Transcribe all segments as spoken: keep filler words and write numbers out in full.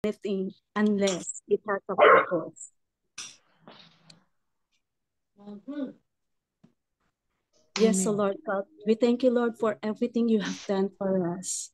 anything unless it has a purpose. Mm-hmm. Yes, so Lord God, we thank you, Lord, for everything you have done for us.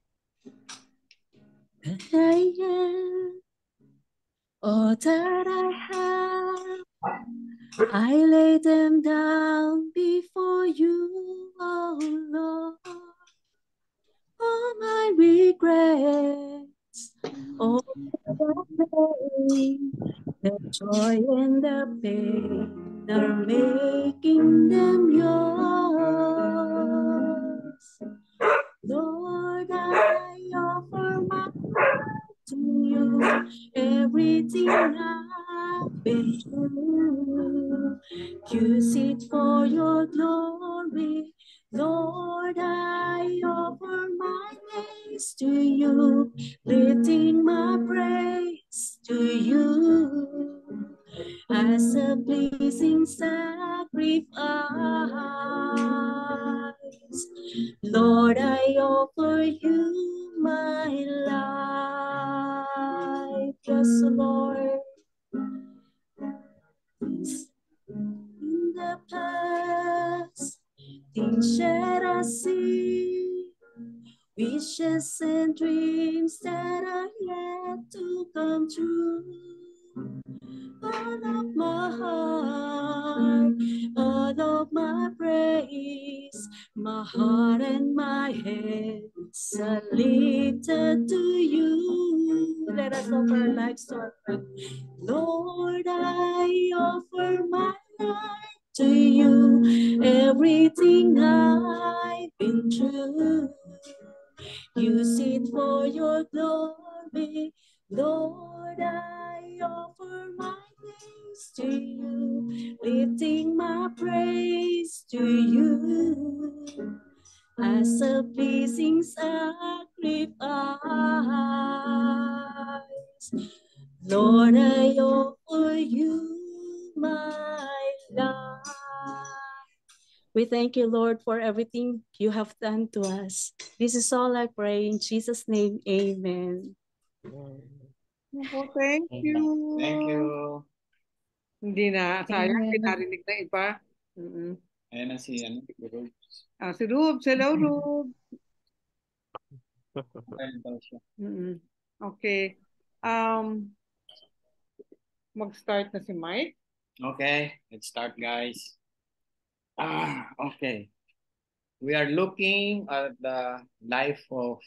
That I am, all that I have, I lay them down before you, oh Lord. All my regrets, all the pain, the joy and the pain are making them yours. Lord, I offer my heart to you, everything I've been through. Use it for your glory. Lord, I offer my days to you, lifting my praise to you as a pleasing sacrifice. Lord, I offer you my life. Yes, Lord. In the past, things that I see, wishes and dreams that are yet to come true. All of my heart, all of my praise, my heart and my hands are lifted to you. Let us offer our lives to our friend. Lord, I offer my life to you, everything I've been through. Use it for your glory. Lord, I offer my days to you, lifting my praise to you as a pleasing sacrifice. Lord, I offer you my life. We thank you, Lord, for everything you have done to us. This is all I pray in Jesus' name. Amen. Oh, thank you. Thank you. Hindi na, sayang, hindi narinig na iba. Mm-mm. Ayan na si, ano, Ruvs. Ah, si Rubs. Hello, Rubs. Ayan daw siya. Mm-mm. Okay. Um, mag-start na si Mike. Okay, let's start, guys. Ah, okay. We are looking at the life of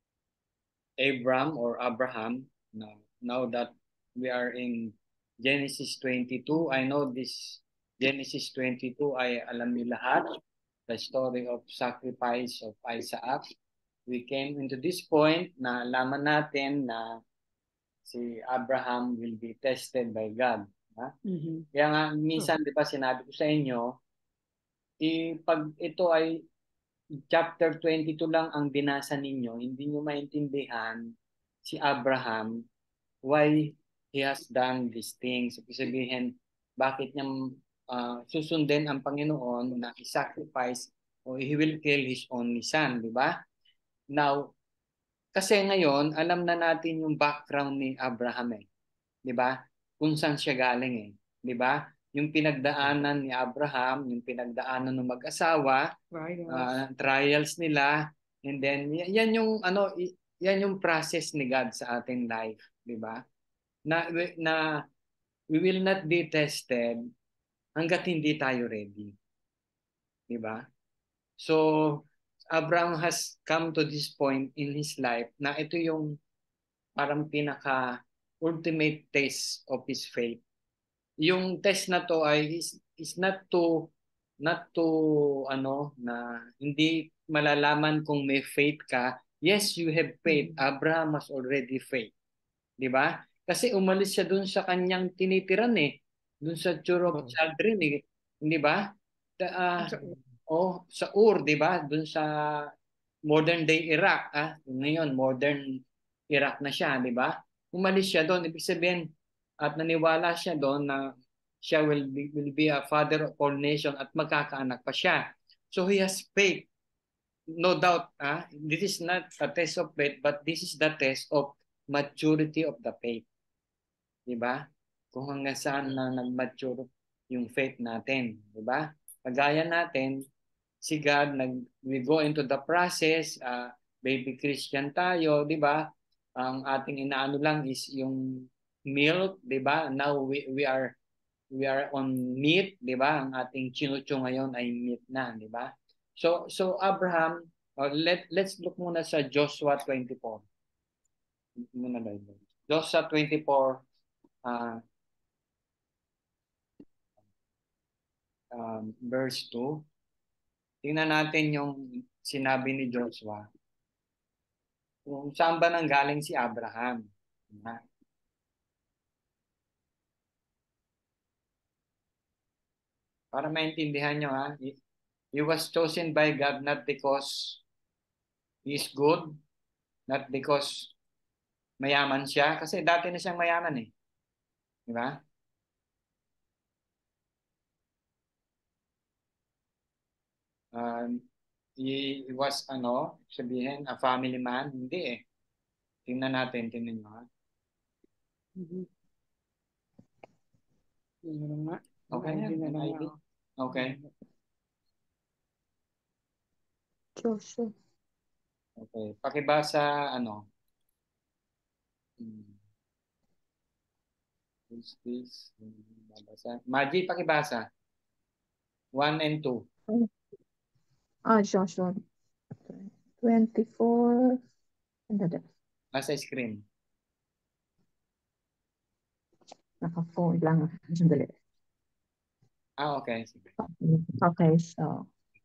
Abram or Abraham. Now, now that we are in Genesis twenty-two, I know this Genesis twenty-two ay alam niyo lahat. The story of sacrifice of Isaac. We came into this point na laman natin na si Abraham will be tested by God. Ha? Mm-hmm. Kaya nga, minsan, di ba, sinabi ko sa inyo, i, pag ito ay chapter twenty-two lang ang binasa ninyo, hindi nyo maintindihan si Abraham, why he has done these things. Ibig sabihin, bakit niya uh, susundin ang Panginoon na i-sacrifice o he will kill his only son, di ba? Now, kasi ngayon, alam na natin yung background ni Abraham eh. Di ba? Kung saan siya galing eh. Di ba? Yung pinagdaanan ni Abraham, yung pinagdaanan ng mag-asawa, Trials. uh, trials nila, and then yan yung ano, yan yung process ni God sa ating life, di ba? Na na we will not be tested hangga't hindi tayo ready. Di ba? So Abraham has come to this point in his life na ito yung parang pinaka ultimate test of his faith. Yung test na to ay is, is not to not to ano na hindi malalaman kung may faith ka. Yes, you have faith. Abraham has already faith. 'Di ba? Kasi umalis siya doon sa kanyang tinitiran eh. Doon sa Ur of Chaldrin eh. 'Di ba? Uh, oh, sa Ur, 'di ba? Doon sa modern day Iraq, ah, ngayon modern Iraq na siya, 'di ba? Umalis siya doon, ibig sabihin at naniwala siya doon na siya will be, will be a father of all nations at magkakaanak pa siya. So he has faith. No doubt, ah, this is not a test of faith, but this is the test of maturity of the faith. Diba? Kung hanggang saan na nag-mature yung faith natin. Diba? Kagaya natin, si God, nag, we go into the process, uh, baby Christian tayo, di ba? Ang ating inaano lang is yung milk, di ba? Now we, we are we are on meat, di ba? Ang ating chinucho ngayon ay meat na, di ba? So so Abraham, uh, let let's look muna sa Joshua twenty-four. Muna na yun. Joshua twenty-four uh, um, verse two. Tingnan natin yung sinabi ni Joshua. Kung saan ba nanggaling si Abraham. Para maintindihan nyo, ha? He was chosen by God not because he is good, not because mayaman siya. Kasi dati na siyang mayaman eh. Di ba? Um, he was, ano, sabihin, a family man. Hindi eh. Tingnan natin, tingnan nyo, ha? Mhm. Okay, okay. Okay. Joshua. Okay. Pakibasa, ano? Hmm. Is this? Majee, pakibasa. One and two. Ah, Joshua. twenty-four. Nasa screen. Naka-phone lang. Sandali. Ah, okay. Okay, so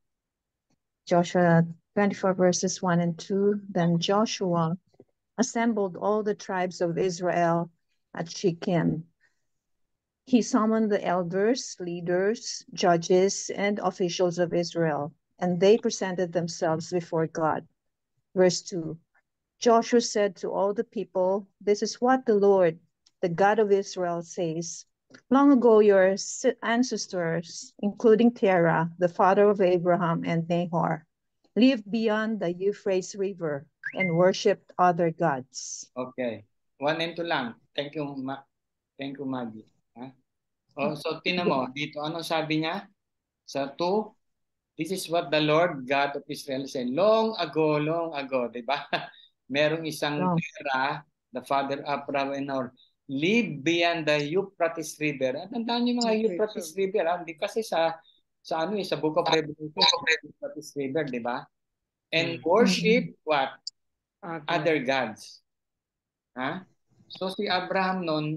Joshua twenty-four verses one and two. Then Joshua assembled all the tribes of Israel at Shechem. He summoned the elders, leaders, judges, and officials of Israel, and they presented themselves before God. Verse two. Joshua said to all the people, "This is what the Lord, the God of Israel, says. Long ago, your ancestors, including Terah, the father of Abraham and Nahor, lived beyond the Euphrates River and worshipped other gods." Okay. One and two lang. Thank you, Ma Thank you, Maggie. Ha? Oh, so tinan mo, dito ano sabi niya? Sa two, this is what the Lord God of Israel said long ago, long ago, di ba? Merong isang Oh. Terah, the father of Abraham and Nahor, live beyond the Euphrates River. At tandaan niyo mga Okay, Euphrates so- River, ha? Di kasi sa sa ano eh, sa Book of Revelation, Euphrates River, di ba? And Hmm. worship what? Other. Other gods. Ha? So si Abraham noon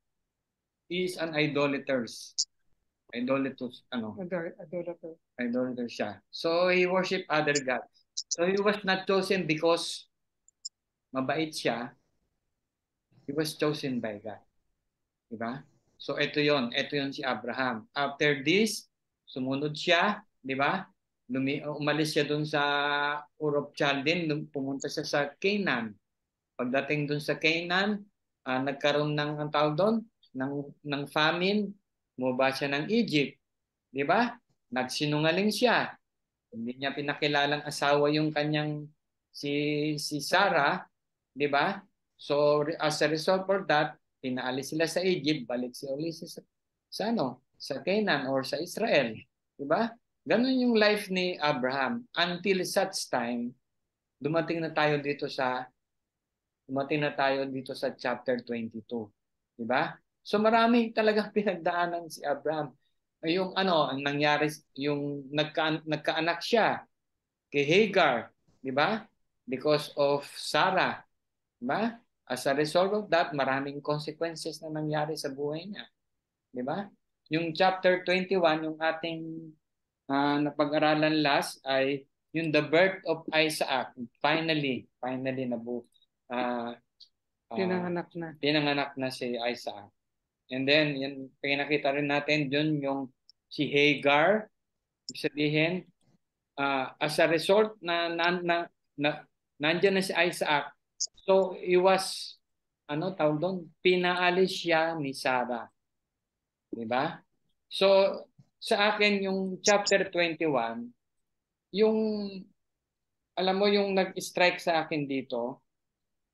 is an idolaters. Idolatrous, ano? Ador- Adorator. Idolater siya. So he worship other gods. So he was not chosen because mabait siya. He was chosen by God. Diba? So ito yon, ito yon si Abraham. After this, sumunod siya, di ba? Lumi umalis siya dun sa Ur of Chaldean, pumunta siya sa Canaan. Pagdating dun sa Canaan, uh, nagkaroon ng ang tawag doon, ng ng famine, bumaba siya ng Egypt, di ba? Nagsinungaling siya. Hindi niya pinakilalang asawa yung kanyang si si Sarah, di ba? So as a result for that, pinaalis sila sa Egypt, balik si Ulysses sa, sa ano, sa Canaan or sa Israel, di ba? Ganun yung life ni Abraham until such time dumating na tayo dito sa dumating na tayo dito sa chapter twenty-two, di ba? So marami talagang pinagdaanan si Abraham. Yung ano, ang nangyari, yung nagka, nagkaanak siya kay Hagar, di ba? Because of Sarah, di ba? As a result of that, maraming consequences na nangyari sa buhay niya, di ba? Yung chapter twenty-one, yung ating uh, napag-aralan last ay yung the birth of Isaac. Finally, finally nabu uh, uh, Pinanganak na. Pinanganak na si Isaac. And then, yan, pinakita rin natin dun yung si Hagar, sabihin, uh, as a result na, na, na, na nandyan na si Isaac, so he was, ano tawag doon, pinaalis siya ni Sarah. Diba? So, sa akin, yung chapter twenty-one, yung, alam mo, yung nag-strike sa akin dito,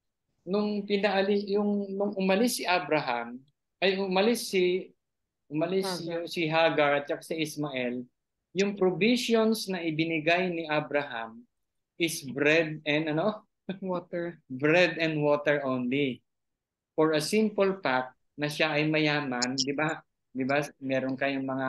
nung pinaalis, yung nung umalis si Abraham, ay umalis si umalis Hagar. yung si Hagar at saka si Ismael, yung provisions na ibinigay ni Abraham is bread and ano? Water. Bread and water only. For a simple fact na siya ay mayaman, di ba? Di ba? Meron kayong mga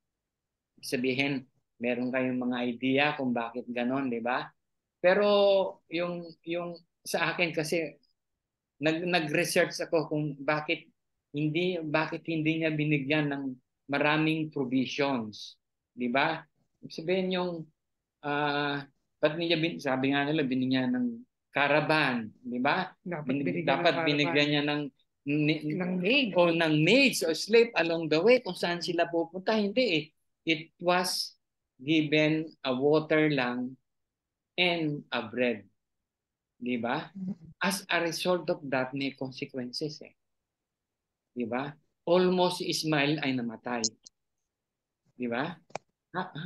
sabihin, meron kayong mga idea kung bakit ganon, di ba? Pero yung yung sa akin kasi nag nag-research ako kung bakit hindi bakit hindi niya binigyan ng maraming provisions, 'di ba? Sabihin yung ah ba't niya bin, sabi nga nila binigyan ng caravan, 'di ba? Dapat Bin, binigyan dapat ng binigyan niya ng ni, ng maid. o ng maids o slave along the way kung saan sila pupunta. Hindi eh. It was given a water lang and a bread. Di ba? As a result of that, may consequences eh. Di ba? Almost si Ismail ay namatay. Di ba? Ha, ha,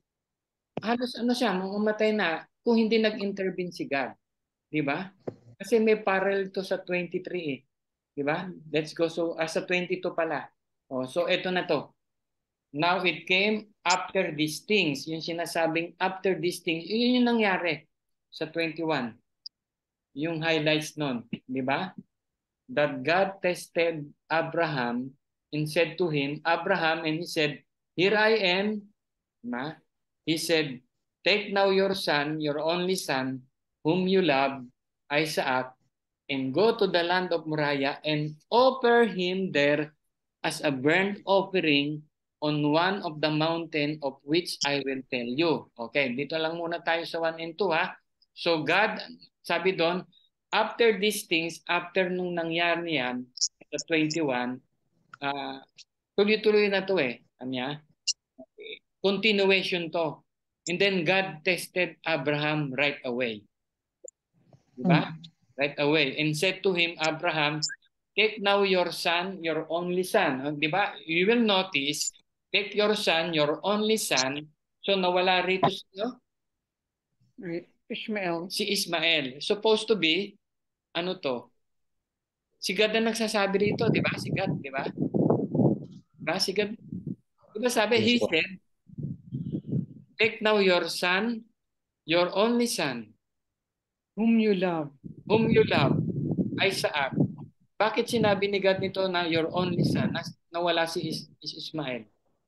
halos ano siya, mamamatay na kung hindi nag-intervene si God. Di ba? Kasi may parallel to sa twenty-three eh. Di ba? Let's go. So, as sa twenty-two pala. Oh, so, eto na to. Now it came after these things. Yung sinasabing after these things, yun yung nangyari sa twenty-one. Yung highlights nun. Di ba? That God tested Abraham and said to him, Abraham, and he said, here I am. Ma. He said, take now your son, your only son, whom you love, Isaac, and go to the land of Moriah and offer him there as a burnt offering on one of the mountain of which I will tell you. Okay, dito lang muna tayo sa one and two ha. So God, sabi doon, after these things, after nung nangyari yan, sa twenty-one, uh, tuloy-tuloy na to eh. Anya? Continuation to. And then God tested Abraham right away. Diba? Mm. Right away. And said to him, Abraham, take now your son, your only son. Diba? You will notice, take your son, your only son. So nawala rito si, no? Right. Ishmael. Si Ismael. Supposed to be, ano to? Si God na nagsasabi rito, di ba? Si God, di ba? Diba? Si God. Di ba sabi, he said, take now your son, your only son, whom you love. Whom you love, Isaac. Bakit sinabi ni God nito na your only son, na nawala si Is Is Ismael?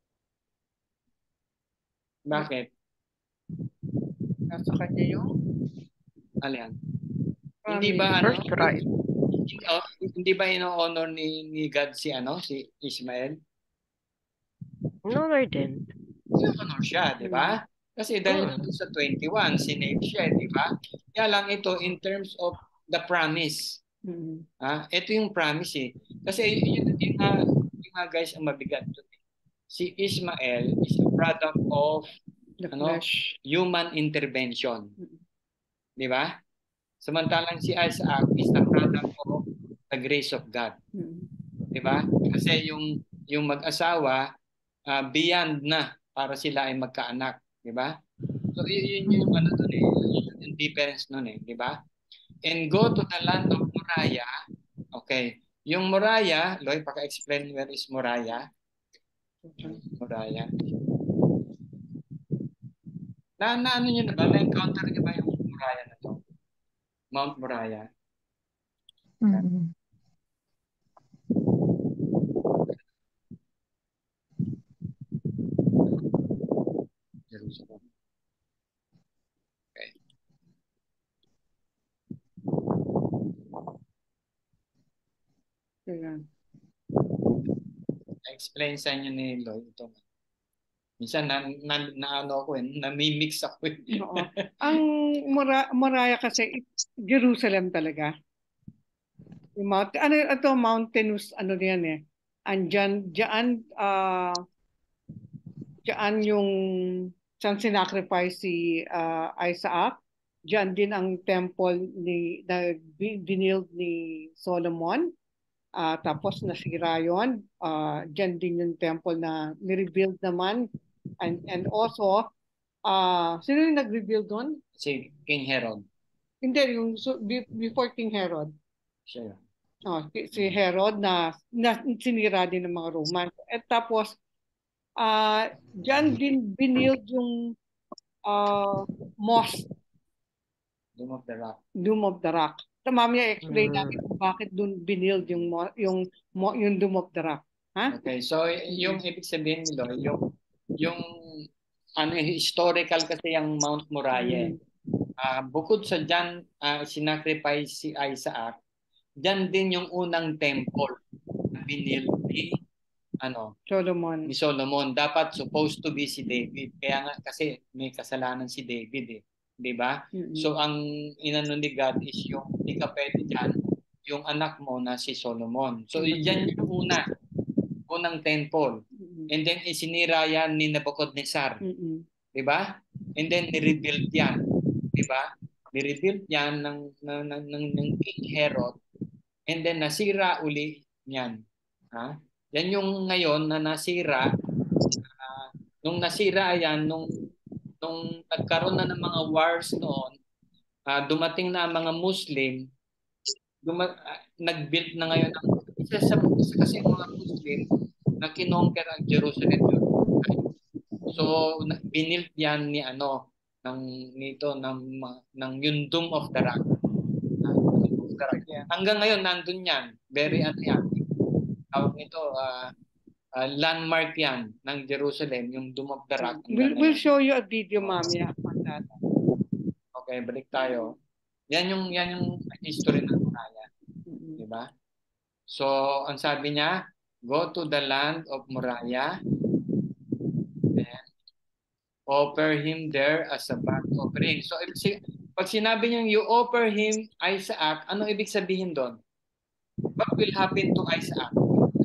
Bakit? Nasa kanya yung Alin? Hindi ba ano? First right. Hindi, oh, hindi ba ino-honor ni, ni God si ano, si Ismael? No, I didn't. Ino-honor siya, di ba? Kasi dahil Hmm. sa twenty-one, sinave siya, di ba? Kaya lang ito in terms of the promise. Mm-hmm. Ah, ito yung promise eh. Kasi yun, yun, nga, yun nga guys ang mabigat. Si Ismael is a product of the ano, flesh. Human intervention. Di ba? Samantalang si Isaac is a product of the grace of God. Di ba? Kasi yung yung mag-asawa uh, beyond na para sila ay magkaanak, di ba? So yun, yun yung ano doon eh, yung difference noon eh, di ba? And go to the land of Moriah. Okay. Yung Moriah, Loy, paka-explain where is Moriah? Moriah. Na, na ano niyo na ba? Na-encounter niyo ba yung Moriah na to? Mount Moriah. Mm-hmm. Jerusalem. Okay. Yeah. Explain sa inyo ni Loy ito. Minsan na, na, na ano ako eh, na-mimix ako eh. Oo. Ang Mora, Moriah kasi Jerusalem talaga. Yung mount, ano ito mountainous ano yan eh. Andyan diyan uh, diyan yung saan sinacrifice si uh, Isaac. Diyan din ang temple ni na binild ni Solomon. Uh, tapos nasira yun. Uh, diyan din yung temple na ni-rebuild naman. And and also uh, sino yung nag-rebuild doon? Si King Herod. Hindi, yung so, before King Herod. Siya yun. Oh, si, si Herod na, na sinira din ng mga Romans. At tapos, ah diyan din binild yung uh, mosque, Doom of the Rock. Dome of the Rock. So, Mami, explain Mm. natin kung bakit dun binild yung mo- yung mo- yung Dome of the Rock. Ha? Okay, so yung ibig sabihin nilo, yung yung ano historical kasi yung Mount Moriah. Mm. Ah, bukod sa diyan ah, sinacrifice si Isaac, diyan din yung unang temple na binild ni ano Solomon. ni Solomon. Dapat supposed to be si David. Kaya nga kasi may kasalanan si David eh. 'Di ba? Mm-mm. So ang inano ni God is yung hindi ka pwede dyan, yung anak mo na si Solomon. So yan yung una, unang temple. Mm-mm. And then isinira yan ni Nebuchadnezzar. Mm-mm. 'Di ba? And then ni-rebuild yan. 'Di ba? Ni-rebuild yan ng ng ng, ng, ng King Herod. And then nasira uli yan. Ha? Yan yung ngayon na nasira. Uh, nung nasira yan, nung nung nagkaroon na ng mga wars noon, uh, dumating na ang mga Muslim, duma- uh, nag-build na ngayon ang isa sa isa kasi yung mga Muslim na kinonquer ang Jerusalem. So binilt yan ni ano ng nito ng ng yung Dome of the Rock. Yeah. Hanggang ngayon nandun yan. Very ano yan. Tawag nito uh, uh, landmark yan ng Jerusalem, yung Dome of the Rock. We'll, we'll show you a video, Mami, on that. Okay, balik tayo. Yan yung yan yung history ng Moriah. Mm-hmm. Di ba? So, ang sabi niya, go to the land of Moriah and offer him there as a burnt offering. So, pag sinabi niyang you offer him Isaac, ano ibig sabihin doon? What will happen to Isaac?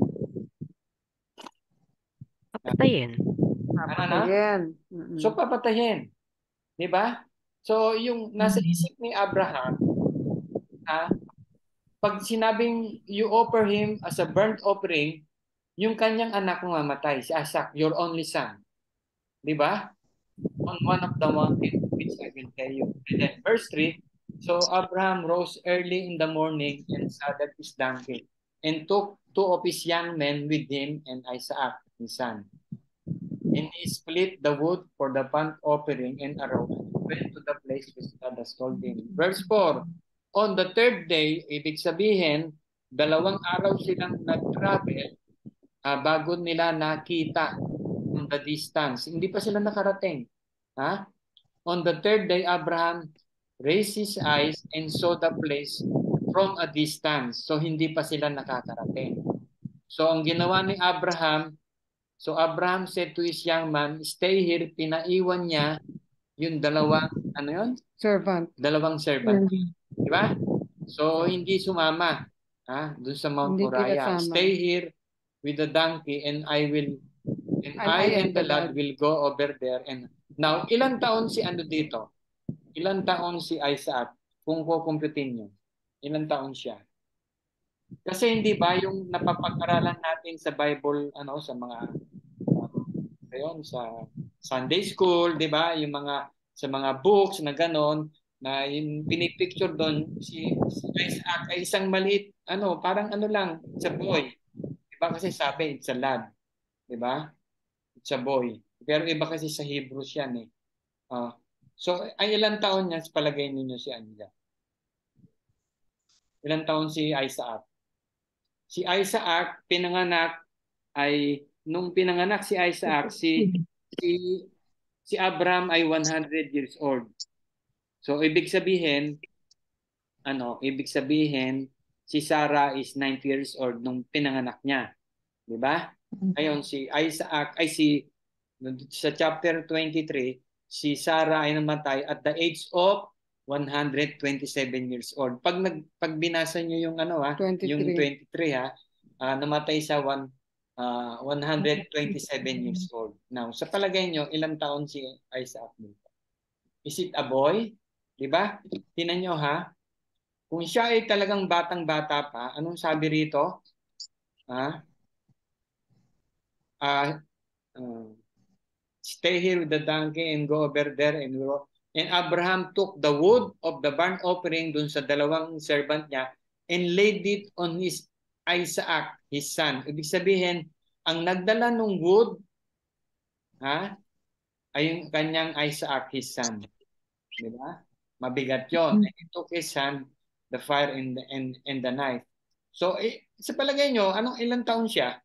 Papatayin. Papatayin. Ano na? So, papatayin. Di ba? So, yung nasa isip ni Abraham, ha, pag sinabing you offer him as a burnt offering, yung kanyang anak mamatay, si Isaac, your only son. Di ba? On one of the mountains, which I will tell you. And then verse three, so Abraham rose early in the morning and saddled his donkey and took two of his young men with him and Isaac, his son. And he split the wood for the burnt offering and arose and went to the place which God has told him. Verse four, on the third day, ibig sabihin, dalawang araw silang nag-travel uh, bago nila nakita on the distance. Hindi pa sila nakarating. Ha? On the third day, Abraham raised his eyes and saw the place from a distance. So, hindi pa sila nakakarating. So, ang ginawa ni Abraham, so Abraham said to his young man, stay here. Pinaiwan niya yung dalawang, ano yun? Servant. Dalawang servant. Mm-hmm. Di ba? So, hindi sumama ha? Doon sa Mount Moriah. Stay here with the donkey and I will, and I, I and the lad will go over there. And now, ilang taon si ano dito? Ilang taon si Isaac? Kung kukumputin nyo. Ilang taon siya? Kasi hindi ba yung napapag-aralan natin sa Bible, ano, sa mga, uh, ayun, sa Sunday school, di ba? Yung mga, sa mga books na ganon, na yung pinipicture doon, si, si Isaac ay isang maliit, ano, parang ano lang, it's a boy. Di ba? Kasi sabi, it's a lad. Di ba? It's a boy. Pero iba kasi sa Hebrews yan eh. Uh, so, ay ilang taon niya sa palagay ninyo si Anja? Ilang taon si Isaac? Si Isaac, pinanganak ay, nung pinanganak si Isaac, si, si, si Abraham ay one hundred years old. So, ibig sabihin, ano, ibig sabihin, si Sarah is ninety years old nung pinanganak niya. Di ba? Ngayon, si Isaac, ay si, sa chapter twenty-three, si Sarah ay namatay at the age of one hundred twenty-seven years old. Pag nag pag binasa niyo yung ano ha, twenty-three. yung twenty-three ha, uh, namatay sa one uh, one hundred twenty-seven years old. Now, sa palagay niyo, ilang taon si Isaac dito? Is it a boy? 'Di ba? Tingnan niyo ha. Kung siya ay talagang batang-bata pa, anong sabi rito? Ha? Ah, uh, uh, stay here with the donkey and go over there and go. And Abraham took the wood of the burnt offering dun sa dalawang servant niya and laid it on his Isaac, his son. Ibig sabihin, ang nagdala ng wood, ha, ay yung kanyang Isaac, his son. Di ba? Mabigat yun. And he took his son, the fire and the, and, and the knife. So, eh, sa palagay nyo, anong ilang taon siya?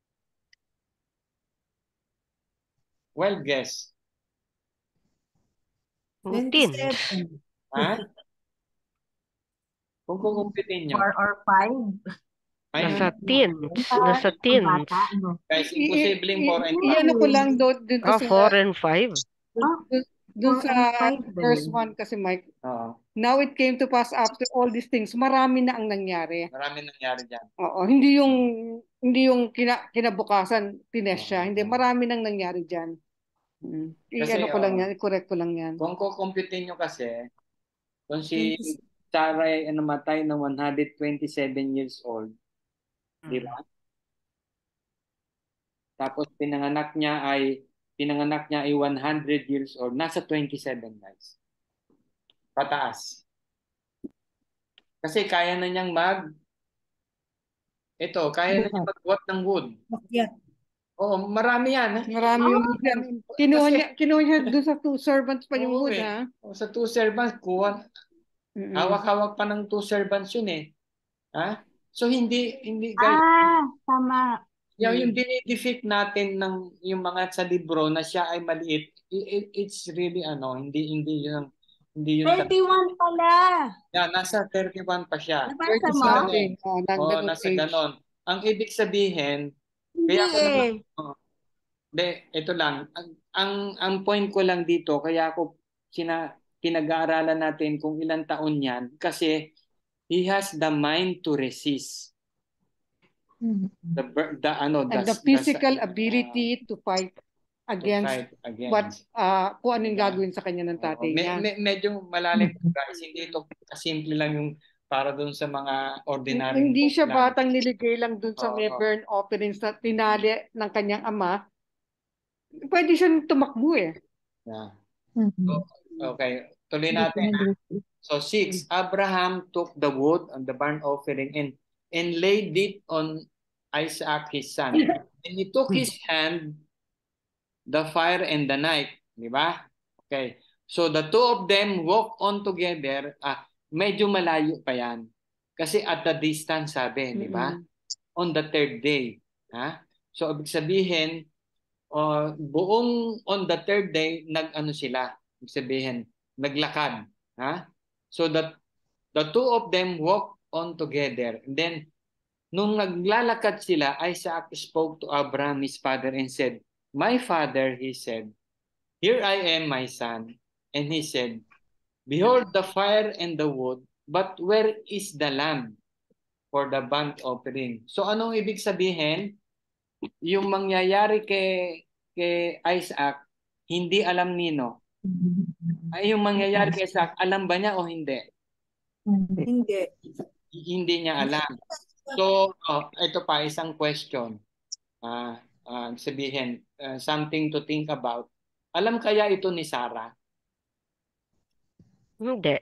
Well, guess. Teens. Ha? Kung kukumpitin nyo. Four or five. Ayun. Nasa teens. Nasa teens. Guys, imposibleng four and five. Iyan ko lang doon dun Ah, sa four and five. dun four sa and five verse din. one kasi Mike. Oo. Now it came to pass after all these things, marami na ang nangyari. Marami nangyari dyan. Oo, hindi yung hindi yung kina, kinabukasan tines siya. Hindi, marami nang nangyari diyan. Mm. Kasi, I-ano ko lang oo. yan, i-correct ko lang yan. Kung kukumpitin nyo kasi, kung si Sarah ay namatay ng one hundred twenty-seven years old, di ba? Tapos pinanganak niya ay pinanganak niya ay one hundred years old, nasa twenty-seven guys. Pataas. Kasi kaya na niyang mag ito, kaya na niyang magbuhat ng wood. Yeah. Oo, marami yan. Marami yung yan. Kinuha niya, kinuha niya doon sa two servants pa yung Oo, wood, eh. ha? O, sa two servants, kuha. Mm-mm. Hawak-hawak pa ng two servants yun eh. Ha? So hindi, hindi guys, Ah, tama. yung, yung dinidefeat natin ng yung mga sa libro na siya ay maliit, it, it- it's really ano, hindi hindi yun hindi yun. thirty-one pala. Yeah, nasa thirty-one pa siya. Nabasa mo? Something. Oh, nang Oo, ganun nasa age. ganon. Ang ibig sabihin, Hindi kaya ako eh. naman, oh, de, ito lang, ang, ang ang point ko lang dito, kaya ako sina, pinag-aaralan natin kung ilang taon yan, kasi he has the mind to resist. The, bir- the ano, And the the, physical the, ability to fight uh, to against fight against. what uh, kung ano yung Diba? gagawin sa kanya ng tatay Oo, me, niya. me, medyo malalim guys, hindi ito kasimple lang yung para doon sa mga ordinary. Hindi siya batang niligay lang dun sa Oo. may burn offerings na tinali ng kanyang ama. Pwede siyang tumakbo eh. Yeah. So, okay, tuloy natin. ha? So six, Abraham took the wood and the burnt offering and and laid it on Isaac his son. And he took his hand the fire and the knife, di ba? Okay. So the two of them walk on together. Ah, medyo malayo pa yan. Kasi at the distance sabi, di ba? On the third day. Ha? So ibig sabihin, uh, buong on the third day, nag-ano sila. Ibig sabihin, naglakad. Ha? So that the two of them walk on together. And then, nung naglalakad sila, Isaac spoke to Abraham, his father, and said, "My father," he said, "here I am, my son." And he said, "Behold the fire and the wood, but where is the lamb for the burnt offering?" So anong ibig sabihin? Yung mangyayari kay, kay Isaac, hindi alam nino. Ay, yung mangyayari kay Isaac, alam ba niya o hindi? Hindi. Hindi niya alam. So, oh, ito pa, isang question. Ah, ah, sabihin, uh, something to think about. Alam kaya ito ni Sarah? Hindi.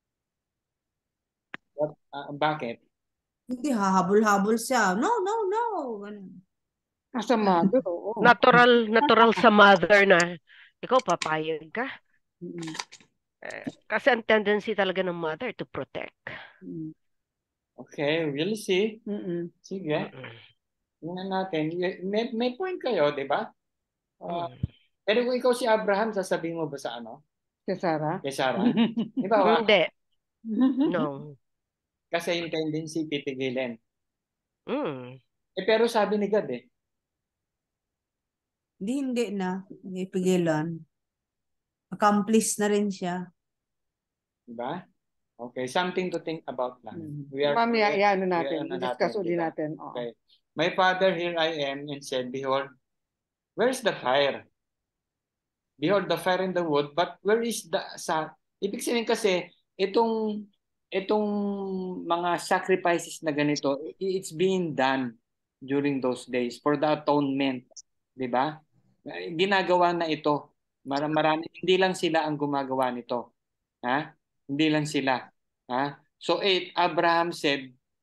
What, ah, bakit? Hindi, hahabol-habol siya. No, no, no. Ganun. As a mother, oo. Natural, natural sa mother na ikaw papayag ka. Mm-mm. Eh, kasi ang tendency talaga ng mother to protect. Mm-mm. Okay, we'll see. Mm-mm. Sige, Mm-mm. tingnan natin. May, may point kayo, di ba? Ah, Mm. pero kung ikaw si Abraham, sasabihin mo ba sa ano? Si Sarah? Kay Sarah? Di ba? wa? Hindi. No. Kasi yung tendency titigilin. Mm. Eh, pero sabi ni God eh, Hindi, hindi na. Hindi pigilan. Accomplish na rin siya. di ba? Okay, something to think about lang. Mm. We are, Mamaya, we are- iano we are natin. ano Discuss natin, uli di ba? natin. Oo. Okay. My father, here I am, and said, "Behold, where's the fire? Behold, the fire in the wood, but where is the sa?" Ibig sabihin kasi, itong itong mga sacrifices na ganito, i- it's being done during those days for the atonement, di ba? Eh, Ginagawa na ito. Mar- Marami, hindi lang sila ang gumagawa nito. Ha? Hindi lang sila. Ha? So eight, Abraham said,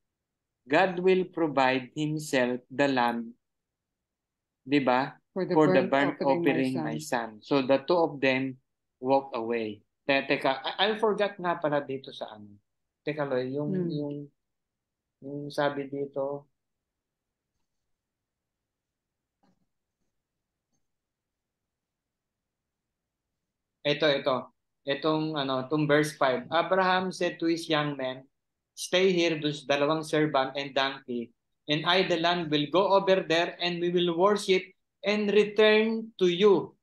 God will provide Himself the lamb, di ba? For the For the burnt burnt offering, offering, my my son. son. So the two of them walk away. Te teka, I, I forgot nga pala dito sa ano. Teka, Loy, yung, Hmm. yung, yung sabi dito, ito, ito. Itong, ano, itong verse five. Abraham said to his young men, stay here, those dalawang servant and donkey, and I, the land, will go over there and we will worship and return to you.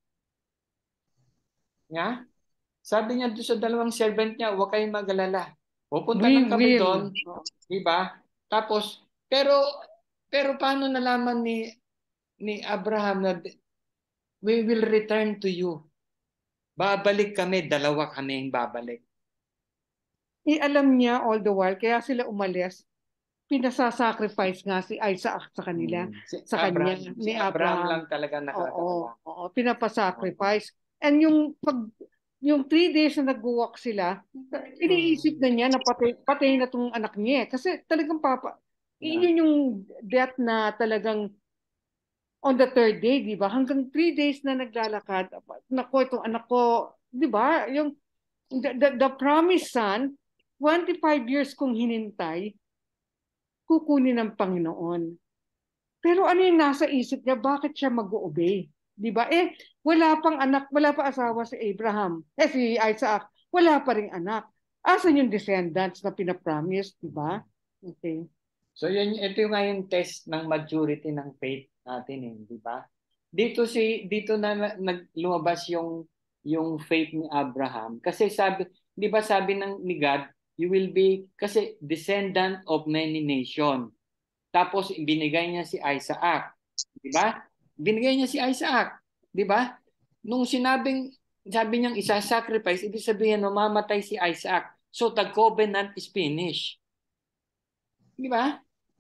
Yeah? Sabi niya doon sa dalawang servant niya, huwag kayong mag-alala. Pupunta We lang kami will. doon. Di ba? Tapos, pero, pero paano nalaman ni, ni Abraham na we will return to you? Babalik kami, dalawa kami yung babalik. Eh, alam niya all the while, kaya sila umalis, pinasasacrifice nga si Isaac sa kanila, Hmm. Si sa Abraham, kanya, si ni Abraham Abraham. lang talaga Oo, nakakaalam. oo, pinapasacrifice. And yung pag yung three days na nag-walk sila, iniisip na niya na patay, patay na tong anak niya. eh. Kasi talagang papa, Yeah. yun yung death na talagang on the third day, di ba? Hanggang three days na naglalakad. Nako, itong anak ko, di ba? Yung the, the, the promised son, twenty-five years kong hinintay, kukunin ng Panginoon. Pero ano yung nasa isip niya? Bakit siya mag-obey? Di ba? Eh, wala pang anak, wala pa asawa si Abraham. Eh, si Isaac, wala pa ring anak. Asan yung descendants na pinapromise? Di ba? Okay. So yun, ito yung nga yung test ng maturity ng faith natin, eh, di ba? Dito si dito na naglumabas yung yung faith ni Abraham kasi sabi, di ba sabi ng ni God, you will be kasi descendant of many nation. Tapos binigay niya si Isaac, di ba? Binigay niya si Isaac, di ba? Nung sinabing sabi niyang isa-sacrifice, ibig sabihin mamamatay si Isaac. So the covenant is finished. Di ba?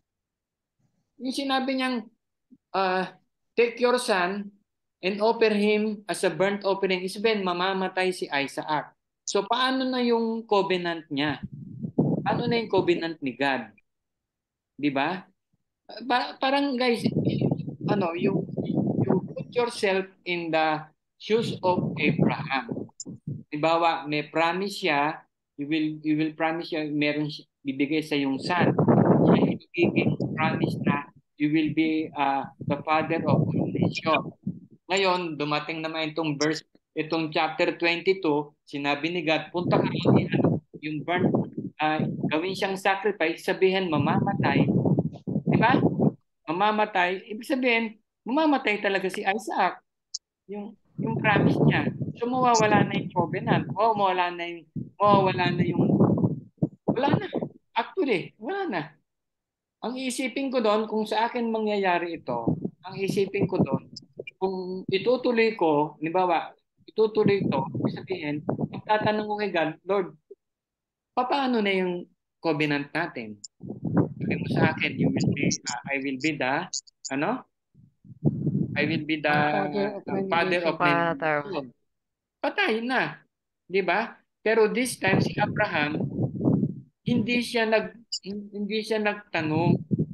Yung sinabi niyang, uh, take your son and offer him as a burnt offering, is ben, mamamatay si Isaac. So, paano na yung covenant niya? Paano na yung covenant ni God? Di ba? Pa- parang guys, ano, you, you put yourself in the shoes of Abraham. Diba, may promise siya, you will, you will promise siya, meron siya, bibigay sa yung son. Siya yung bibigay promise na you will be uh, the father of all nation. Ngayon, dumating naman itong verse, itong chapter twenty-two, sinabi ni God, punta ka rin, yung burn, uh, gawin siyang sacrifice, sabihin mamamatay. Di ba? Mamamatay, ibig sabihin, mamamatay talaga si Isaac. Yung, yung promise niya. So, mawawala na yung covenant. O, mawawala na yung, mawawala na yung, wala na. Actually, wala na. Ang isipin ko doon, kung sa akin mangyayari ito, ang isipin ko doon, kung itutuloy ko, halimbawa, itutuloy ito, sabihin, magtatanong ko kay God, Lord, paano na yung covenant natin? Sabi mo sa akin, you will be, uh, I will be the, ano? I will be the Father of many father of many nations. Patay na. Di ba? Pero this time, si Abraham, hindi siya nag hindi siya nagtanong.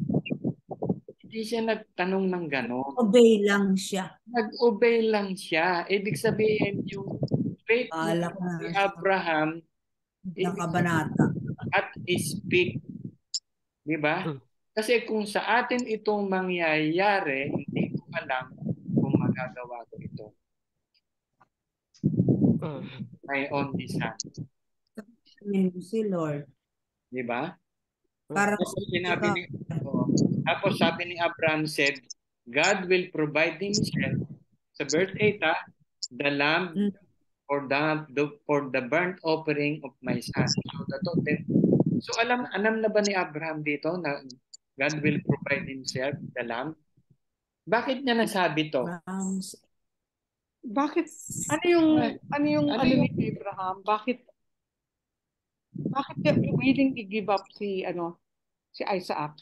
Hindi siya nagtanong ng ganon. Obey lang siya. Nag-obey lang siya. Ibig sabihin, yung faith Alak ni na. Abraham, Ng kabanata. at speak. Di ba? Kasi kung sa atin itong mangyayari, hindi ko alam kung magagawa ko ito. My only son. Si Lord. Di ba? Para Tapos sinabi ni, oh, tapos sabi ni Abraham said, God will provide himself, sa verse eight, ah, the lamb Mm. for the, the for the burnt offering of my son. So, that, so alam alam na ba ni Abraham dito na God will provide himself the lamb? Bakit niya nasabi to? Bakit? Ano yung ano yung Ano ano yung- ni Abraham? Bakit bakit niya willing i-give up si ano si Isaac?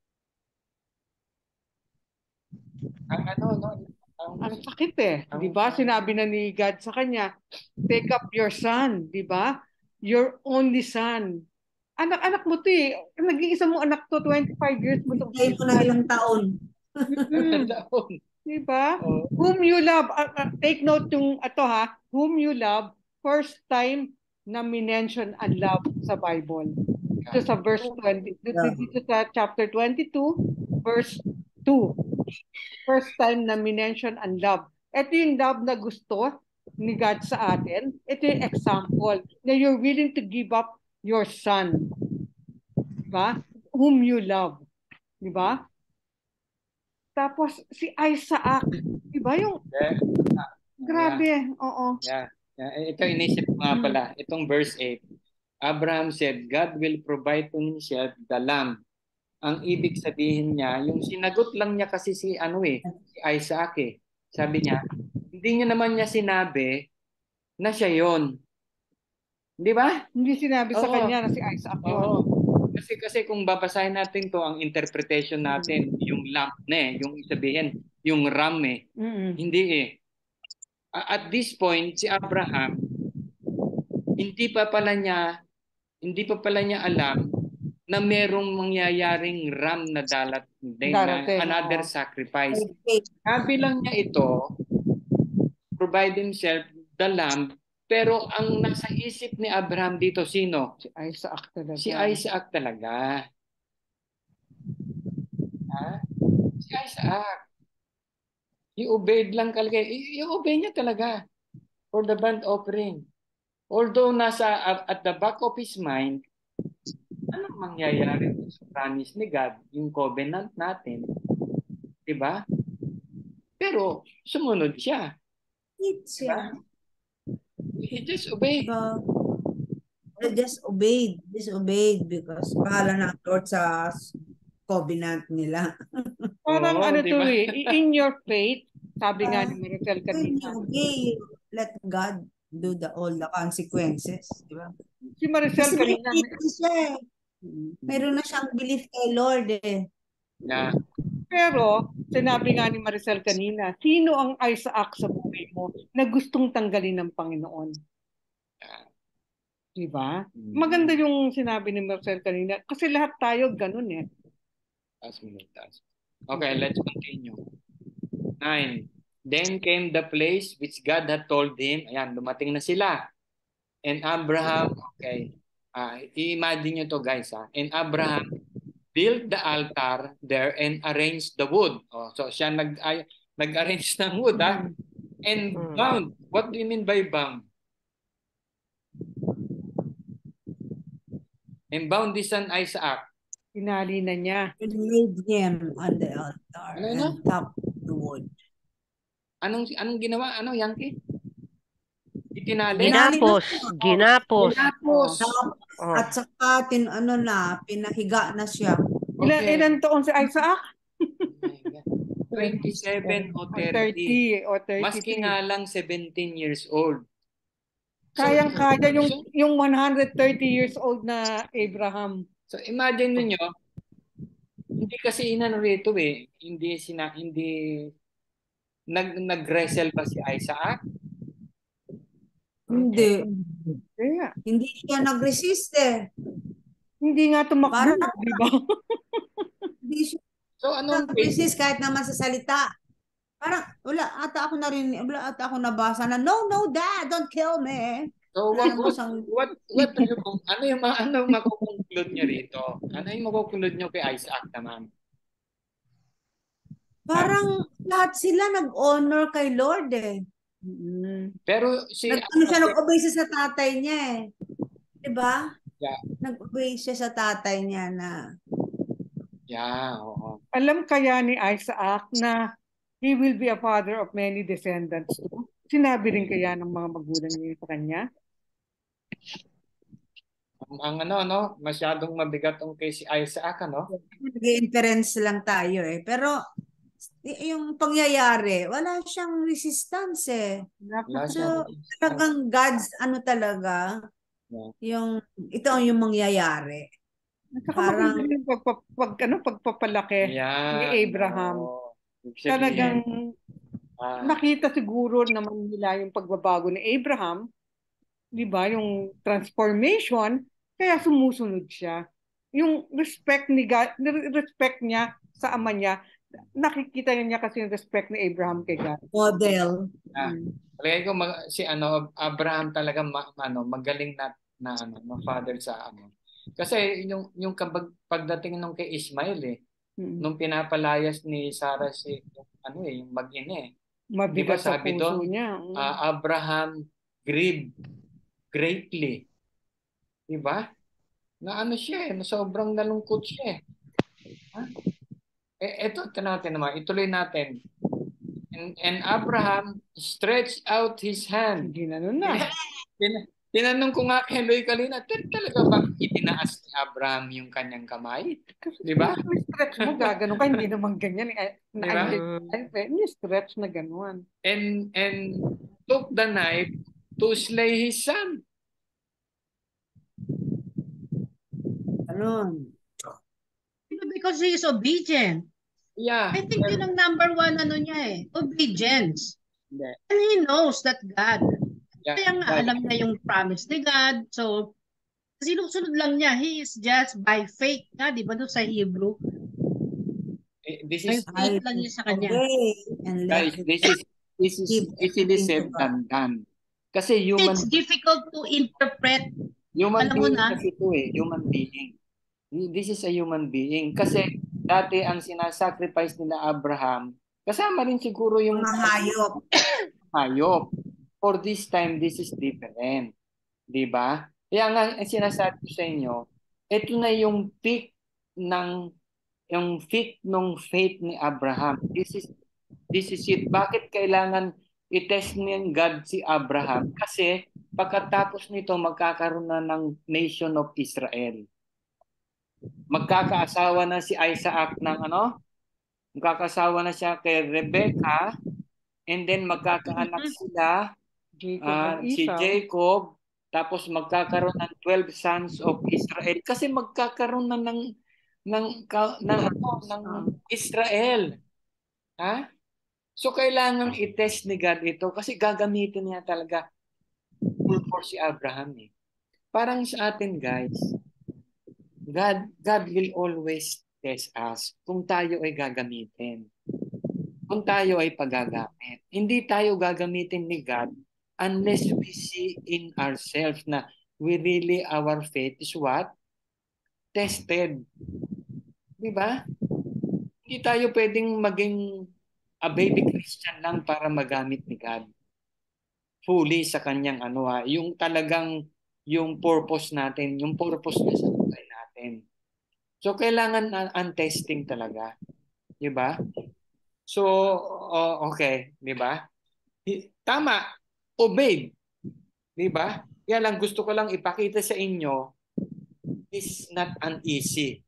Ang ano no? Ang, Ang sakit eh, ang- 'di ba? Sinabi na ni God sa kanya, take up your son, 'di ba? Your only son. anak-anak mo to eh. Nag-iisa mo anak to, twenty-five years mo to. Hintay mo na ilang taon. Mm. Taon. Diba? Oh. Whom you love, uh, uh, take note yung ato ha, whom you love, first time na minention ang love sa Bible. Dito sa verse twenty, dito sa chapter twenty-two, verse two. First time na minention ang love. Ito yung love na gusto ni God sa atin. Ito yung example na you're willing to give up your son. Diba? Whom you love. Diba? Tapos si Isaac, diba yung Yeah. grabe, oo. Yeah. Yeah. Ito inisip ko nga pala, itong verse eight. Abraham said, God will provide to himself the lamb. Ang ibig sabihin niya, yung sinagot lang niya kasi si ano eh, si Isaac eh. Sabi niya, hindi niya naman niya sinabi na siya yon. Di ba? Hindi sinabi sa Oo. kanya na si Isaac yun. Oo. Kasi kasi kung babasahin natin to, ang interpretation natin, yung lamb na eh, yung sabihin, yung ram eh. Mm-mm. Hindi eh. A- At this point, si Abraham, hindi pa pala niya, hindi pa pala niya alam na merong mangyayaring ram na dalat, na Darating, another oo. sacrifice. Okay. Sabi lang niya ito, provide himself the lamb, pero ang nasa isip ni Abraham dito, sino? Si Isaac talaga. Si Isaac talaga. Ha? Si Isaac. I-obeyed lang talaga. I-obey niya talaga for the burnt offering. Although nasa at the back of his mind, anong mangyayari sa promise ni God, yung covenant natin, di ba? Pero sumunod siya. It's Diba? yeah. He just obey. Diba? They just obeyed. Disobeyed because bahala na ang Lord sa covenant nila. Parang Oo, ano di to ba? eh, in your faith, sabi nga ni Ah, Maricel When kanina. you obey, let God do the all the consequences. Diba? Si Maricel Kasi may kanina. belief na siya eh. Meron na siyang belief kay Lord eh. Na, Pero, sinabi nga ni Maricel kanina, sino ang Isaac sa buhay mo na gustong tanggalin ng Panginoon? Diba? Maganda yung sinabi ni Maricel kanina. Kasi lahat tayo ganun eh. taas mo, taas. Okay, let's continue. Nine. Then came the place which God had told him. Ayan, dumating na sila. And Abraham, okay, uh, i-imagine nyo to guys ha. And Abraham built the altar there and arranged the wood. Oh, so siya nag ay, nag-arrange ng wood ha. And Hmm. bound. What do you mean by bound? And bound this son Isaac. Tinali na niya. And laid him on the altar Ano, ano? and top the wood. Anong anong ginawa? Ano, Yanky? Itinali? Ginali na Ginapos. siya. Ginapos. Ginapos. Tap- Oh. At saka tin ano na, pinahiga na siya. Ilan, Okay. ilan taon si Isaac? twenty-seven o O thirty. thirty o thirty. Maski nga lang seventeen years old. So, Kayang-kaya yung, so, yung one hundred thirty years old na Abraham. so imagine niyo, hindi kasi inano rito eh, hindi sina hindi nag nag-wrestle ba si Isaac? Hindi. Kaya, Hindi siya nag-resist eh. hindi nga tumakbo, Parang- di ba? Hindi siya So anong nag-resist kahit naman sa salita. Parang, wala ata ako narinig, wala ata ako nabasa na, no, no, dad, don't kill me. So Wala what naman what siyang- what, what do you, ano yung ma- ano yung makukonclude niyo rito? Ano yung makukonclude niyo kay Isaac naman? Parang lahat sila nag-honor kay Lord eh. Mm. Pero si Nag, ano siya, nag-obey siya sa tatay niya eh. Diba? Yeah. Nag-obey siya sa tatay niya na, Yeah, oo. Alam kaya ni Isaac na he will be a father of many descendants too? Sinabi rin kaya ng mga magulang niya sa kanya? Ang, ang ano no, masyadong mabigat ang kay si Isaac ano? nag-inference lang tayo eh. Pero, y- yung pangyayari, wala siyang resistance eh. Wala So, siyang talagang God's ano talaga, Yeah. yung, ito ang yung mangyayari. At saka Parang- maganda yung pagpa, pag, ano, pagpapalaki Yeah, ni Abraham. oo. Ibig sabihin, Talagang ah, nakita siguro naman nila yung pagbabago ni Abraham, di ba? Yung transformation. Kaya sumusunod siya. Yung respect ni God, respect niya sa ama niya, nakikita niya kasi yung respect ni Abraham kay God. Model. Ah, palagay ko mag, si ano Abraham talaga ma, ano magaling na na ano na father sa ano. Kasi yung yung kabag, pagdating nung kay Ismail eh, Mm. nung pinapalayas ni Sarah si yung, ano eh, yung mag-ina eh. Di ba Mabigat sa sabi puso doon, niya. Mm. ah, Abraham grieved greatly. Di ba? Na ano siya eh, na sobrang nalungkot siya eh. Ha? Eh, eto, ito natin naman, ituloy natin. And, and Abraham stretched out his hand. Hindi na nun na. Tin- Tinanong ko nga kay Loy kanina, "Tal- talaga ba itinaas ni Abraham yung kanyang kamay?" Di ba? Kung stretch mo, gagano ka, hindi naman ganyan. Eh, Di ba? Hindi stretch na ganuan. And and took the knife to slay his son. Ganun. Because he is obedient. Yeah. I think yun ang number one ano niya eh. Obedience. Hindi. And he knows that God. Yeah. Kaya nga Right. alam niya yung promise ni God. So, sinusunod lang niya. He is just by faith nga, di ba doon sa Hebrew? Eh, This By is faith lang niya sa kanya. Obey and let guys, it this is this is give easily everything to said God. than done. Kasi human It's difficult to interpret. human Alam mo being na. kasi ito eh, human being. This is a human being. Kasi dati ang sinasacrifice nila Abraham, kasama rin siguro yung Mga hayop. hayop. For this time, this is different. Di ba? Kaya nga, ang sinasabi ko sa inyo, ito na yung peak ng yung peak ng faith ni Abraham. This is this is it. Bakit kailangan i-test ni God si Abraham? Kasi pagkatapos nito, magkakaroon na ng nation of Israel. Magkakaasawa na si Isaac ng ano? Magkakaasawa na siya kay Rebecca, and then magkakaanak sila Jacob ah, and si Esau. Jacob, tapos magkakaroon ng twelve sons of Israel kasi magkakaroon na ng ng ka- ng ano ng Israel. Ha? So kailangan i-test ni God ito kasi gagamitin niya talaga full for si Abraham eh. Parang sa atin guys, God God will always test us kung tayo ay gagamitin. Kung tayo ay pagagamit. Hindi tayo gagamitin ni God unless we see in ourselves na we really, our faith is what? Tested. Di ba? Hindi tayo pwedeng maging a baby Christian lang para magamit ni God. Fully sa kanyang ano ha, yung talagang yung purpose natin, yung purpose niya sa buhay natin. So kailangan ang, ang testing talaga. Di ba? So, oh, okay, di ba? Tama, obeyed. Di ba? Kaya lang gusto ko lang ipakita sa inyo, this is not an easy.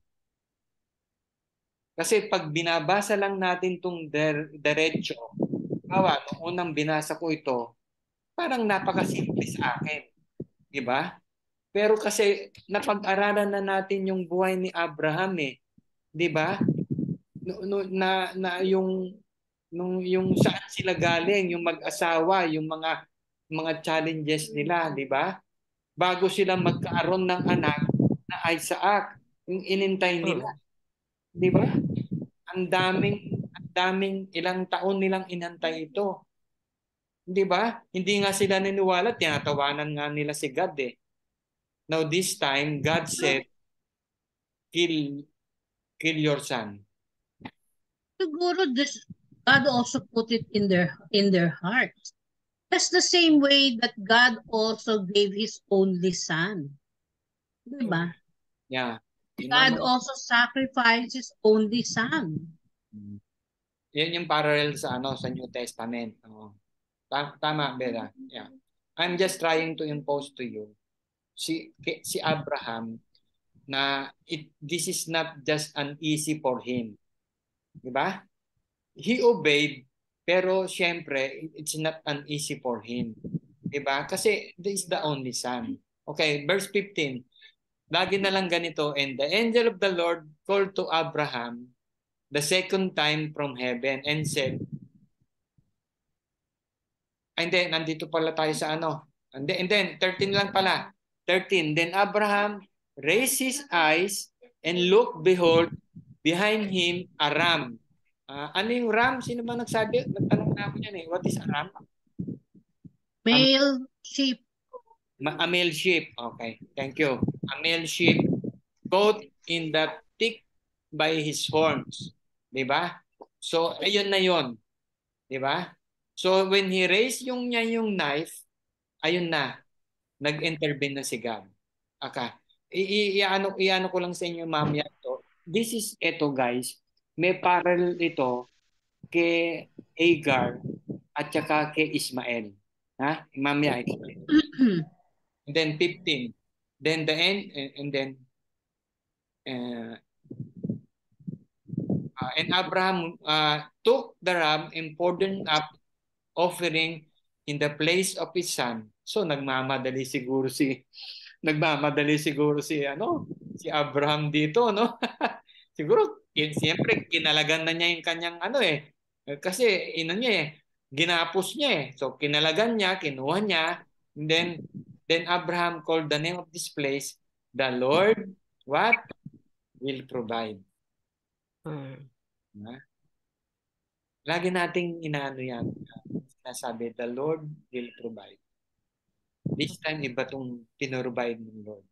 Kasi pag binabasa lang natin itong derecho, bawa, nung unang binasa ko ito, parang napakasimple sa akin. Di ba? Pero kasi napag-aralan na natin yung buhay ni Abraham eh. Di ba? No, no, na, na yung nung yung saan sila galing, yung mag-asawa, yung mga mga challenges nila, di ba? Bago sila magkaroon ng anak na Isaac, yung inintay nila. Di ba? Ang daming ang daming ilang taon nilang inantay ito. Di ba? Hindi nga sila niniwala, tinatawanan nga nila si God eh. Now this time, God said, kill kill your son. Siguro this, God also put it in their in their hearts. That's the same way that God also gave His only Son. Diba? Yeah. God also sacrificed His only Son. Yan yung parallel sa ano sa New Testament. Oh. Tama, Bella. Yeah. I'm just trying to impose to you si si Abraham na it, this is not just an easy for him. Di ba? He obeyed, pero syempre, it's not an easy for him. Di ba? Kasi this is the only son. Okay, verse fifteen. Lagi na lang ganito, and the angel of the Lord called to Abraham the second time from heaven and said, and then, nandito pala tayo sa ano. And then, and then thirteen lang pala. thirteen. Then Abraham raised his eyes, and looked, behold, behind him a ram. Uh, ano yung ram? Sino ba nagsabi? Nagtanong na ako yan eh. What is a ram? Male sheep. A male sheep. Okay, thank you. A male sheep caught in the thick by his horns. Diba? So, ayun na yun. Diba? So, when he raised yung niya yung knife, ayun na. Nag-intervene na si God. Okay. I-ano i-ano ko lang sa inyo mamaya to. This is ito guys. May parallel ito kay Hagar at saka kay Ismael. Ha? Mamaya explain. And then fifteen. Then the end and, and then uh, uh, and Abraham uh, took the ram and poured up offering in the place of his son. So nagmamadali siguro si nagmamadali siguro si ano, si Abraham dito, no? Siguro siyempre kinalagan na niya yung kanyang ano eh. Kasi ino niya eh, ginapos niya eh. So kinalagan niya, kinuha niya, and then then Abraham called the name of this place, the Lord what will provide. Hmm. Diba? Lagi nating inaano yan. Sinasabi, the Lord will provide. This time, iba itong pinrovide ng Lord.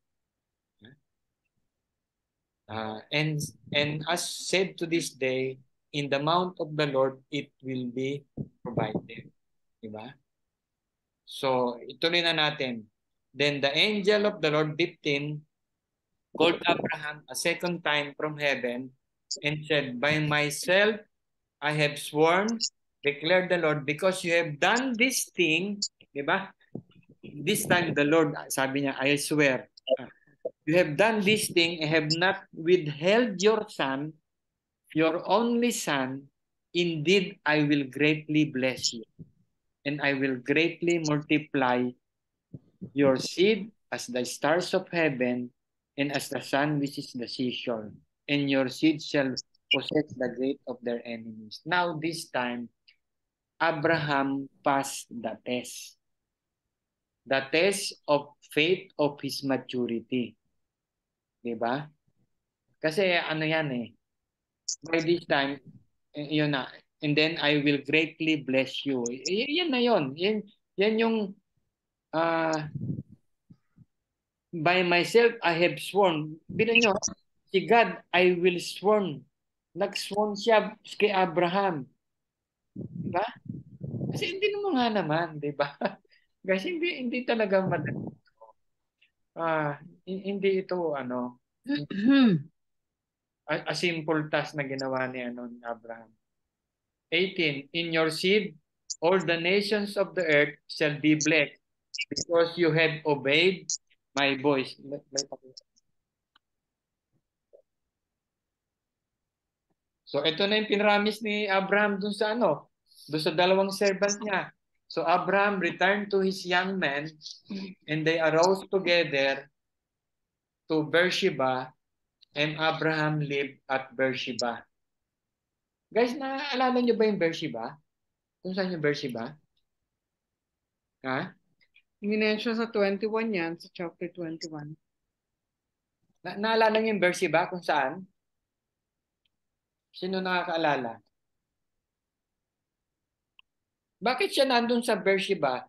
Uh, and and as said to this day, in the mount of the Lord, it will be provided. Diba? So, ituloy na natin. Then the angel of the Lord, fifteen, called Abraham a second time from heaven and said, by myself I have sworn, declared the Lord, because you have done this thing, diba? This time the Lord, sabi niya, I swear, you have done this thing and have not withheld your son, your only son. Indeed, I will greatly bless you, and I will greatly multiply your seed as the stars of heaven and as the sun which is the seashore. And your seed shall possess the gate of their enemies. Now this time, Abraham passed the test. The test of faith of his maturity. Diba? Kasi ano yan eh. By this time, yun na. And then I will greatly bless you. Y- yan na yun. Yan, yan yung uh, by myself I have sworn. Bila nyo, si God, I will sworn. Nag-sworn siya kay Abraham. Diba? Kasi hindi naman nga naman, diba? Kasi hindi, hindi talaga madali. Ah, hindi ito ano, a, a simple task na ginawa ni ano ni Abraham. eighteen, in your seed all the nations of the earth shall be blessed because you have obeyed my voice. So ito na yung pinramis ni Abraham dun sa ano, dun sa dalawang servant niya. So Abraham returned to his young men and they arose together to Beersheba, and Abraham lived at Beersheba. Guys, naaalala niyo ba yung Beersheba? Kung saan yung Beersheba? Ha? Minensyon sa twenty-one yan, sa chapter twenty-one. Na naalala niyo yung Beersheba kung saan? Sino nakakaalala? Bakit siya nandun sa Beersheba?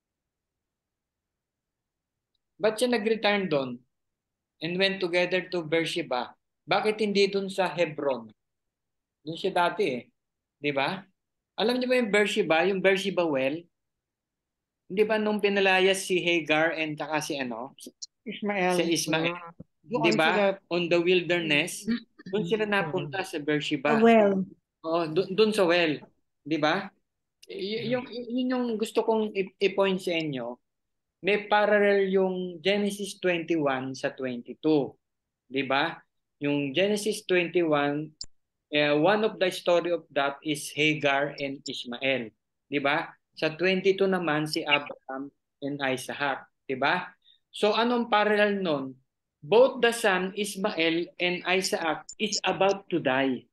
Ba't siya nag-return doon and went together to Beersheba? Bakit hindi doon sa Hebron? Doon siya dati eh. Di ba? Alam niyo ba yung Beersheba, yung Beersheba well? Hindi ba nung pinalayas si Hagar and saka si ano? Ismael. Si Ismael. Di ba? On the wilderness. Doon sila napunta sa Beersheba. Well, Oo, doon sa well. Di ba? Y- yung, yun yung gusto kong i-point sa inyo. May parallel yung Genesis twenty-one sa twenty-two. Di ba? Yung Genesis twenty-one, uh, one of the story of that is Hagar and Ishmael. Di ba? Sa twenty-two naman si Abraham and Isaac. Di ba? So anong parallel nun? Both the son Ismael and Isaac is about to die.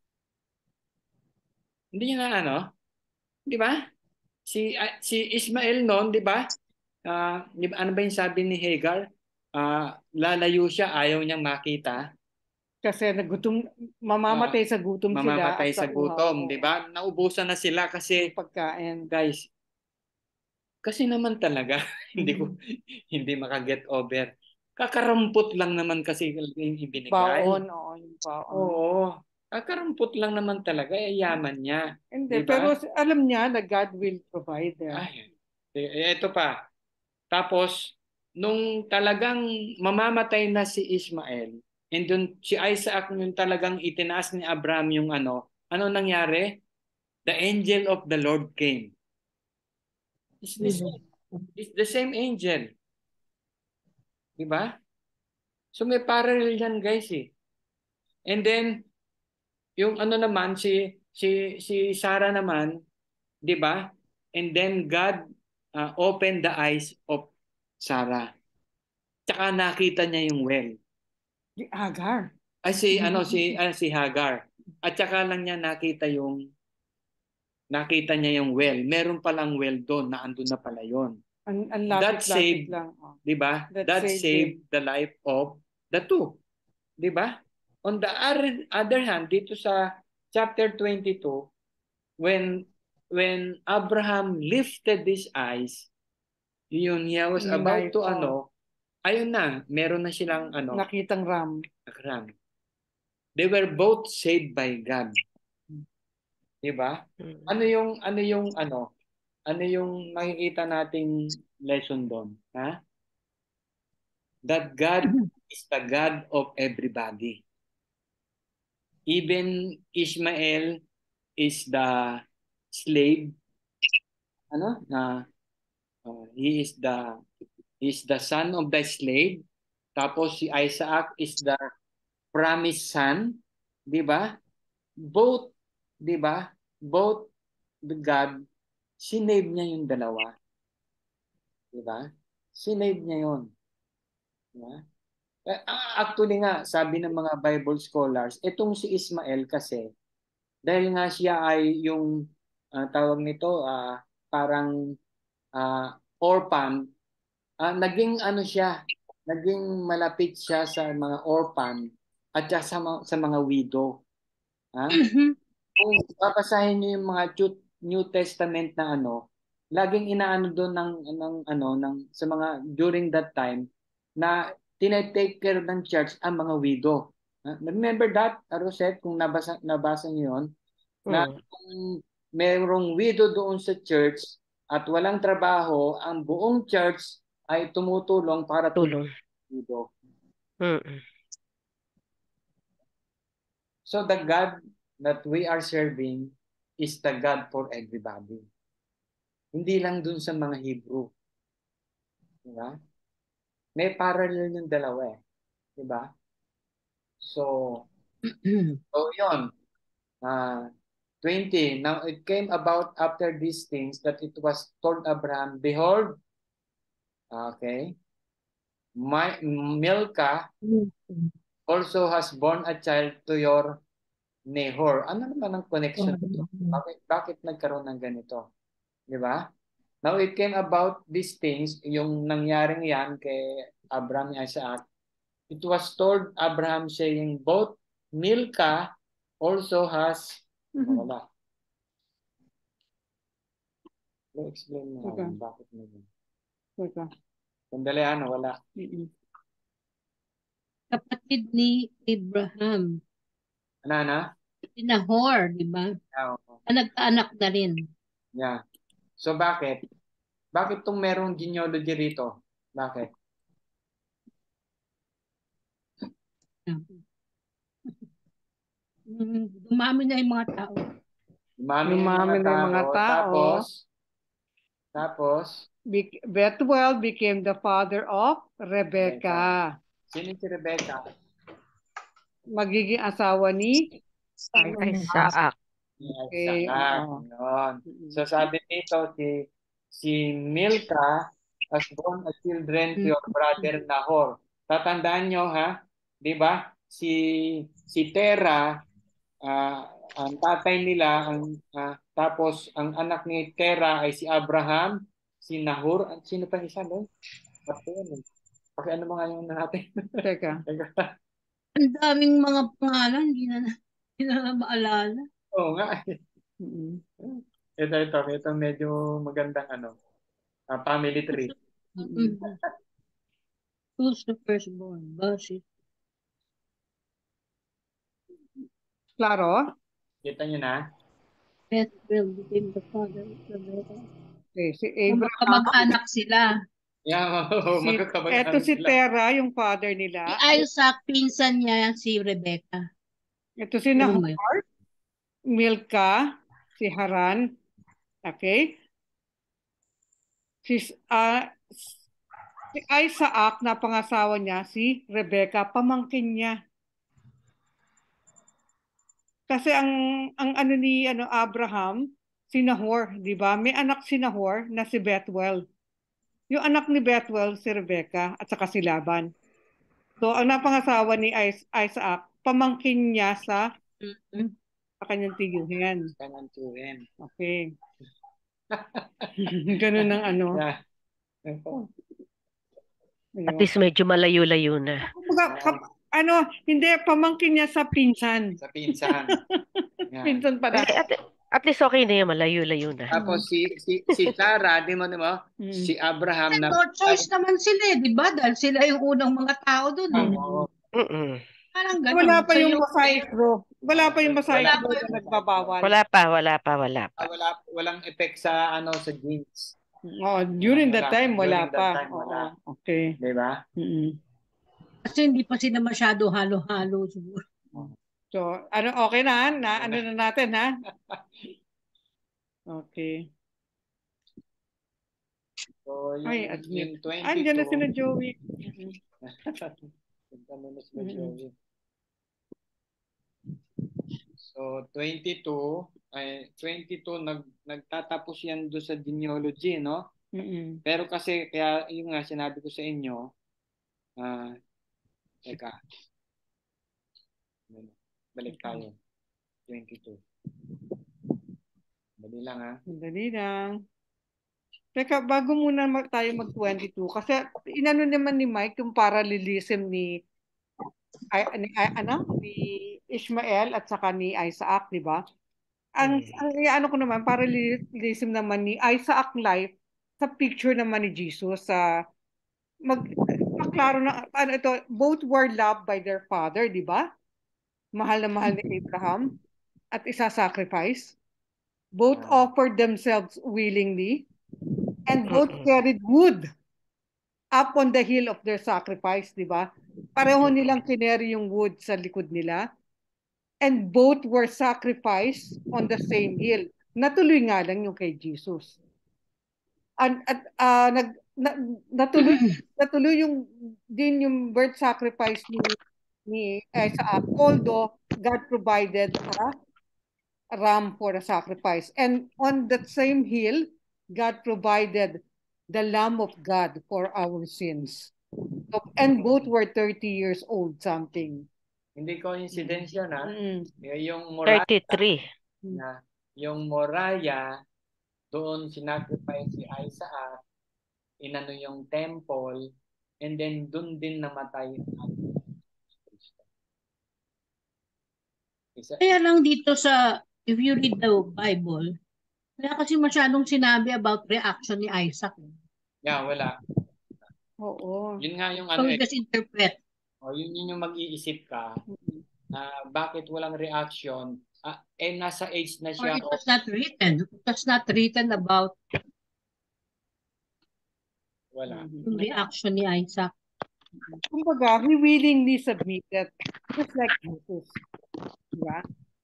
Hindi niya na ano? Di ba? Si uh, si Ismael noon, di ba? Uh, di ba ano ba yung sabi ni Hagar? ah, lalayo siya, ayaw niyang makita. Kasi nagutom, mamamatay sa gutom sila Mamamatay at sa uhaw, gutom, oo. di ba? Naubusan na sila kasi, Pagkain. guys, kasi naman talaga, hindi ko, hindi makaget over. Kakarampot lang naman kasi yung ibinigay. Baon, oo, yung baon. Oo. Kakarampot lang naman talaga, eh, yaman niya. Hindi, Di ba? pero alam niya na God will provide them. Ay, eh, ito pa. Tapos, nung talagang mamamatay na si Ishmael, and dun si Isaac yung talagang itinaas ni Abraham yung ano, ano nangyari? The angel of the Lord came. It's the same, it's the same angel. Diba? So may parallel yan, guys, eh. And then, yung ano naman, si, si, si Sarah naman, di ba? And then God uh, opened the eyes of Sarah. Tsaka nakita niya yung well. Di Agar. Ay si ano si ah, si Hagar. At saka lang niya nakita yung nakita niya yung well. Meron palang well doon na andun na pala yon. Ang, ang That lapit-lapit saved, lang. Oh. di ba? That That saved saved the life of the two. Di ba? On the other other hand, dito sa chapter twenty-two, when when Abraham lifted his eyes, yun, he was Yung about life, to oh. ano, ayun na, meron na silang ano, Nakitang ram. ram. They were both saved by God. 'Di ba? Ano yung ano yung ano? Ano yung makikita nating lesson doon, ha? That God is the God of everybody. Even Ishmael is the slave, ano? Na uh, he is the he is the son of the slave. Tapos si Isaac is the promised son, 'di ba? Both, 'di ba? Both the God, sinave niya yung dalawa. 'Di ba? Sinave niya 'yon. 'Di ba? Eh, actually nga, sabi ng mga Bible scholars, itong si Ismael kasi, dahil nga siya ay yung uh, tawag nito, uh, parang uh, orphan, uh, naging ano siya, naging malapit siya sa mga orphan at sa, sa mga widow. Ha? Kung babasahin niyo yung mga New Testament na ano, laging inaano doon ng ng ano ng sa mga during that time na tinetake care ng church ang mga widow. Uh, remember that, Rosette, kung nabasa nabasa niyo 'yon, na Hmm. kung mayroong widow doon sa church at walang trabaho, ang buong church ay tumutulong para Tulong. widow. Mm. So the God that we are serving is the God for everybody. Hindi lang dun sa mga Hebrew. Diba? May parallel yung dalawa eh. Diba? So, so yun. Uh, twenty. Now it came about after these things that it was told Abraham, behold, okay, my Milcah also has born a child to your Nahor. Ano naman ang connection nito? Bakit, bakit nagkaroon ng ganito? Di ba? Now it came about these things, yung nangyaring yan kay Abraham and Isaac. It was told Abraham saying, both Milcah also has, Mhm. wala. I-explain mo Okay. okay. Bakit mo yun. Teka. Sandali, ano, wala. Mm-mm. Kapatid ni Abraham. Ano, ano? Si Nahor, di ba? Yeah, oo. Nagkaanak na rin. Yeah. So bakit? Bakit itong merong genealogy rito? Bakit? Mm, Dumami na yung mga tao. Dumami yung Dumami mga na yung mga tao. tao. Tapos, tapos, Be- Bethuel became the father of Rebecca. sino si Rebecca? Magiging asawa ni Ay, Isaac. Okay, Isaac. oo. Yun. So sabi dito, si, si Milcah has born a children to your brother Nahor. Tatandaan nyo ha, di ba? Si, si Terah, ah, ang tatay nila, ang, ah, tapos ang anak ni Terah ay si Abraham, si Nahor, at sino pa isa doon? Ba't yun eh? Pakiano mo nga yung natin. Teka. Ang daming mga pangalan, hindi na, hindi na maalala. Oo nga. Mm-mm. Ito, ito. Ito medyo magandang ano. Uh, family tree. Mm-hmm. Who's the firstborn? Basit. Klaro? Kita nyo na? Bethuel became the father of Rebecca. Okay, si Kung Abraham. magkamag-anak sila. Yeah, Si, magkakabag eto si sila. Tera, yung father Si nila. Isaac, pinsan niya si Rebecca. Ito si Ano mo yun? Nahor, Milka, si Haran. Okay? Si, ah, si Isaac na pangasawa niya, si Rebecca, pamangkin niya. Kasi ang ang ano ni ano Abraham, si Nahor, 'di ba? May anak si Nahor na si Bethuel. Yung anak ni Bethuel si Rebecca at saka si Laban. So ang napangasawa ni Isaac, pamangkin niya sa Mm-hmm. sa kanyang tiyuhin. Kanyang tuwin. Okay. Ganun ang ano. Yeah. At least medyo malayo-layo na. Kumbaga, kap- ano, hindi, pamangkin niya sa pinsan. Sa pinsan. Yeah. Pinsan pala. Eh, at, at least okay na yan, malayo-layo na. Tapos si si si Sarah, di mo di mo? Mm. Si Abraham na No choice naman sila, eh, di ba? Dahil sila yung unang mga tao doon. Eh. Oo. Mm-mm. Parang ganun. Wala pa So, yung mosaic bro. Wala pa yung mosaic Wala bro pa na nagbabawal. Wala pa, wala pa, wala pa. Ah, wala walang effect sa ano sa genes. Oh, during that Wala. time, wala During that pa. time, wala. Oo, okay. Di ba? Mm-mm. Kasi hindi pa sila masyado halo-halo siguro. So, ano, okay na, na ano na natin, ha? Okay. So, yung, Ay, admit. yung twenty-two. Andiyan na sila Joey. Mm-hmm. So, twenty-two, ay, twenty-two, nag, nagtatapos yan doon sa genealogy, no? Mm-mm. Pero kasi, kaya yung nga sinabi ko sa inyo, ah, uh, teka, balik tayo, twenty-two. Dali lang, ha? Dali lang. Teka, bago muna mag, tayo mag-twenty-two, kasi inano naman ni Mike yung parallelism ni, ay, ni ay, ano, ni Ishmael at saka ni Isaac, di ba? Ang, Hmm. ang ano ko naman, parallelism naman ni Isaac life sa picture naman ni Jesus sa mag paklaro na ano ito, both were loved by their father, di ba? Mahal na mahal ni Abraham at isa-sacrifice. Both offered themselves willingly and both Mm-mm. carried wood up on the hill of their sacrifice, di ba? Pareho nilang kineri yung wood sa likod nila. And both were sacrificed on the same hill. Natuloy nga lang yung kay Jesus. At, at uh, nag, na, natuloy, natuloy yung din yung birth sacrifice ni, ni Isaac. Although God provided a, a ram for a sacrifice. And on that same hill, God provided the Lamb of God for our sins. So, and both were thirty years old something. Hindi coincidence yun, ha? Mm. Yung Moriah, thirty-three. na, yung Moriah, doon sinacrifice si Isaac, inano yung temple, and then doon din namatay ang Kristo. Isa, Kaya lang dito sa, if you read the Bible, wala kasi masyadong sinabi about reaction ni Isaac. yeah, wala. Oo. Yun nga yung So ano we eh. just interpret. O, yun yun yung mag-iisip ka na bakit walang reaction. Ah, eh, nasa age na Or siya. it was not written. It was not written about Wala. yung reaction ni Isaac. Kumbaga, he willingly submitted. Just like Jesus. Diba?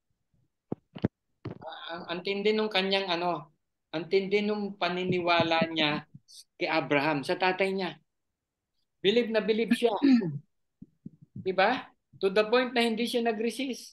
Ang, ang tindi nung kanyang ano, ang tindi nung paniniwala niya kay Abraham, sa tatay niya. Believe na believe siya. Diba? To the point na hindi siya nag-resist.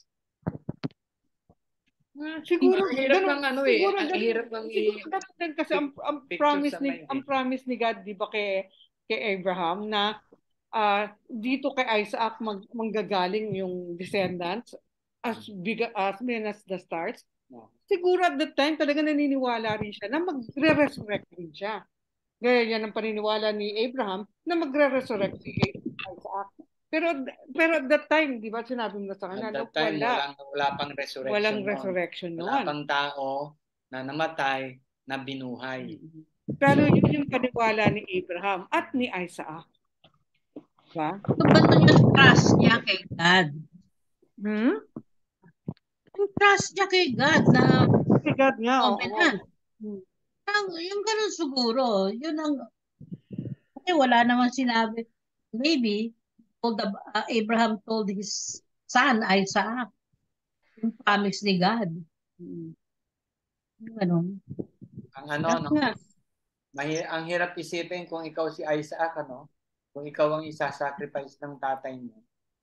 Ah, siguro, Ang hirap ganun, ng ano eh. siguro, Ang ganun, hirap ng siguro ganun din kasi ang, ang picture promise sa ni mind, ang eh. promise ni God, di ba, kay kay Abraham na ah, dito kay Isaac mag, manggagaling yung descendants as big as many as the stars. No. Siguro at that time talaga naniniwala rin siya na magre-resurrect rin siya. Gaya yan ang paniniwala ni Abraham na magre-resurrect si Isaac. Pero pero at that time, di ba sinabi mo sa kanya, At that look, time, wala. walang, wala pang resurrection Walang noon. resurrection Wala noon. pang tao na namatay na binuhay. Pero yun yung paniwala ni Abraham at ni Isaac. Diba? Ano ba nun yung trust niya kay God? Hmm? Yung trust niya kay God na Si God nga, oo. covenant. Hmm. Ang, yung ganun siguro, yun ang, kasi wala naman sinabi, maybe, told, the- uh, Abraham told his son, Isaac, yung promise ni God. Hmm. Yung ganun. Ang ano, Kasi no? nga, Mahi- ang hirap isipin kung ikaw si Isaac, ano? Kung ikaw ang isa-sacrifice ng tatay mo.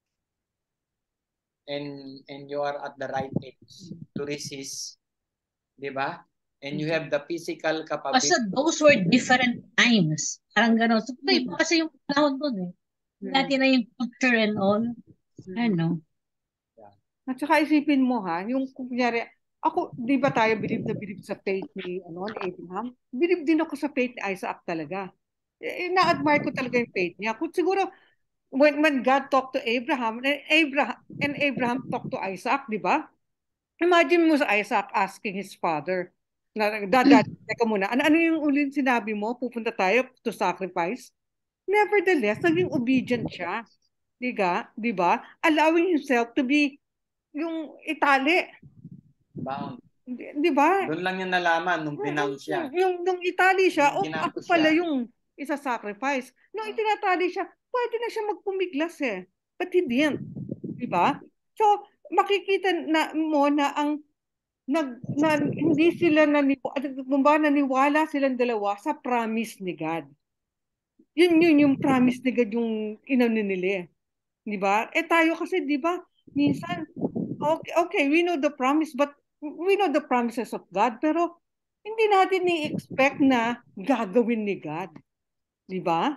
And and you are at the right age to resist, di ba? And you have the physical kasi capability. those were different times. Parang ganun. So, iba kasi yung panahon doon eh. Dati na yung culture and all. Ano? At saka isipin mo ha, yung kunyari, ako, di ba tayo believe na believe sa faith ni, ano, ni Abraham? Believe din ako sa faith ni Isaac talaga. Eh, na-admire ko talaga yung faith niya. Kung siguro, when, when God talked to Abraham, and Abraham, and Abraham talked to Isaac, di ba? Imagine mo sa Isaac asking his father, na, dad, teka muna, ano, ano yung uling sinabi mo? Pupunta tayo to sacrifice? Nevertheless, naging obedient siya. Di ba? Di ba? Allowing himself to be yung itali. Bound. Di, di ba? Doon lang niya nalaman nung binound siya. Yung nung itali siya, Nung oh, ginampo ako pala siya. yung isa-sacrifice. Nung itinatali siya, pwede na siya magpumiglas eh. But he didn't. Di ba? So, makikita na mo na ang nag, na, hindi sila naniwala, naniwala silang dalawa sa promise ni God. Yun yun yung promise ni God yung inano nila. Di ba? Eh tayo kasi, di ba, minsan, okay, okay, we know the promise, but we know the promises of God, pero hindi natin i-expect na gagawin ni God. Di ba?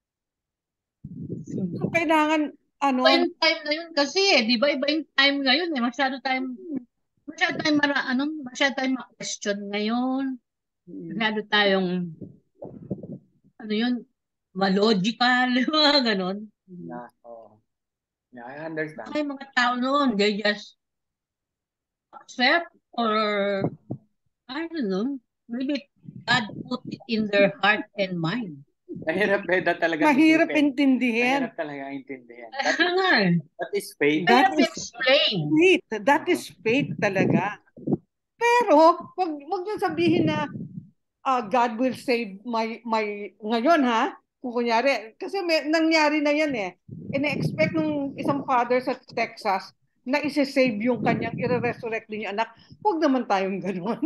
So, kailangan, ano, Iba yung time na yun kasi eh. Di ba? Iba yung time ngayon eh. Masyado tayong, masyado tayong, mara, ano, masyado tayong ma-question ngayon. Masyado tayong, ano yun, ma-logical, mga ganon. Na, oh. Yeah, I understand. Ay, mga tao noon, they just accept or, I don't know, maybe God put it in their heart and mind. Mahirap beda talaga mahirap isipin. intindihin. Mahirap talaga intindihin. That, That, that is faith. That Mahirap is explain. faith. That is faith talaga. Pero, wag, wag niyo sabihin na uh, God will save my, my, ngayon ha, kung kunyari, kasi may, nangyari na yan eh. Ina-expect nung isang father sa Texas na isa-save yung kanyang i-resurrect din yung anak. Huwag naman tayong ganun.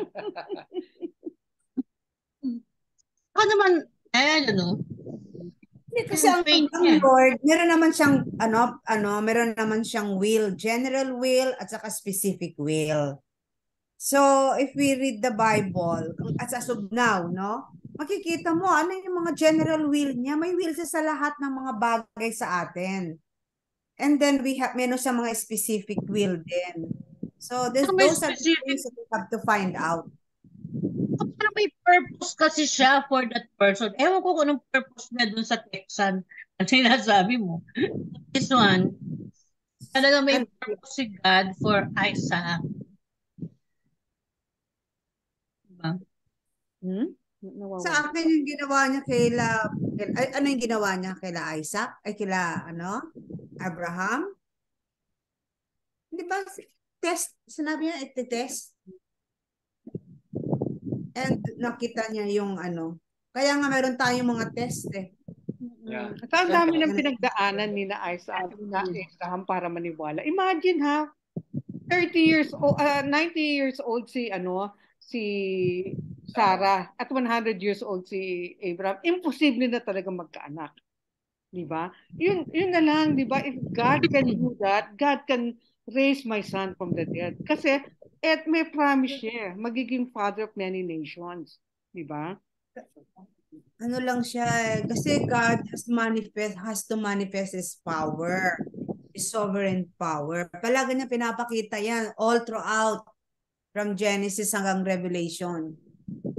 Ako naman, eh, ano, Kasi ang, faith ang niya. Lord, meron naman siyang ano, ano, meron naman siyang will, general will at saka specific will. So, if we read the Bible, as as of now, no, makikita mo ano yung mga general will niya. May will siya sa lahat ng mga bagay sa atin. And then we have meron sa mga specific will din. So, this, May those are the specific- things that we have to find out. Parang may purpose kasi siya for that person. Ewan ko kung anong purpose niya dun sa Texan at sinasabi mo. This one, talaga may purpose si God for Isaac. Diba? Hmm? Sa akin yung ginawa niya kila, ay, ano yung ginawa niya kila Isaac? Ay kila, ano? Abraham? Di ba? Test, sinabi niya, iti-test. And nakita niya yung ano. Kaya nga meron tayong mga test eh. Yeah. At ang dami ng pinagdaanan ni na Isaac, ni na Abraham para maniwala. Imagine ha, thirty years old, uh, ninety years old si ano, si Sarah at one hundred years old si Abraham. Imposible na talaga magkaanak. 'Di ba? Yun yun na lang, 'di ba? If God can do that, God can raise my son from the dead. Kasi at may promise siya, magiging father of many nations, 'di ba? Ano lang siya eh. Kasi God has manifest has to manifest His power. His sovereign power. Palagi niya pinapakita yan all throughout from Genesis hanggang Revelation.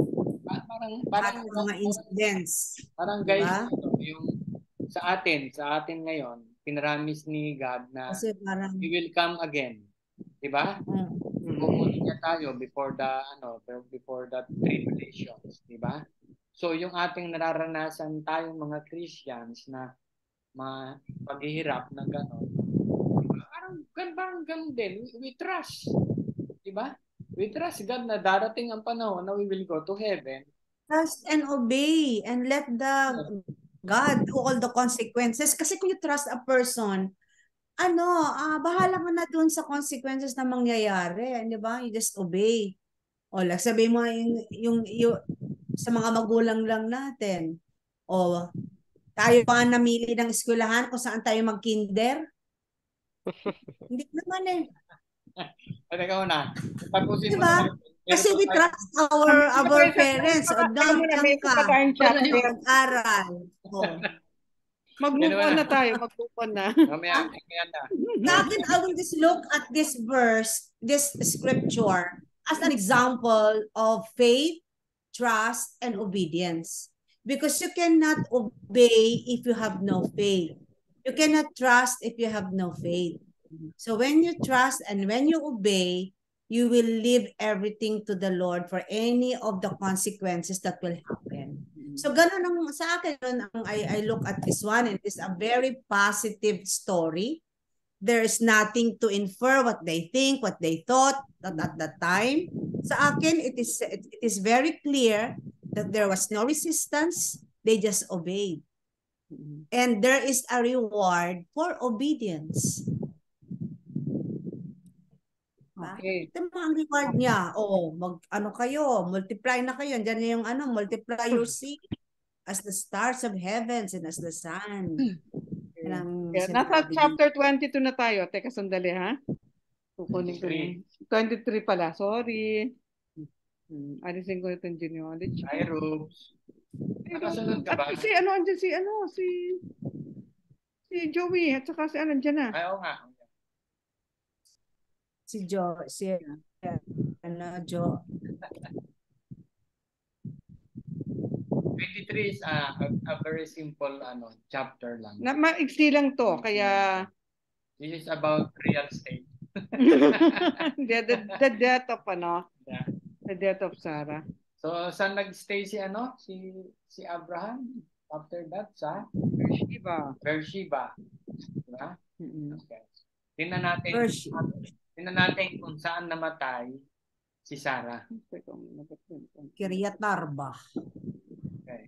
parang Lahat parang ng mga incidents. parang guys, Diba? ano, yung sa atin, sa atin ngayon, pinramis ni God na Kasi parang, He will come again. 'Di ba? mm, Kukunin niya tayo before the ano, before the tribulations, 'di ba? So yung ating nararanasan tayong mga Christians na mga paghihirap na gano'n, diba? Parang gan parang ganun din. We, we trust, 'di ba? We trust God na darating ang panahon na we will go to heaven. trust and obey and let the God do all the consequences. Kasi kung you trust a person, ano, ah, bahala ka na dun sa consequences na mangyayari. Di ba? You just obey. O, like, sabi mo yung, yung, yung, sa mga magulang lang natin. O, tayo pa nga namili ng eskwelahan kung saan tayo mag-kinder. Hindi naman eh. At ikaw na, tapusin mo Diba? na lang. Kasi we trust our our parents. O, dam May isa pa ka. tayong chapter. Mag-aral. O. Mag-move Ganun on na. na tayo. Mag-move on na. Mamaya, mamaya na. Sa akin, I will just look at this verse, this scripture, as an example of faith, trust, and obedience. Because you cannot obey if you have no faith. You cannot trust if you have no faith. So when you trust and when you obey, you will leave everything to the Lord for any of the consequences that will happen. So ganun ang sa akin, ang I, I look at this one, and it's a very positive story. There is nothing to infer what they think, what they thought at, at that time. Sa akin, it is, it is very clear that there was no resistance. They just obeyed. And there is a reward for obedience. Okay. Ito mo ang reward niya. O, mag, ano kayo, multiply na kayo. Diyan na yung ano, multiply your seed as the stars of heavens and as the sun. Yan ang Yeah, nasa sinabi chapter twenty-two na tayo. Teka, sandali ha. Kukunin ko yun. twenty-three pala, sorry. Hmm, alisin ko itong genealogy. Hi, Rubs. Nakasunod ka ba? At si ano, andyan si ano, si si Joey, at saka si ano, andyan na. Ay, oo nga. si Jo, si ano, Jo. twenty-three is a, a, a very simple ano chapter lang. Na, maiksi lang to, kaya This is about real estate. the, the, the death of ano, Yeah. the death of Sarah. So, saan nag-stay si ano? Si si Abraham? After that, sa Beersheba. Beersheba. Diba? Mm-hmm. Okay. Tingnan natin. Beersheba. Tingnan natin kung saan namatay si Sarah. Kiryat Arba. Okay.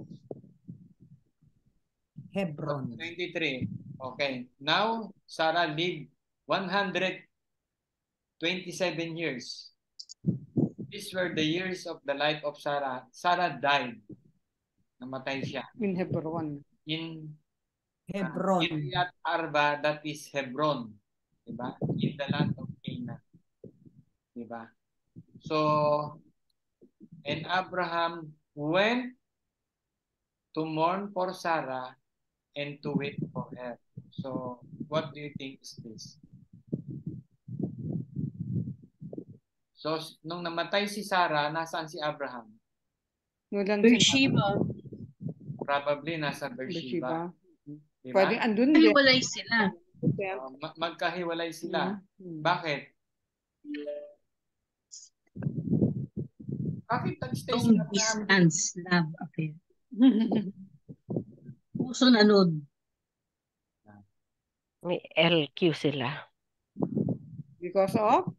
Hebron. twenty-three. Okay. Now, Sarah lived one hundred twenty-seven years. These were the years of the life of Sarah. Sarah died. Namatay siya. In Hebron. In Hebron. Uh, Kiryat Arba, that is Hebron. Diba? In the land of Canaan. Diba? So, and Abraham went to mourn for Sarah and to wait for her. So, what do you think is this? So, nung namatay si Sarah, nasaan si Abraham? Walang Beersheba. Probably nasa Beersheba. Beersheba. Diba? Pwedeng andun din. Hiwalay sila. Uh, ma- magkahiwalay sila. Mm-hmm. Bakit? Bakit nag-stay si Long Abraham? distance love affair. Puso nanod. May L Q sila. Because of?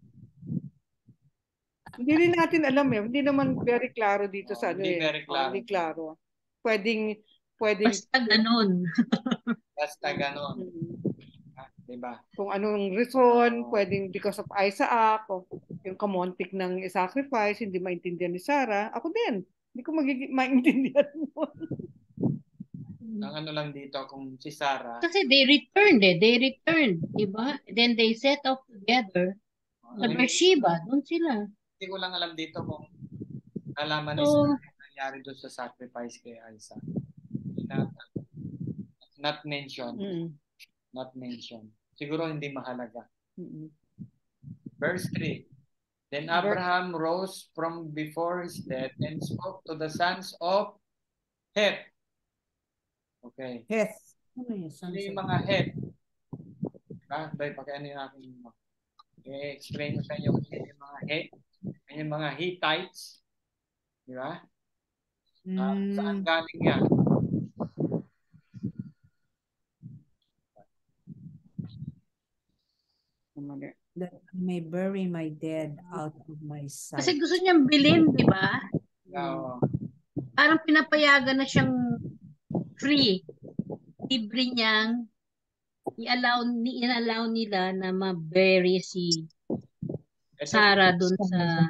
Hindi rin natin alam eh. Hindi naman very klaro dito Oh, sa ano hindi eh. very klaro. Oh, hindi klaro. Pwedeng, pwedeng. Basta ganon. Basta ganon. Mm-hmm. Ah, diba? Kung anong reason, pwedeng because of Isaac, o yung kamontik ng sacrifice, hindi maintindihan ni Sarah. Ako din. Hindi ko magiging maintindihan mo. Ang ano lang dito, kung si Sarah, Kasi they returned eh. They returned. Diba? Then they set off together. Sa hindi, Beersheba. Doon sila. hindi ko lang alam dito kung nalaman ni So, Sarah yung nangyari doon sa sacrifice kay Isaac. Not, not mentioned. Mm-hmm. Not mentioned. Siguro hindi mahalaga. Mm-hmm. Verse three. Then Abraham rose from before his death and spoke to the sons of Heth. Okay. Heth. Ano yung mga Heth? Diba? Bay, pakiano natin mo. I-explain ko sa inyo kung yung mga Heth. Yung mga Hittites. Diba? Uh, Mm. Saan galing yan? That I may bury my dead out of my sight. Kasi gusto niyang bilhin, di ba? Oo. Parang pinapayagan na siyang free. Libre niyang i-allow, ni, in-allow nila na ma-bury si Sarah dun sa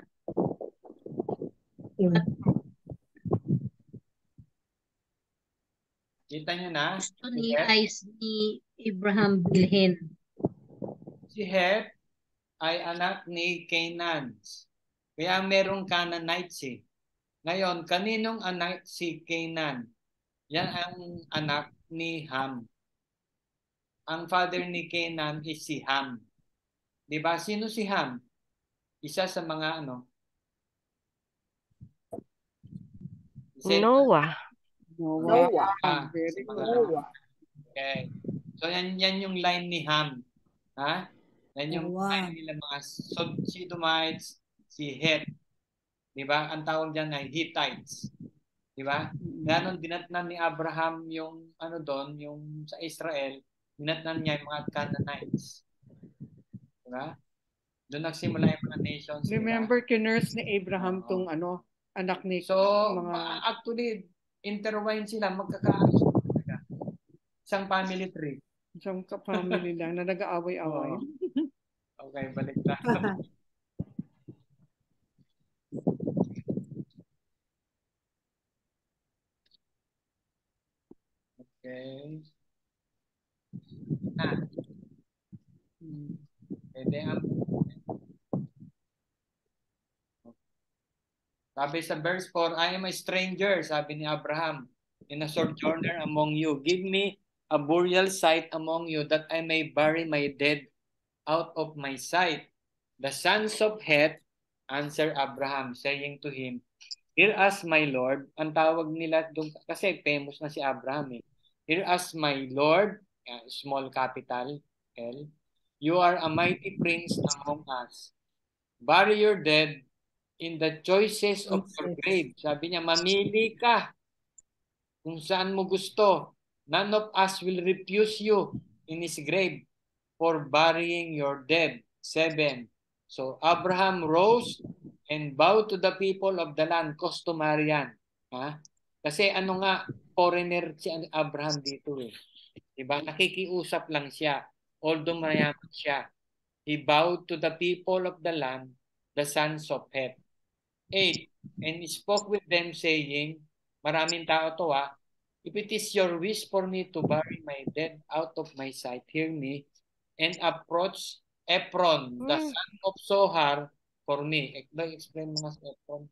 Kita niyo na? gusto ni, Is, ni Abraham bilhin. Si Heth ay anak ni Canaan. Kaya merong Canaanites eh. Ngayon, kaninong anak si Canaan? Yan ang anak ni Ham. Ang father ni Canaan is si Ham. Diba? Sino si Ham? Isa sa mga ano? Noah. Noah. Ah, Very sa mga good. ano. Okay. So yan, yan yung line ni Ham. Ha? Yan yung Noah. line nila mga Sodomites, si Heth. Diba? Ang tawag dyan ay Hittites. Diba? Kaya nung dinatnan ni Abraham yung ano doon, yung sa Israel, dinatnan niya yung mga Canaanites. Diba? Doon nagsimula yung mga nations. Remember, diba? kinurse ni Abraham Oo. tong ano, anak ni So, mga... actually, intertwine sila, magkakaayos talaga. Isang family tree. Isang family lang na nag-aaway-away. Oo. Okay, balik tayo. Okay. Ah. Pwede ang... Sabi sa verse four, I am a stranger, sabi ni Abraham, and a sojourner among you. Give me a burial site among you that I may bury my dead out of my sight. The sons of Heth answered Abraham, saying to him, Hear us, my Lord. Ang tawag nila doon, kasi famous na si Abraham eh. Hear us, my Lord, uh, small capital, L. You are a mighty prince among us. Bury your dead in the choices of your grave. Sabi niya, mamili ka kung saan mo gusto. None of us will refuse you in his grave for burying your dead. Seven. So Abraham rose and bowed to the people of the land. Customary yan. Ha? Kasi ano nga, foreigner si Abraham dito eh. Diba? Nakikiusap lang siya. Although mayaman siya. He bowed to the people of the land, the sons of Heth. Eight. And he spoke with them saying, maraming tao to ha, if it is your wish for me to bury my dead out of my sight, hear me, and approach Ephron, the son of Sohar, for me. Explain mo nga si Ephron.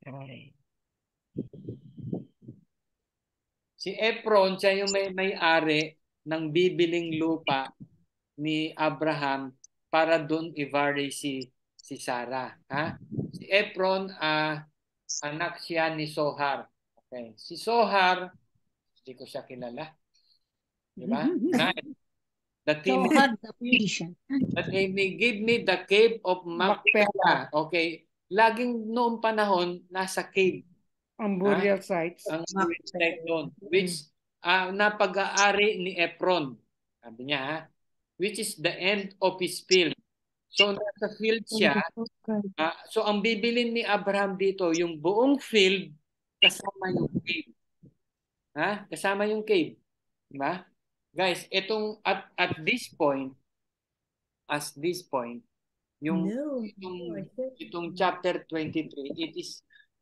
Si Ephron, siya yung may may-ari ng bibiling lupa ni Abraham para doon i-bury si si Sarah. Ha? Si Ephron, uh, anak siya ni Sohar. Okay. Si Sohar, hindi ko siya kilala. Diba? Nine. That he, So may, hard the position. that he may give me the cave of Makaka. Okay. Laging noong panahon, nasa cave. Ang burial ha? sites. Ang burial site doon. Which, uh, napag-aari ni Ephron. Sabi niya, ha? Which is the end of his field. So, nasa field siya. Uh, so, ang bibilin ni Abraham dito, yung buong field, kasama yung cave. Ha? Kasama yung cave. Diba? Guys, itong, at, at this point, as this point, yung, No. itong, itong chapter twenty-three, it is,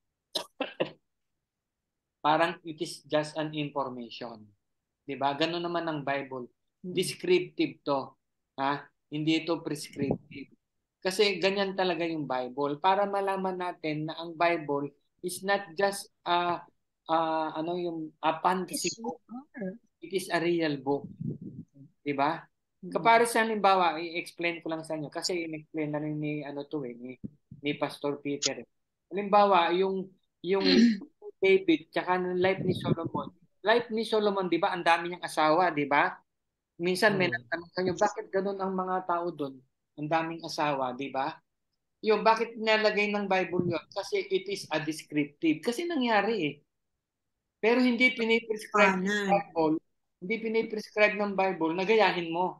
parang it is just an information. Diba? Ganun naman ang Bible. Descriptive to. Ha? Hindi ito prescriptive. Kasi ganyan talaga yung Bible. Para malaman natin na ang Bible is not just uh, uh, ano yung a fantasy book. It is a real book. Diba? Kapare sa halimbawa, i-explain ko lang sa inyo kasi in-explain na rin ni ano to eh, ni, ni Pastor Peter. Halimbawa, yung yung David tsaka ng life ni Solomon. Life ni Solomon, 'di ba? Ang dami niyang asawa, 'di ba? Minsan may nagtanong kayo, bakit ganun ang mga tao doon? Ang daming asawa, 'di ba? Yung bakit nilagay ng Bible 'yon? Kasi it is a descriptive. Kasi nangyari eh. Pero hindi piniprescribe ng Panan. Bible, hindi piniprescribe ng Bible na gayahin mo.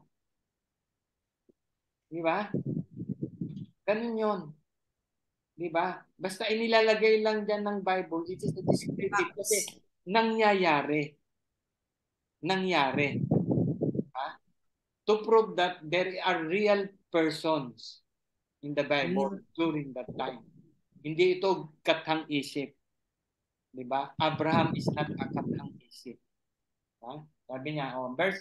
Di ba? Ganun yun. Di ba? Basta inilalagay lang dyan ng Bible, it is a descriptive kasi nangyayari. Nangyari. Diba? To prove that there are real persons in the Bible during that time. Hindi ito kathang isip. Di ba? Abraham is not a kathang isip. Diba? Sabi niya, oh, verse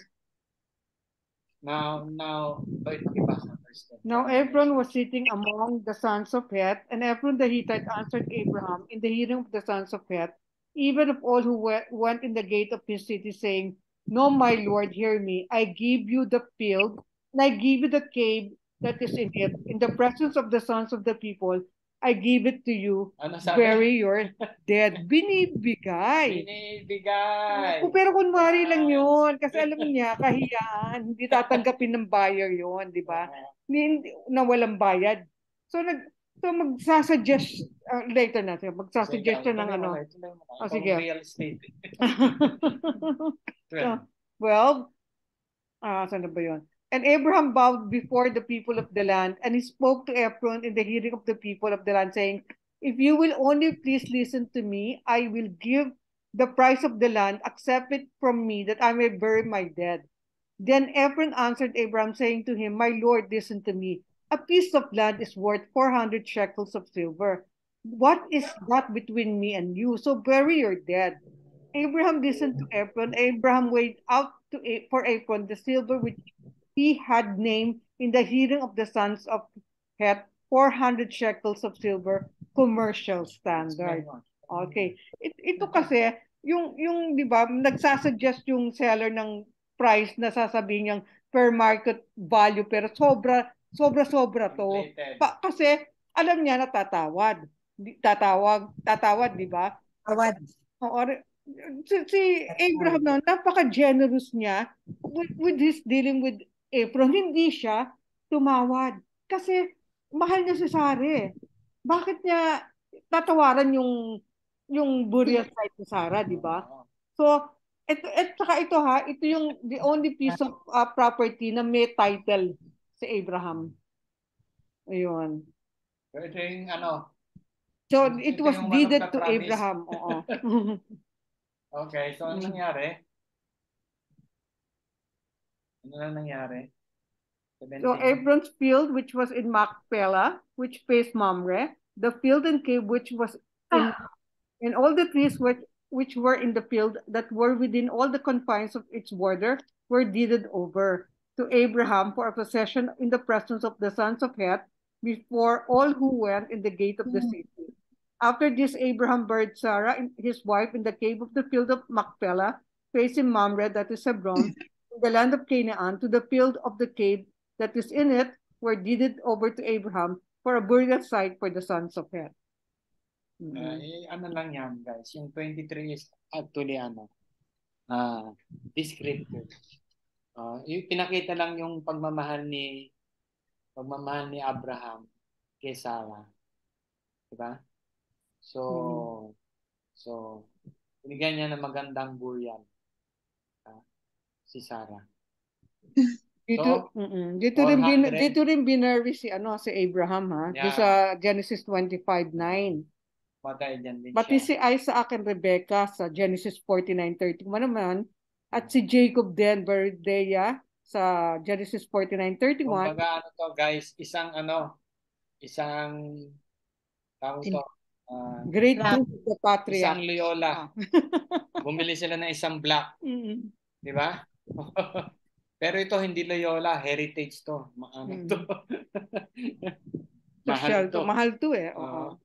Now, now, Now Abram was sitting among the sons of Heth, and Abram the Hittite answered Abraham in the hearing of the sons of Heth, even of all who went in the gate of his city, saying, No, my lord, hear me. I give you the field, and I give you the cave that is in it. In the presence of the sons of the people, I give it to you. Ano sabi? Bury your dead. Binibigay. Binibigay. O, pero kunwari lang yun. Kasi alam niya, kahiyaan. Hindi tatanggapin ng buyer yun, di ba? Hindi, na walang bayad. So, nag, so magsasuggest, uh, later na, magsasuggest siya ng ano. Oh, sige. Real estate. So, well, ah, saan na ba yun? And Abraham bowed before the people of the land, and he spoke to Abram in the hearing of the people of the land, saying, If you will only please listen to me, I will give the price of the land, accept it from me, that I may bury my dead. Then Abram answered Abraham, saying to him, My lord, listen to me. A piece of land is worth four hundred shekels of silver. What is that between me and you? So bury your dead. Abraham listened to Abram. Abraham weighed out to for Abram the silver which he had named in the hearing of the sons of Heth, four hundred shekels of silver, commercial standard. Okay. It, ito kasi, yung, yung di ba, nagsasuggest yung seller ng price na sasabihin niyang per market value, pero sobra, sobra-sobra to. Pa, kasi, alam niya na tatawad. Tatawag, tatawad, di ba? Tawad. Oo, si, si Abraham na, napaka-generous niya with, with his dealing with Abram. Hindi siya tumawad. Kasi mahal niya si Sarah. Bakit niya tatawaran yung yung burial site ni Sarah, di ba? So, ito, et, saka ito ha, ito yung the only piece of uh, property na may title si Abraham. Ayun. So, ito yung ano, So, ito it was yung deeded one of the to promise. Abraham. Oo. Okay, so ano nangyari? Ano na nangyari? So Abram's field, which was in Machpelah, which faced Mamre, the field and cave which was in, in all the trees which, which were in the field that were within all the confines of its border were deeded over to Abraham for a possession in the presence of the sons of Heth before all who went in the gate of the city. After this, Abraham buried Sarah, his wife, in the cave of the field of Machpelah, facing Mamre, that is Hebron, in the land of Canaan, to the field of the cave that is in it, were deeded over to Abraham for a burial site for the sons of Heth. Mm-hmm. Uh, eh, ano lang yan, guys. Yung twenty-three is actually ano, uh, descriptive. Uh, yung pinakita lang yung pagmamahal ni pagmamahal ni Abraham kay Sarah. Diba? So, mm-hmm. so, binigyan niya ng magandang burial uh, si Sarah. Dito, So, mm-mm. dito rin bin, dito rin binary si ano si Abraham ha. Yeah. Dito sa Genesis twenty-five nine. Patay diyan din Pati siya. si Isaac and Rebecca sa Genesis forty-nine thirty-one naman. At si Jacob din, Bernadette sa Genesis forty-nine thirty-one. Kumbaga ano to guys, isang ano, isang tawag to, uh, Great truth of the Patriarch. Isang Loyola. Bumili sila ng isang black. Mm-hmm. Di ba? Pero ito hindi Loyola, heritage to. Ano mm-hmm. to? Mahal to. Mahal to eh. Uh,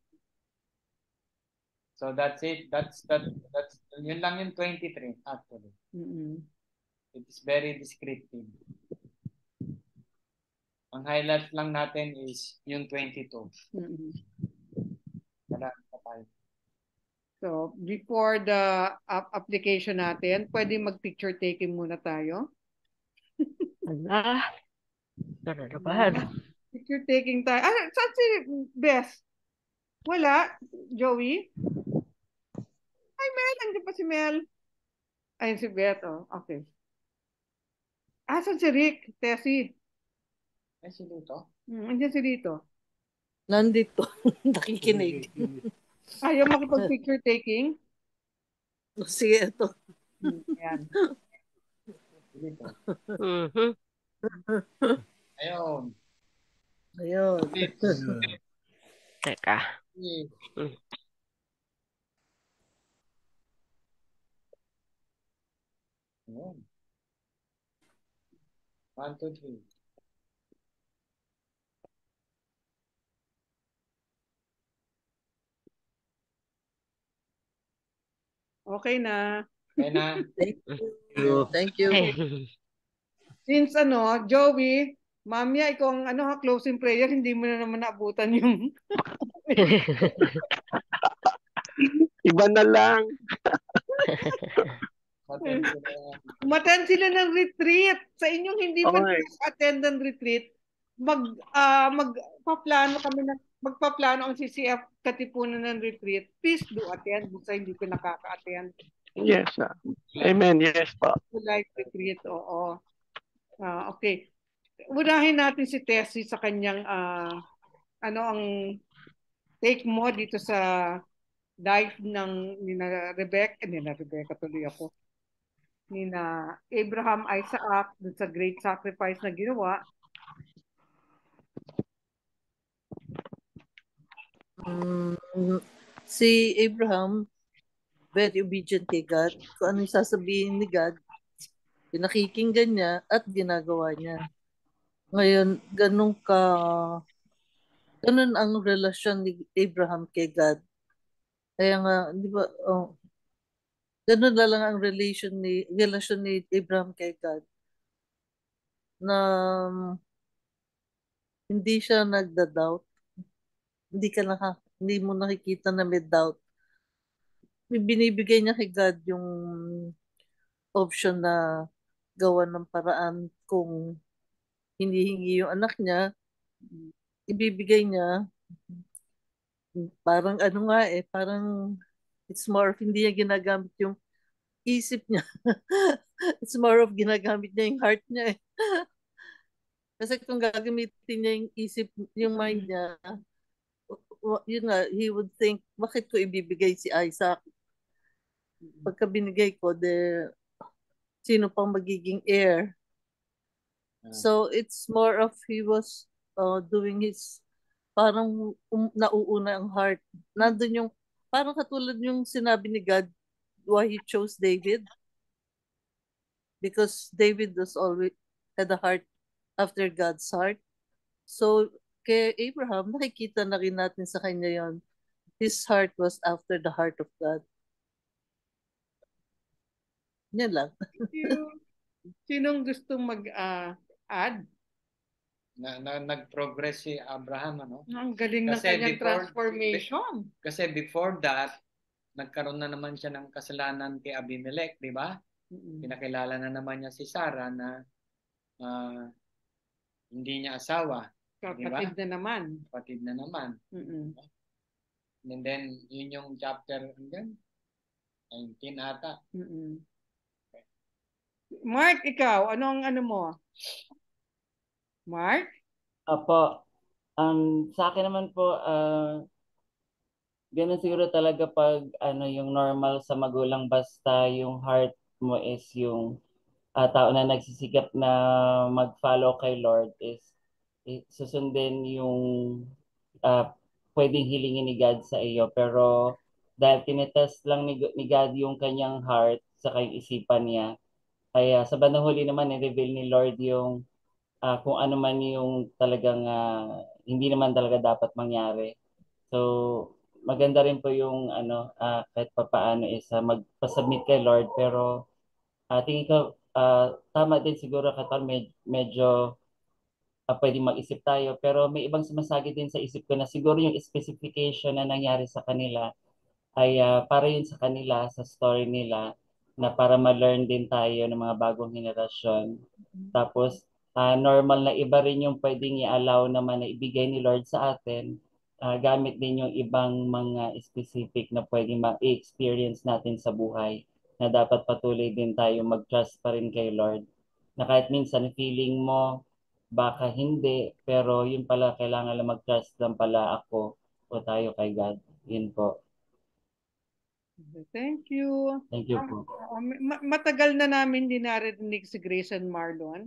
so that's it. That's that that's yun lang yung twenty-three actually. Mm-hmm. It is very descriptive. Ang highlight lang natin is yung twenty-two. Mm-mm. Wala pa tayo. So, before the uh, application natin, pwede mag-picture taking muna tayo. Ala. Naranabahan. Picture taking tayo. Ah, saan si Bess? Wala? Joey? Ay, Mel. Andiyan pa si Mel. Ay, si Beth. Oh, okay. Ah, saan si Ric? Tessie? Ay, si Lito? Hmm, andiyan si Lito. Nandito. Nakikinig. Ayaw makipag-picture taking? Sige, ito. Hmm, ayan. Lito. Mhm. Ayun. Ayun. Teka. Okay. Mm. Ayun. One, two, three. Okay na. Okay na. Thank you. Thank you. Since ano, Joey, mamaya ikaw ang ano, ha, closing prayer, hindi mo na naman naabutan yung Iba na lang. Attend ko na yan. umattend sila ng retreat. Sa inyong hindi man Okay. attend ng retreat, mag ah, magpaplano kami ng magpaplano ang C C F Katipunan ng retreat. Please do attend kung sa hindi ko nakaka-attend. Yes. ah. Amen. Yes po. Live retreat, oo. Ah, okay. Unahin natin si Tessie sa kanyang ah, ano ang take mo dito sa life ng ni na Rebecca, eh, ni na Rebecca tuloy ako. Ni na Abraham Isaac dun sa great sacrifice na ginawa. Mm, si Abraham, very obedient kay God. Kung ano yung sasabihin ni God, pinakikinggan niya at ginagawa niya. Ngayon, ganun ka, ganun ang relasyon ni Abraham kay God. Kaya nga, di ba, oh, ganun na lang ang relation ni, relasyon ni Abraham kay God. Na hindi siya nagda-doubt. Hindi ka naka, hindi mo nakikita na may doubt. Binibigay niya kay God yung option na gawa ng paraan kung hinihingi yung anak niya, ibibigay niya. Parang ano nga eh, parang it's more of hindi niya ginagamit yung isip niya. It's more of ginagamit niya yung heart niya eh. Kasi kung gagamitin niya yung isip, yung mind niya, w- yun nga, he would think, bakit ko ibibigay si Isaac? Pagka binigay ko, de, sino pang magiging heir? So it's more of he was uh, doing his parang um, nauuna ang heart. Nandun yung parang katulad yung sinabi ni God why he chose David. Because David was always had a heart after God's heart. So kay Abraham, nakikita na rin natin sa kanya yon. His heart was after the heart of God. Yan lang. Thank you. Sinong gustong mag-add? Na, na, nag-progress si Abraham, ano? Ang galing ng Kasi kanyang before- transformation. Kasi before that, nagkaroon na naman siya ng kasalanan kay Abimelech, di ba? Mm-mm. Pinakilala na naman niya si Sarah na ah, hindi niya asawa, Kapatid na naman. kapatid na naman. Mm-mm. And then, yun yung chapter, hanggang nineteen ata. Mm-mm. Mark, ikaw, anong ano mo? Mark? Apo, um, sa akin naman po, ah, ganun siguro talaga pag ano yung normal sa magulang basta yung heart mo is yung ah, tao na nagsisikap na mag-follow kay Lord is, is susundin yung ah, pwedeng hilingin ni God sa iyo. Pero dahil tinetest lang ni, ni God yung kanyang heart sa kanyang isipan niya, kaya sa bandang huli naman, i-reveal ni Lord yung ah, kung ano man yung talagang ah, hindi naman talaga dapat mangyari. So, maganda rin po yung ano, ah, kahit papaano is ah, magpa-submit kay Lord. Pero ah, tingin ko, ah, tama din siguro katal med- medyo uh, pwedeng mag-isip tayo. Pero may ibang sumasagi din sa isip ko na siguro yung specification na nangyari sa kanila ay uh, para yun sa kanila, sa story nila, na para ma-learn din tayo ng mga bagong henerasyon. Tapos, uh, normal na iba rin yung pwedeng i-allow naman na ibigay ni Lord sa atin, uh, gamit din yung ibang mga specific na pwedeng ma-experience natin sa buhay, na dapat patuloy din tayo mag-trust pa rin kay Lord. Na kahit minsan feeling mo, baka hindi, pero yun pala, kailangan lang mag-trust lang pala ako o tayo kay God. Yun po. Thank you. Thank you po. Uh, ma- matagal na namin din narinig si Grace and Marlon.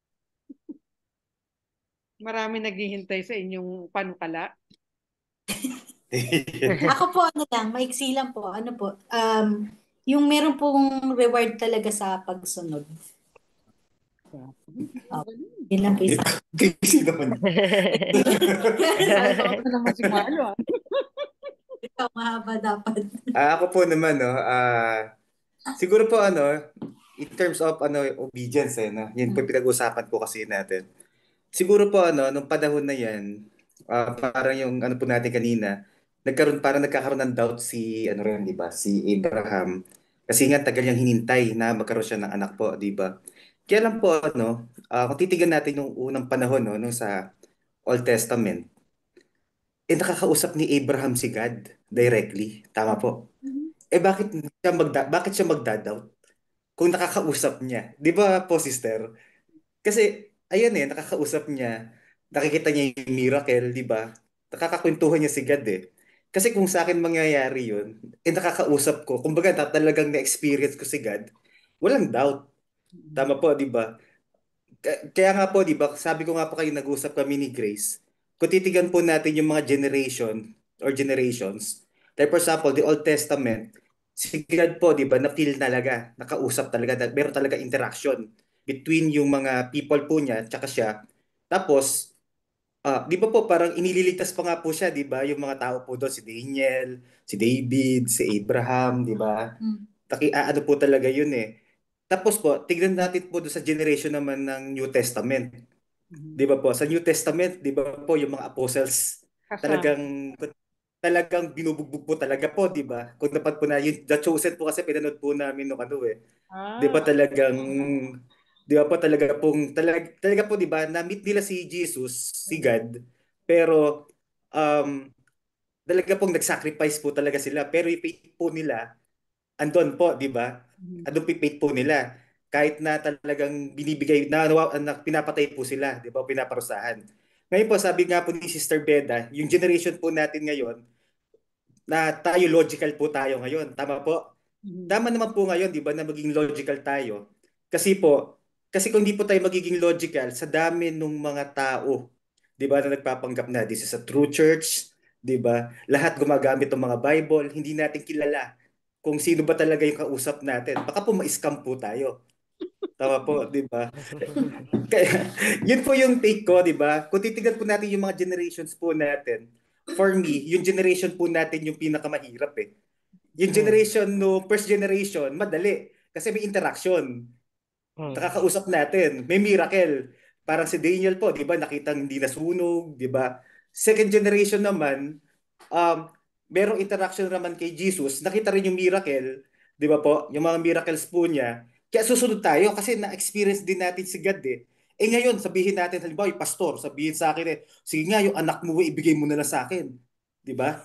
Marami naghihintay sa inyong panukala. Ako po, ano lang, maiksi lang po. Ano po, um, yung meron pong reward talaga sa pagsunod. Oh, yun lang po isa. Kasi naman. Ano naman si Marlon? Ikaw, mahaba dapat. Ah, ako po naman, no, ah, siguro po, ano, in terms of, ano, obedience, eh, no, yun po yung pinag-usapan po kasi natin. Siguro po, ano, nung panahon na yan, ah, parang yung, ano po natin kanina, nagkaroon, parang nagkakaroon ng doubt si, ano rin, di ba, si Abraham. Kasi nga, tagal niyang hinintay na magkaroon siya ng anak po, di ba? Kaya lang po, ano, ah, kung titignan natin yung unang panahon, no, nung sa Old Testament, eh, nakakausap ni Abraham si God directly. Tama po. Eh, bakit siya magda bakit siya magda-doubt kung nakakausap niya? 'Di ba po, sister? Kasi ayan eh, nakakausap niya, nakikita niya yung miracle, 'di ba? Nakakakwentuhan niya si God eh. Kasi kung sa akin mangyayari 'yun, eh nakakausap ko, kumbaga ta- talagang na-experience ko si God, walang doubt. Tama po, 'di ba? Ka- Kaya nga po, 'di ba? Sabi ko nga po kayo, nag-usap kami ni Grace. Kung titigan po natin yung mga generation or generations, like for example, the Old Testament, si God po, 'di ba, na-feel talaga, nakausap talaga, na- meron talaga interaction between yung mga people po niya tsaka siya. Tapos, ah, 'di ba po parang inililigtas pa nga po siya, 'di ba? Yung mga tao po doon, si Daniel, si David, si Abraham, 'di ba? Taki ah, ano po talaga yun eh. Tapos po, tignan natin po doon sa generation naman ng New Testament. 'Di ba po? Sa New Testament, 'di ba po yung mga apostles Kasama. talagang talagang binubugbog po talaga po, 'di ba? Kung dapat po na yung The Chosen po kasi pinanood po namin nung ano eh. 'Di ba Ah, talagang 'di ba po talaga pong talaga, talaga po 'di ba na-meet nila si Jesus, si God. Pero um talaga pong nag-sacrifice po talaga sila. Pero yung faith po nila andon po, 'di ba? Andun po yung faith po nila. Kahit na talagang binibigay na, na, na pinapatay po sila, 'di ba? Pinaparusahan. Ngayon po, sabi nga po ni Sister Beda, yung generation po natin ngayon, na tayo logical po tayo ngayon. Tama po? Tama naman po ngayon, 'di ba, na maging logical tayo. Kasi po, kasi kung hindi po tayo magiging logical sa dami ng mga tao, 'di ba, na nagpapanggap na this is a true church, 'di ba? Lahat gumagamit ng mga Bible, hindi natin kilala kung sino ba talaga yung kausap natin. Baka po ma-scam po tayo. Tama po, 'di ba? Kaya, yun po yung take ko, 'di ba? Kung titignan po natin yung mga generations po natin, for me, yung generation po natin yung pinakamahirap eh. Yung generation no first generation, madali kasi may interaction. Nakakausap natin, may miracle. Parang si Daniel po, 'di ba? Nakitang hindi nasunog, 'di ba? Second generation naman, um merong interaction naman kay Jesus, nakita rin yung miracle, 'di ba po? Yung mga miracles po niya. Kaya susunod tayo kasi na-experience din natin si God eh. Eh ngayon, sabihin natin, halimbawa, yung pastor, sabihin sa akin eh, sige nga, yung anak mo, ibigay mo na lang sa akin. 'Di ba?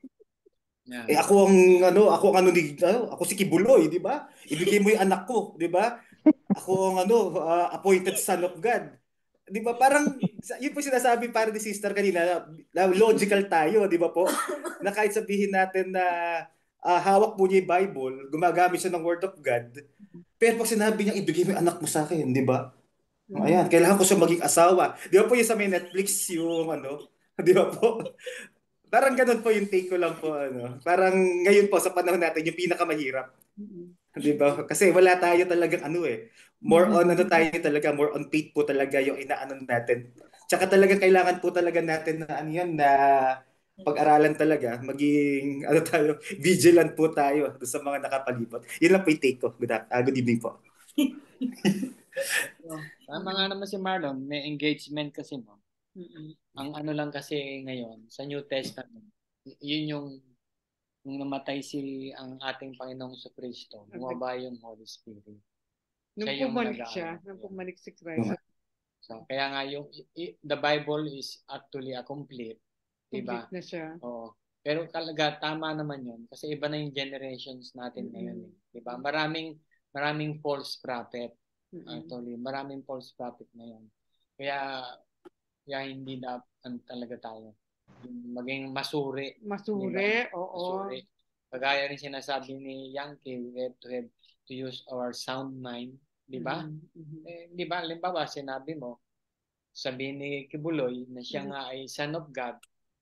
Yeah. Eh ako ang ano, ako ang ano, ni- ano ako si Kibuloy, 'di ba? Ibigay mo yung anak ko, 'di ba? Ako ang ano, ah, appointed son of God. 'Di ba? Parang sa- yun po sinasabi para ni sister kanina, na, na logical tayo, 'di ba po? Na kahit sabihin natin na ah, hawak po niya yung Bible, gumagamit siya ng word of God, pero pag sinabi niya ibigay mo yung anak mo sa akin, 'di ba? Ayan, kailangan ko siya maging asawa. 'Di ba po yung sa may Netflix yung ano, 'di ba po? Parang ganun po yung take ko lang po, ano. Parang ngayon po sa panahon natin yung pinakamahirap, 'di ba? Kasi wala tayo talagang ano eh. More on ano tayo talaga, more on faith po talaga yung inaano natin. Tsaka talaga kailangan po talaga natin na ano yan, na pag-aralan talaga, maging ano tayo, vigilant po tayo doon sa mga nakapalibot. Yun lang po yung take ko. Good, ah, good evening po. Tama nga naman si Marlon, may engagement kasi mo. Mm-mm. Ang ano lang kasi ngayon, sa New Testament, y- yun yung nung namatay si ang ating Panginoong Kristo, bumaba yung Holy Spirit. Nung Siya yung pumalik nag-aano. siya, nung pumalik si Christ. So, kaya nga yung i- i- the Bible is actually a complete, diba? Complete na siya. Oo. Pero talaga tama naman yun kasi iba na yung generations natin Mm-mm. ngayon, eh, diba? Maraming maraming false prophet. Mm-mm. Actually, maraming false prophet ngayon. Kaya kaya hindi na ano, talaga tayo yung maging masuri. Masuri, diba? oo. Masuri. Kagaya rin sinasabi ni Yanky, we have to have to use our sound mind, di ba? Mhm. Eh, di ba, halimbawa, sinabi mo, sabi ni Kibuloy na siya nga ay son of God.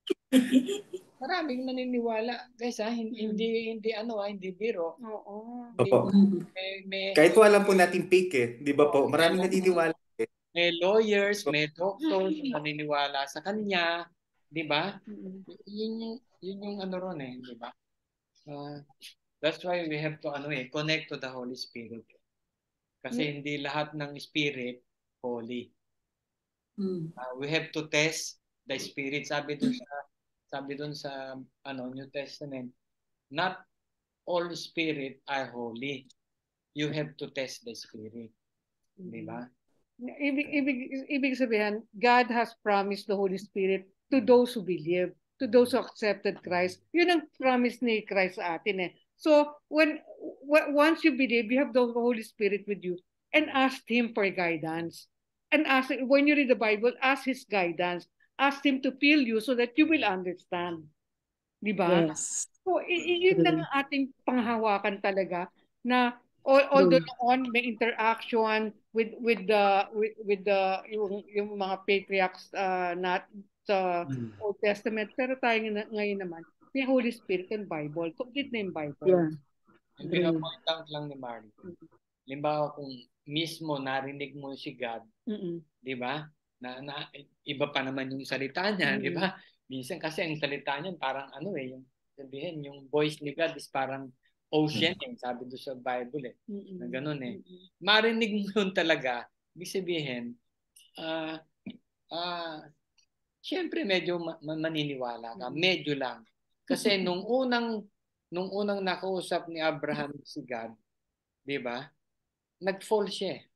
Maraming naniniwala. Guys, ha, hindi, hindi, hindi ano, ha, hindi biro. Oo. Hindi, Opo. may, may, Kahit po alam po natin fake eh, di ba po? Oo, Maraming may- naniniwala eh. may lawyers, may doctors na naniniwala sa kanya, di ba? Mm-mm. Yun yung, yun yung ano ron eh, di ba? Uh, that's why we have to ano eh, connect to the Holy Spirit. Kasi hindi lahat ng spirit holy. Mm. Uh, we have to test the spirit. Sabi dun sa sabi dun sa ano New Testament, not all spirit are holy. You have to test the spirit. Mm-hmm. Di ba? Ibig, ibig, ibig sabihin, God has promised the Holy Spirit to those who believe, to those who accepted Christ. Yun ang promise ni Christ sa atin eh. So, when, w- once you believe, you have the Holy Spirit with you and ask Him for guidance. And ask, when you read the Bible, ask His guidance. Ask Him to fill you so that you will understand. Di ba? Yes. So, i- i- yun lang ang ating panghawakan talaga na al- although noon may interaction with with the with, with the yung, yung mga patriarchs uh, not sa Old Testament, pero tayo ng- ngayon naman may Holy Spirit and Bible. Complete na yung Bible. Yeah. Yung pinapoint out lang ni Marlon. Halimbawa kung mismo narinig mo si God, Mm-mm. di ba? Na, na iba pa naman yung salita niya, Mm. di ba? Minsan kasi ang salita niya parang ano eh, yung sabihin, yung voice ni God is parang ocean eh, sabi doon sa Bible eh. Mm-mm. Na ganun eh. Mm-mm. Marinig mo yun talaga, ibig sabihin, ah, ah, syempre medyo ma- ma- maniniwala ka, medyo lang. Kasi nung unang nung unang nakausap ni Abraham si God, di ba? Nag-fall siya eh.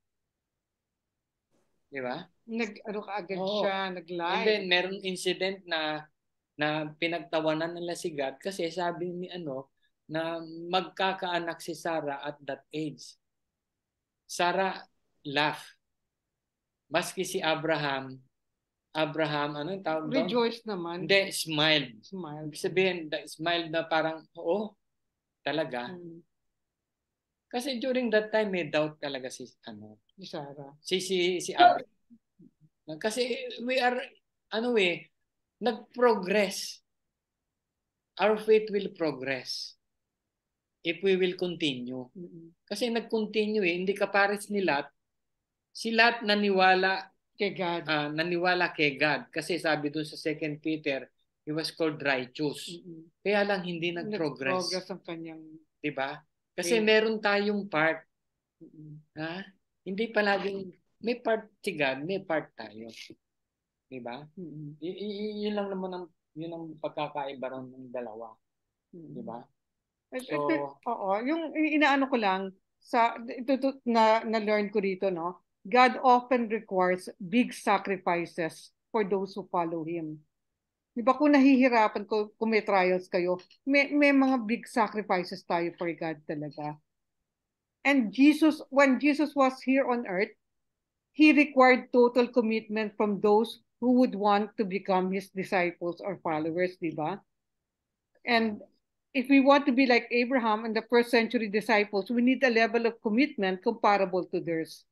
Di ba? Nag ano ka agad Oo. siya, And nag-lie. then meron incident na na pinagtawanan nila si God kasi sabi ni ano na magkakaanak si Sarah at that age. Sarah laughed. Maski si Abraham, Abraham, ano yung tawag doon? Rejoice naman. Hindi, smiled. Smile. Ibig sabihin, the- smiled na parang, oo, talaga. Mm. Kasi during that time, may doubt talaga si, ano, Si Sarah. si, si, si Abraham. Kasi we are, ano eh, nag-progress. Our faith will progress if we will continue. Mm-mm. Kasi nag-continue eh, hindi kapares ni Lot. Si Lot naniwala Kay God. ah, naniwala kay God. Kasi sabi dun sa Second Peter, he was called righteous. Mm-mm. Kaya lang hindi nag-progress. Nag-progress ang kanyang... Diba? Kasi Okay. meron tayong part. Mm-mm. Ha? Hindi palaging, may part si God, may part tayo. Diba? Mm-mm. Y- y- yun lang naman ang, yun ang pagkakaiba ron ng dalawa. Mm-mm. Diba? Ito, So, oo, yung inaano ko lang sa ito, ito na na-learn ko dito, no. God often requires big sacrifices for those who follow him. Di ba kung nahihirapan ko, kung may trials kayo, may, may mga big sacrifices tayo for God talaga. And Jesus, when Jesus was here on earth, he required total commitment from those who would want to become his disciples or followers, di ba? And if we want to be like Abraham and the first century disciples, we need a level of commitment comparable to theirs.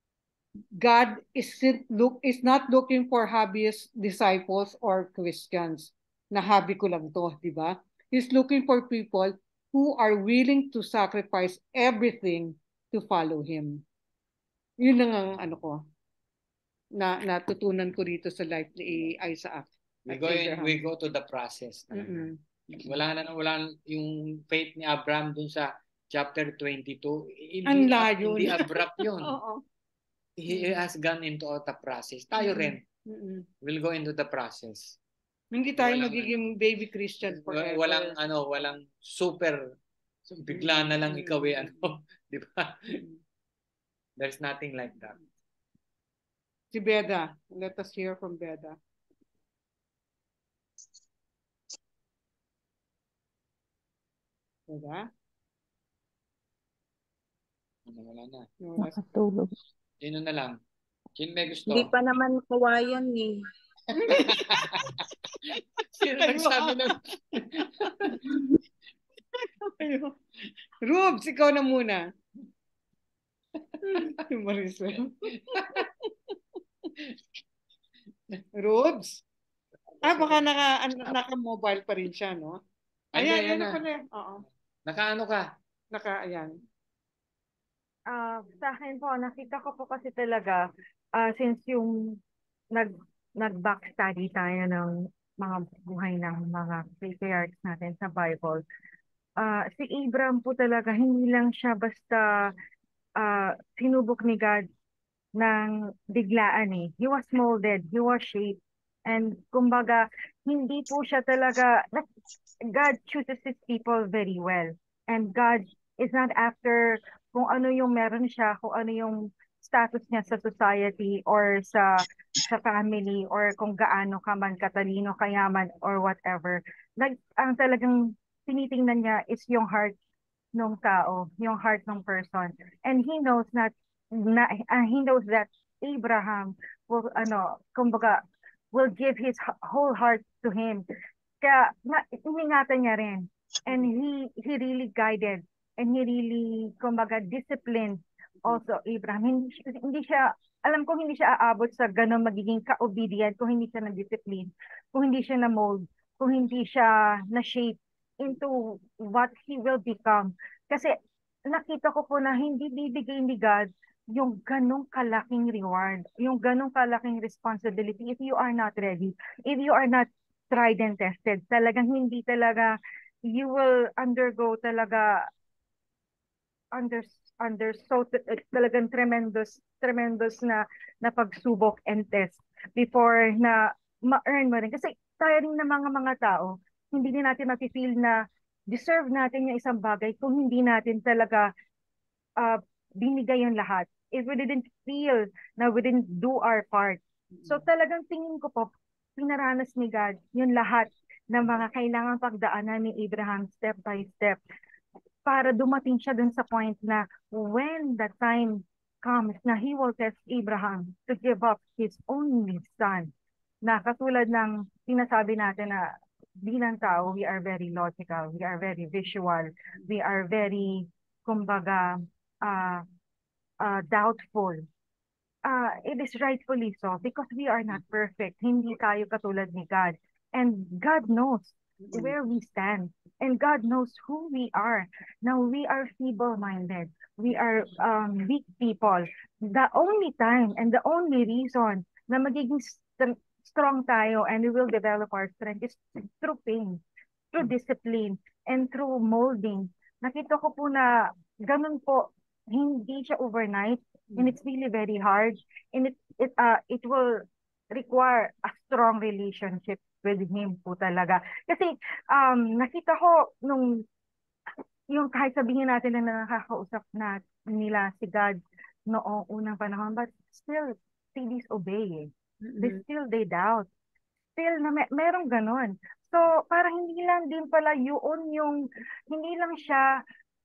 God is look is not looking for hobbyist disciples or Christians na hobby ko lang to, di ba? He's looking for people who are willing to sacrifice everything to follow him. Yun lang ang ano ko na natutunan ko dito sa life ni Isaac. we at go in, Abraham. we go to the process. Mm-mm. Wala na wala yung faith ni Abraham dun sa chapter twenty-two. Hindi, Ang layo hindi na. abrupt yun. Oo. he has gone into the process. Tayo rin Mm-mm. will go into the process. Hindi tayo Walang magiging baby Christian Wa- forever. Walang ano, walang super so, bigla na lang ikaw eh ano, di ba? There's nothing like that. Si Beda, let us hear from Beda. Beda? Ano, wala na. Wala. Nakatulog. Sino na lang? Sino may gusto? Hindi pa naman kawayan eh. Sino nagsabi na? Rubs, ikaw na muna. Maricel. Rubs? Ah, baka naka, an- naka-mobile pa rin siya, no? Ay, Ayan, ayan ayan na. na pala. Oo. Nakaano ka? Naka, ayan. Ah, sa akin po, nakita ko po kasi talaga, ah, since yung nag, nag-backstudy tayo ng mga buhay ng mga patriarchs natin sa Bible, ah, si Abraham po talaga, hindi lang siya basta ah, sinubok ni God ng biglaan eh. He was molded, he was shaped, and kumbaga, hindi po siya talaga, God chooses his people very well. And God is not after kung ano yung meron siya, kung ano yung status niya sa society or sa sa family or kung gaano ka man katalino, kayaman or whatever. Like, ang talagang tinitingnan niya is yung heart ng tao, yung heart ng person. And he knows not, na, uh, he knows that Abraham will, ano, kumbaga, will give his h- whole heart to him. Kaya, na, iningatan niya rin. And he, he really guided and he really, kumbaga, disciplined also Abraham. Hindi, siya- hindi siya, alam ko hindi siya aabot sa ganun magiging ka-obedient kung hindi siya na-discipline, kung hindi siya na-mold, kung hindi siya na-shape into what he will become. Kasi nakita ko po na hindi bibigay ni God yung ganong kalaking reward, yung ganong kalaking responsibility if you are not ready, if you are not tried and tested. Talagang hindi talaga, you will undergo talaga under under so eh, talagang tremendous tremendous na na pagsubok and test before na ma-earn mo rin kasi tayo rin ng mga mga tao hindi din natin mafe-feel na deserve natin yung isang bagay kung hindi natin talaga uh, binigay yung lahat if we didn't feel na we didn't do our part. So talagang tingin ko po pinaranas ni God yung lahat ng mga kailangan pagdaanan ni Abraham step by step para dumating siya dun sa point na when the time comes na he will test Abraham to give up his only son. Na katulad ng sinasabi natin na bilang tao, we are very logical, we are very visual, we are very, kumbaga, uh, uh, doubtful. Uh, it is rightfully so because we are not perfect. Hindi tayo katulad ni God. And God knows where we stand. And God knows who we are. Now, we are feeble-minded. We are um, weak people. The only time and the only reason na magiging st- strong tayo and we will develop our strength is through pain, through discipline, and through molding. Nakita ko po na ganun po, hindi siya overnight and it's really very hard and it it uh it will require a strong relationship with him po talaga kasi um nakita ko nung yung kahit sabihin natin na nakakausap na nila si God noong unang panahon but still they disobey eh. They still they doubt still na may, merong ganon so para hindi lang din pala yun yung hindi lang siya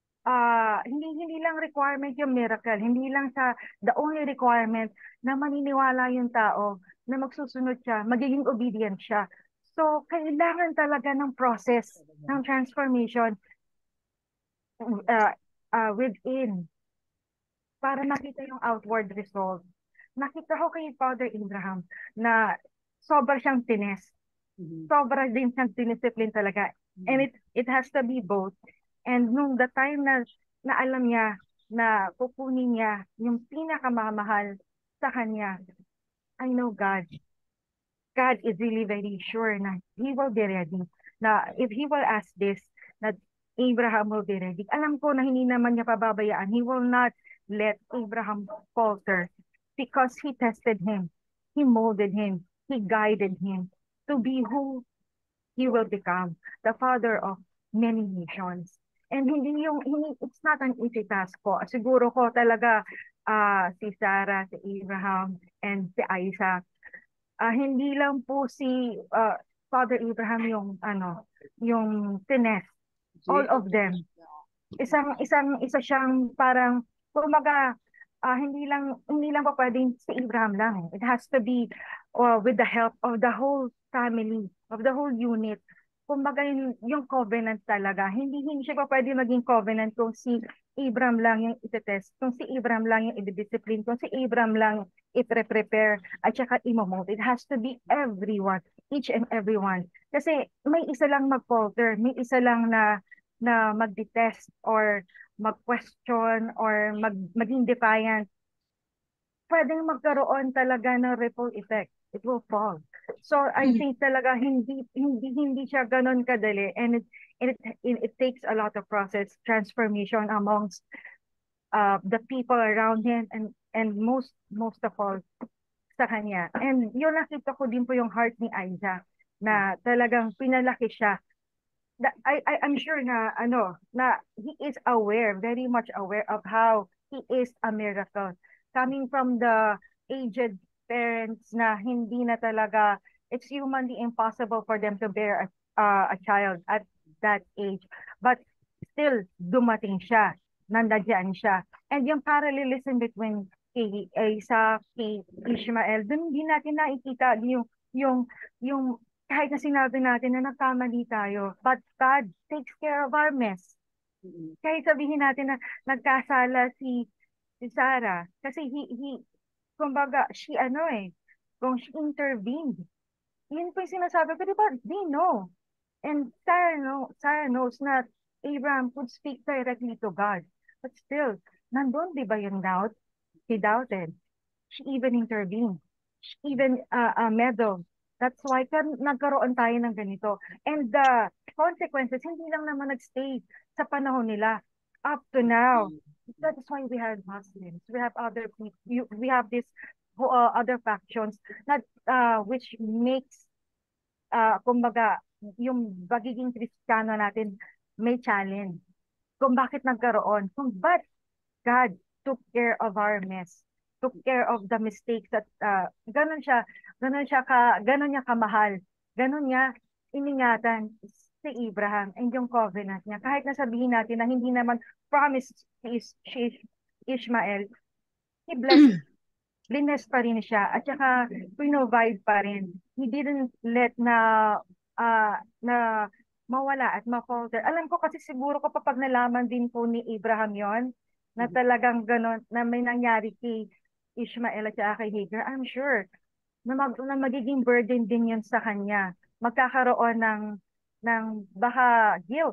ah hindi hindi lang requirement yung miracle, hindi lang sa the only requirement na maniniwala yung tao na magsusunod siya, magiging obedient siya. So, kailangan talaga ng process ng transformation uh, uh, within para makita yung outward result. Nakita ko kay Father Abraham na sobra siyang tines. Sobra din siyang diniscipline talaga. And it it has to be both. And nung the time na, na alam niya na kukunin niya yung pinakamamahal sa kanya, I know God. God is really very sure na He will be ready. Na if He will ask this, na Abraham will be ready. Alam ko na hindi naman niya pababayaan. He will not let Abraham falter. because he tested him, he molded him, he guided him to be who he will become, the father of many nations. And hindi yung, hindi, it's not an easy task po. Siguro ko talaga uh, si Sarah, si Abraham, and si Isaac. Uh, hindi lang po si uh, Father Abraham yung ano, yung tinest. All of them. Isang isang isa siyang parang kumaga uh, hindi lang hindi lang pa pwedeng si Abraham lang. It has to be uh, with the help of the whole family, of the whole unit. Kumbaga yung, yung covenant talaga. Hindi hindi siya pa pwede maging covenant kung si Abraham lang yung itetest, kung si Abraham lang yung i-discipline, kung si Abraham lang i-prepare at saka i-mold. It has to be everyone, each and everyone. Kasi may isa lang mag-falter, may isa lang na na mag-detest or mag-question or mag maging defiant, pwedeng magkaroon talaga ng ripple effect. It will fall. So I think talaga hindi hindi hindi siya ganon kadali, and it and it, it, it takes a lot of process, transformation amongst uh, the people around him, and and most most of all sa kanya. And yun, nakita ko din po yung heart ni Isaac na talagang pinalaki siya. I, I I'm sure na ano na he is aware, very much aware of how he is a miracle coming from the aged parents na hindi na talaga, it's humanly impossible for them to bear a, uh, a child at that age, but still dumating siya, nandiyan siya. And yung parallelism between kay Isaac, kay Ishmael, dun hindi natin nakikita yung yung yung kahit na sinabi natin na nagkamali tayo, but God takes care of our mess. Kahit sabihin natin na nagkasala si si Sarah, kasi he, he kumbaga, she ano eh, kung she intervened. Yun po yung sinasabi ko, di ba? They know. And Sarah, know, Sarah knows na Abraham could speak directly to God. But still, nandun di ba yung doubt? He doubted. She even intervened. She even uh, uh, meddled. That's why kan nagkaroon tayo ng ganito. And the consequences, hindi lang naman nagstay sa panahon nila. Up to now. That is why we have Muslims. We have other people. We have this uh, other factions that uh, which makes uh, kumbaga yung pagiging Kristiyano natin may challenge. Kung bakit nagkaroon. Kung but God took care of our mess. Took care of the mistakes that uh, ganun siya, ganun siya ka, ganun niya kamahal. Ganun niya iningatan si Abraham and yung covenant niya. Kahit na sabihin natin na hindi naman promised is si Ishmael, he blessed. Blessed pa rin siya at saka provide pa rin. He didn't let na uh, na mawala at ma-falter. Alam ko kasi siguro kapag nalaman din po ni Abraham yon na talagang ganon, na may nangyari kay Ishmael at saka kay Hagar, I'm sure na, mag, na magiging burden din yun sa kanya. Magkakaroon ng ng baka guilt.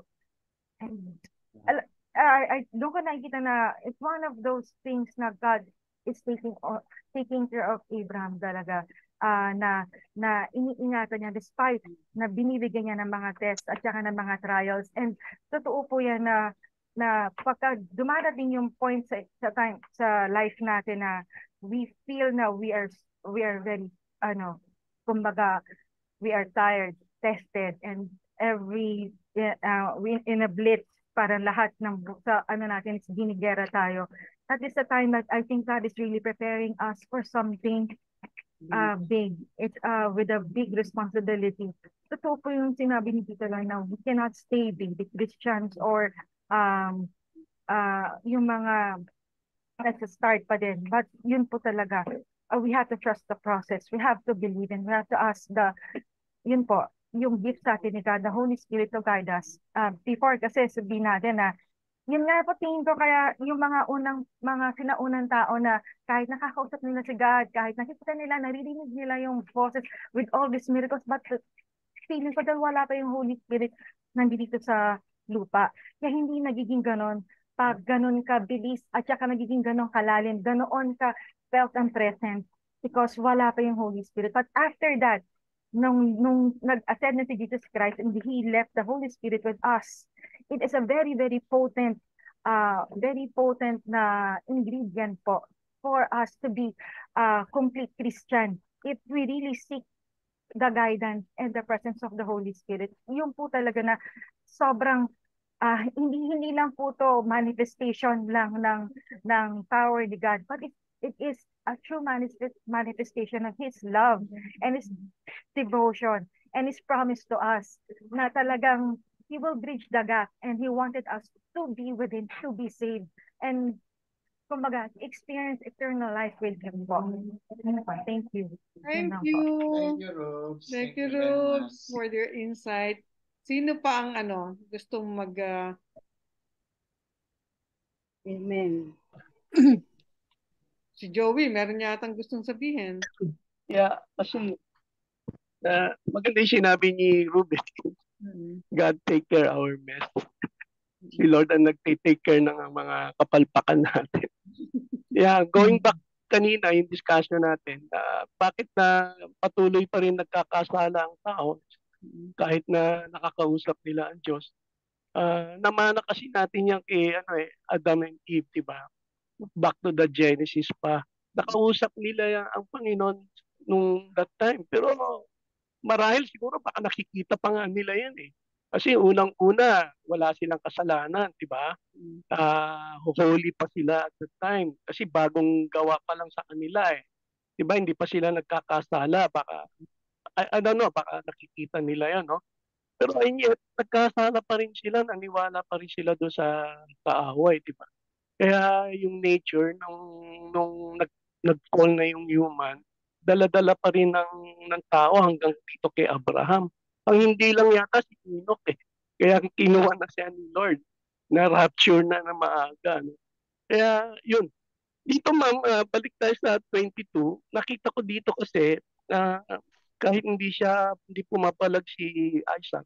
And I, I, I doon ko nakikita na it's one of those things na God is taking taking care of Abraham talaga. Uh, na na iniingatan niya despite na binibigyan niya ng mga tests at saka ng mga trials. And totoo po yan na na pagka dumarating yung point sa, sa time sa life natin na we feel na we are we are very ano kumbaga we are tired, tested, and every uh, we in a blitz para lahat ng sa ano natin is ginigera tayo. That is the time that I think God is really preparing us for something uh, big. It's uh, with a big responsibility. Totoo po yung sinabi ni Tita Loy na we cannot stay big Christians or um, uh, yung mga nasa start pa din. But yun po talaga. Uh, we have to trust the process. We have to believe and we have to ask the, yun po, yung gift sa atin ni God, the Holy Spirit to guide us. Uh, before kasi sabihin natin na yun nga po tingin ko kaya yung mga unang, mga sinaunang tao na kahit nakakausap nila si God, kahit nakikita nila, naririnig nila yung boses with all these miracles, but feeling ko dahil wala pa yung Holy Spirit nandito sa lupa. Kaya hindi nagiging ganon. Pag ganon ka bilis at saka nagiging ganon kalalim, ganoon ka felt and present because wala pa yung Holy Spirit. But after that, nung, nung nag-ascend na si Jesus Christ and He left the Holy Spirit with us, it is a very, very potent, uh, very potent na ingredient po for us to be uh, complete Christian if we really seek the guidance and the presence of the Holy Spirit. Yung po talaga na sobrang ah, hindi hindi lang po to manifestation lang ng ng power ni God, but it, it is a true manifest, manifestation of His love and His devotion and His promise to us na talagang He will bridge the gap and He wanted us to be with Him, to be saved, and kumbaga, experience eternal life with Him po. Thank you. Yun Thank lang po. you. Thank you, Rubs. Thank Thank you, you very Rubs, much. for their insight. Sino pa ang ano, gustong mag... ah, Amen. si Joey, meron yatang gustong sabihin. Yeah, kasi uh, maganda yung sinabi ni Ruben. God take care our mess. Si Lord ang nagtitake care ng mga kapalpakan natin. Yeah, going back kanina yung discussion natin, uh, bakit na patuloy pa rin nagkakasala ang tao kahit na nakakausap nila ang Diyos. Uh, namana kasi natin yung kay ano eh, Adam and Eve, di ba? Back to the Genesis pa. Nakausap nila yung, ang Panginoon nung that time. Pero marahil siguro baka nakikita pa nga nila yan eh. Kasi unang-una, wala silang kasalanan, di ba? Uh, holy pa sila at the time. Kasi bagong gawa pa lang sa kanila eh. Di ba? Hindi pa sila nagkakasala. Baka, I, I don't know, baka nakikita nila yan, no? Pero ayun yet, nagkasala pa rin sila, naniwala pa rin sila doon sa kaaway, di ba? Kaya yung nature, nung, nung nag, nag-call na yung human, dala-dala pa rin ng, ng tao hanggang dito kay Abraham. Ang hindi lang yata si Enoch eh. Kaya kinuha na siya ni Lord, na rapture na na maaga. No? Kaya yun. Dito ma'am, uh, balik tayo sa twenty-two, nakita ko dito kasi na uh, kahit hindi siya, hindi pumapalag si Isaac.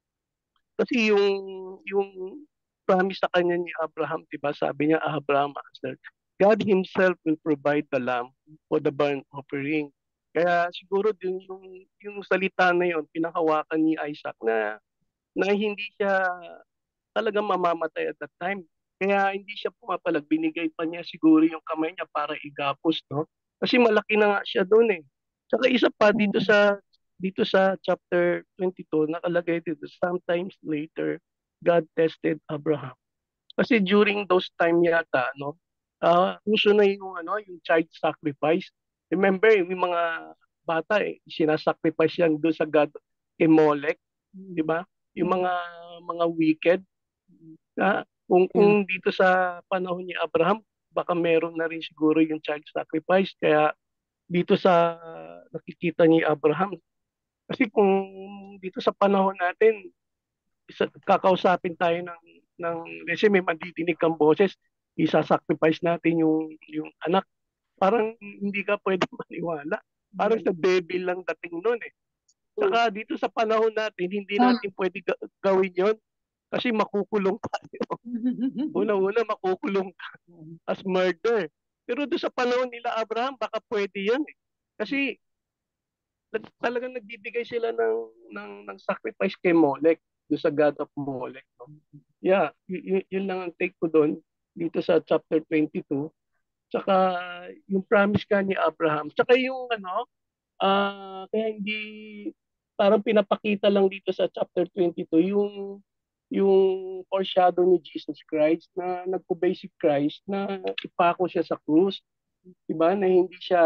Kasi yung, yung promise sa kanya ni Abraham, diba? Sabi niya, Abraham answered, God Himself will provide the lamb for the burnt offering. Kaya siguro din yung, yung salita na yun, pinahawakan ni Isaac na, na hindi siya talagang mamamatay at that time. Kaya hindi siya pumapalag, binigay pa niya siguro yung kamay niya para igapos, no? Kasi malaki na nga siya doon eh. Saka isa pa dito sa dito sa chapter twenty-two nakalagay dito, sometimes later God tested Abraham. Kasi during those time yata, no, uh, uso na yung ano, yung child sacrifice. Remember, yung mga bata eh, sinasacrifice yan doon sa God kay Molech, di ba? Yung mga mga wicked. Uh, kung kung dito sa panahon ni Abraham, baka meron na rin siguro yung child sacrifice. Kaya dito sa uh, nakikita ni Abraham, kasi kung dito sa panahon natin, isa, kakausapin tayo ng, ng kasi may mandidinig kang boses, isa-sacrifice natin yung, yung anak. Parang hindi ka pwede maniwala. Parang sa devil lang dating nun eh. Saka dito sa panahon natin, hindi natin pwede ga- gawin yon kasi makukulong tayo. Una-una, makukulong ka as murder. Pero doon sa panahon nila Abraham, baka pwede yan eh. Kasi nag, talagang nagbibigay sila ng, ng, ng sacrifice kay Molech, doon sa God of Molech. No? Yeah, y- y- yun lang ang take ko doon dito sa chapter twenty-two. Tsaka yung promise ka ni Abraham. Tsaka yung ano, uh, kaya hindi, parang pinapakita lang dito sa chapter twenty-two, yung yung foreshadow ni Jesus Christ na nagpubay si Christ na ipako siya sa krus. Diba? Na hindi siya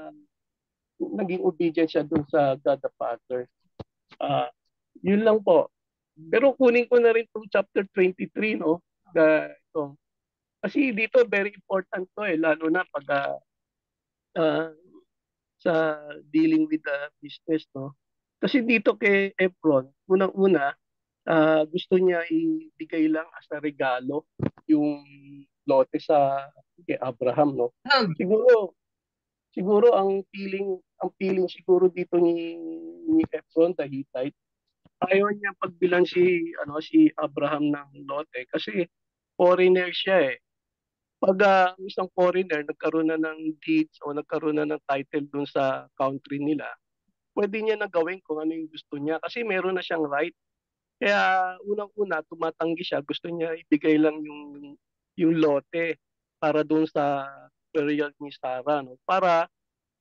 naging obedient siya dun sa God the Father. Uh, yun lang po. Pero kunin ko na rin itong chapter twenty-three, no? The, ito. Kasi dito, very important to eh, lalo na pag uh, uh, sa dealing with the business, no? Kasi dito kay Efron, unang-una, uh, gusto niya ibigay lang as a regalo yung lote sa kay Abraham, no? Siguro, siguro ang feeling, ang feeling siguro dito ni, ni Efron, the Hittite, ayaw niya pagbilan si ano si Abraham ng lote kasi foreigner siya eh. Pag uh, isang foreigner nagkaroon na ng deeds o nagkaroon na ng title dun sa country nila, pwede niya na gawin kung ano yung gusto niya kasi meron na siyang right. Kaya unang-una tumatanggi siya, gusto niya ibigay lang yung yung lote para dun sa burial ni Sarah, no? Para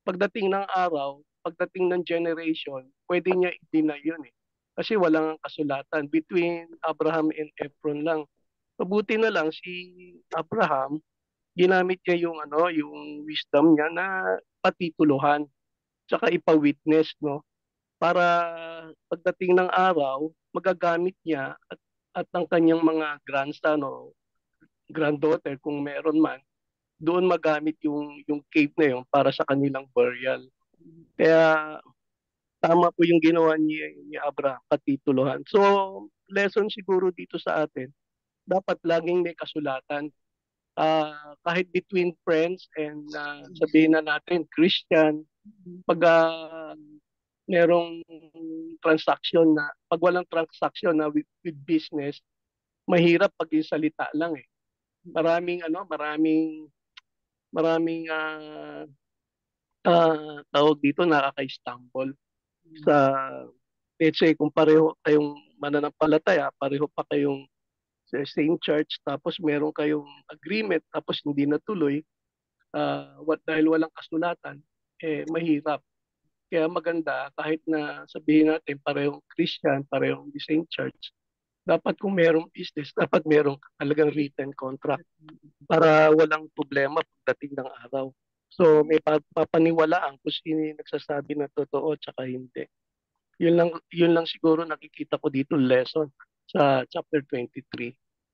pagdating ng araw, pagdating ng generation, pwede niya i-deny yun eh. Kasi walang kasulatan. Between Abraham and Ephron lang. Mabuti na lang si Abraham, ginamit niya yung ano, yung wisdom niya na patituluhan, tsaka ipa-witness, no? Para pagdating ng araw, magagamit niya at, at ang kanyang mga grandson o granddaughter kung meron man, doon magamit yung yung cave na yun para sa kanilang burial. Kaya tama po yung ginawa ni, ni Abraham, patituluhan. So, lesson siguro dito sa atin, dapat laging may kasulatan. Uh, kahit between friends and uh, sabihin na natin, Christian, pag uh, merong transaction na, pag walang transaction na with, with business, mahirap pag yung salita lang eh. Maraming ano, maraming maraming uh, uh, tawag dito nakaka-stumble sa, let's say kung pareho kayong mananampalataya, pareho pa kayong sa same church, tapos meron kayong agreement, tapos hindi natuloy, uh, what, dahil walang kasulatan, eh mahirap. Kaya maganda, kahit na sabihin natin parehong Christian, parehong the same church, dapat kung merong business, dapat merong talagang written contract para walang problema pagdating ng araw. So may papaniwalaan kung sino yung nagsasabi na totoo tsaka hindi. Yun lang, yun lang siguro nakikita ko dito lesson sa chapter twenty-three.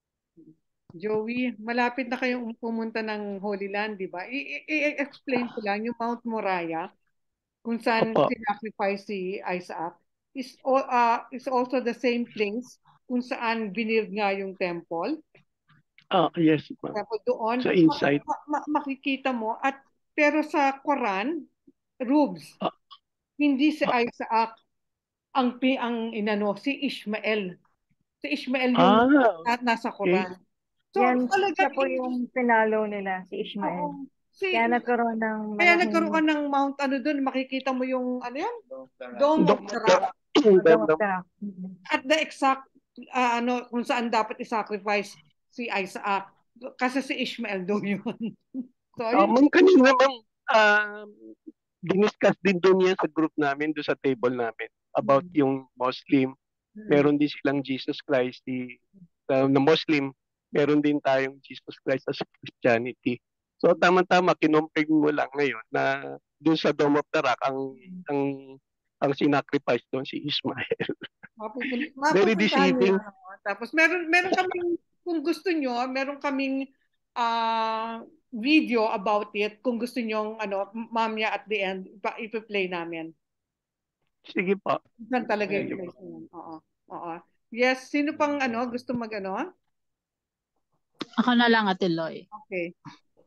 Joey, malapit na kayong pumunta ng Holy Land, di ba? I-explain ko lang yung Mount Moriah, kung saan sinacrifice si Isaac, is, uh, is also the same place kung saan binild nga yung temple. Ah, yes, ma'am. Doon, sa inside. ma- ma- makikita mo, at pero sa Quran, Ruvs, ah. hindi si Isaac ang ang inano, si Ishmael. Si Ishmael yung ah, nasa Quran. Okay. So, yan, siya po yung pinalo nila, si Ishmael. Oh, si, kaya nagkaroon ng kaya nagkaroon ng Mount ano doon, makikita mo yung ano yan? Dome of the Rock. Dome of the Rock. At the exact uh, ano kung saan dapat i-sacrifice si Isaac. Kasi si Ishmael doon yun. So, uh, ma'am, kanina ma'am, uh, diniscuss din doon yan sa group namin, doon sa table namin, about mm-hmm. yung Muslim. Mm-hmm. Meron din silang Jesus Christ, di, uh, na Muslim, meron din tayong Jesus Christ as Christianity. So tama-tama, kinompare mo lang ngayon na doon sa Dome of the Rock, ang, ang, ang sinacrifice doon si Ishmael. Mapupun- Very deceiving. Tapos meron, meron kaming, kung gusto nyo, meron kaming uh, video about it, kung gusto nyo, ano, mamaya at the end, ipa-play namin. Sige pa. Saan talaga yung place naman. Oo. Oo. Yes, sino pang ano, gusto mag-ano? Ako na lang, Ate Loy. Okay.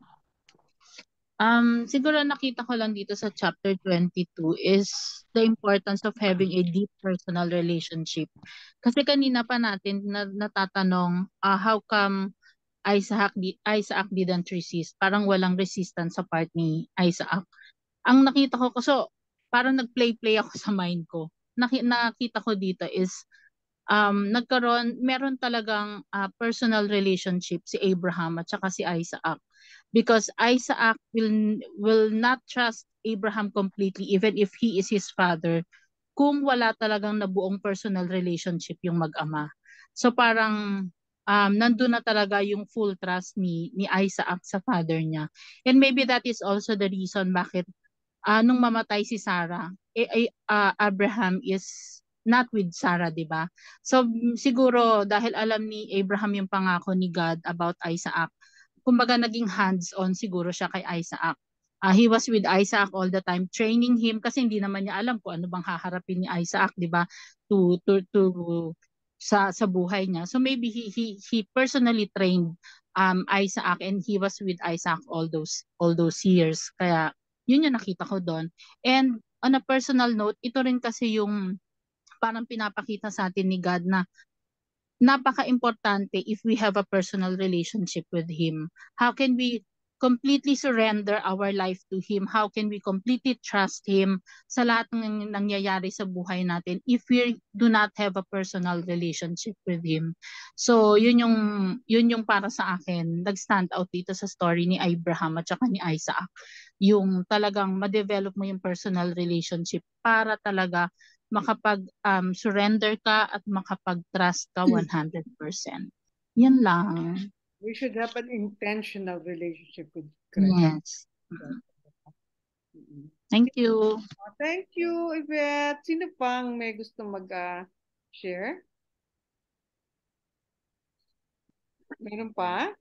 Um, siguro nakita ko lang dito sa chapter twenty-two is the importance of having a deep personal relationship. Kasi kanina pa natin na, natatanong, uh, how come Isaac, Isaac didn't resist? Parang walang resistance sa part ni Isaac. Ang nakita ko, so parang nag-play-play ako sa mind ko. Naki, nakita ko dito is um, nagkaroon, meron talagang uh, personal relationship si Abraham at saka si Isaac. Because Isaac will will not trust Abraham completely even if he is his father kung wala talagang nabuong personal relationship yung mag-ama. So parang um, nandun na talaga yung full trust ni, ni Isaac sa father niya. And maybe that is also the reason bakit uh, nung mamatay si Sarah, eh, eh, uh, Abraham is not with Sarah, di ba? So siguro dahil alam ni Abraham yung pangako ni God about Isaac, kumbaga naging hands-on siguro siya kay Isaac. Uh, he was with Isaac all the time, training him kasi hindi naman niya alam kung ano bang haharapin ni Isaac, 'di ba? To to to sa sa buhay niya. So maybe he he he personally trained um Isaac and he was with Isaac all those all those years. Kaya yun yung nakita ko doon. And on a personal note, ito rin kasi yung parang pinapakita sa atin ni God na napaka-importante if we have a personal relationship with Him. How can we completely surrender our life to Him? How can we completely trust Him sa lahat ng nangyayari sa buhay natin if we do not have a personal relationship with Him? So, yun yung, yun yung para sa akin, nag-stand out dito sa story ni Abraham at saka ni Isaac. Yung talagang ma-develop mo yung personal relationship para talaga makapag um, surrender ka at makapag-trust ka one hundred percent. Yan lang. We should have an intentional relationship with Christ. Yes. Thank you. Oh, thank you, Yvette. Sino pang may gusto mag-share? Meron pa?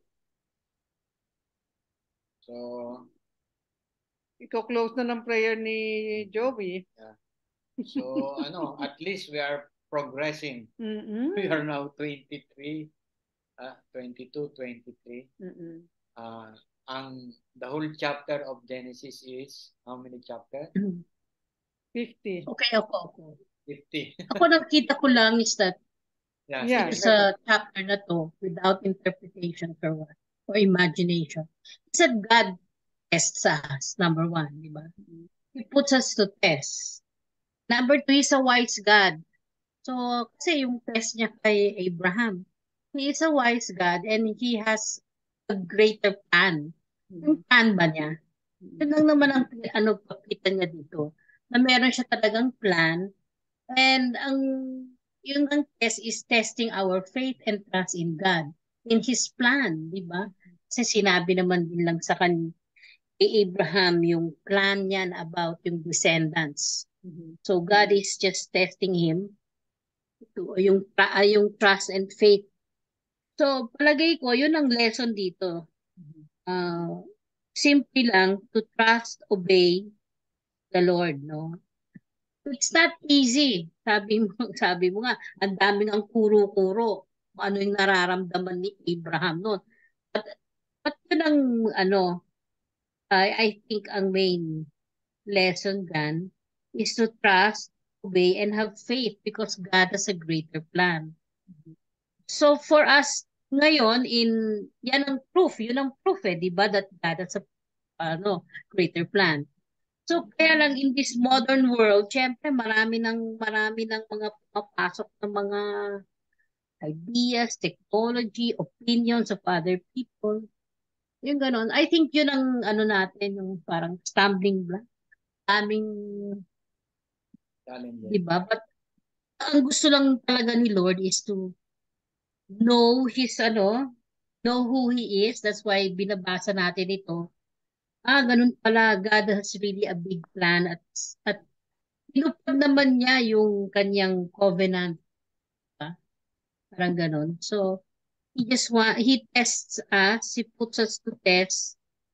So, Ikaw close na ng prayer ni Joey. yeah. So, ano, at least we are progressing. Mm-mm. We are now twenty-three, uh, twenty-two, twenty-three. Mm-mm. Uh, ang the whole chapter of Genesis is how many chapter? fifty. Okay, ako, ako. fifty. Ako nakita ko lang is that Yeah, Yeah. ito sa chapter na to, without interpretation or what, or imagination, is that God tests us, number one, di ba? He puts us to test. Number two, He's a wise God. So, kasi yung test niya kay Abraham, He is a wise God and He has a greater plan. Yung plan ba niya? Yun lang naman ang ano, pakita niya dito. Na meron siya talagang plan and ang yung ang test is testing our faith and trust in God, in His plan, di ba? Kasi sinabi naman din lang sa kan kay Abraham yung plan niyan about yung descendants. So God is just testing him to yung uh, yung trust and faith. So palagay ko yun ang lesson dito. Uh, simple lang to trust, obey the Lord, no? It's not easy. Sabi mo, sabi mo nga, ang daming ang kuro-kuro. Ano yung nararamdaman ni Abraham noon. But, but yun ang, ano, I, I think ang main lesson dyan is to trust, obey, and have faith because God has a greater plan. So for us, ngayon, in, yan ang proof, yun ang proof eh, di ba, that God has a ano, greater plan. So, kaya lang in this modern world, syempre marami ng marami ng mga papasok ng mga ideas, technology, opinions of other people. Yung ganon. I think yun ang ano natin, yung parang stumbling block. Aming, di ba? But ang gusto lang talaga ni Lord is to know His ano, know who He is. That's why binabasa natin ito. Ah, ganun pala, God has really a big plan at, at tinupad naman niya yung kanyang covenant. Diba? Parang ganun. So, He just want, He tests us, He puts us to test.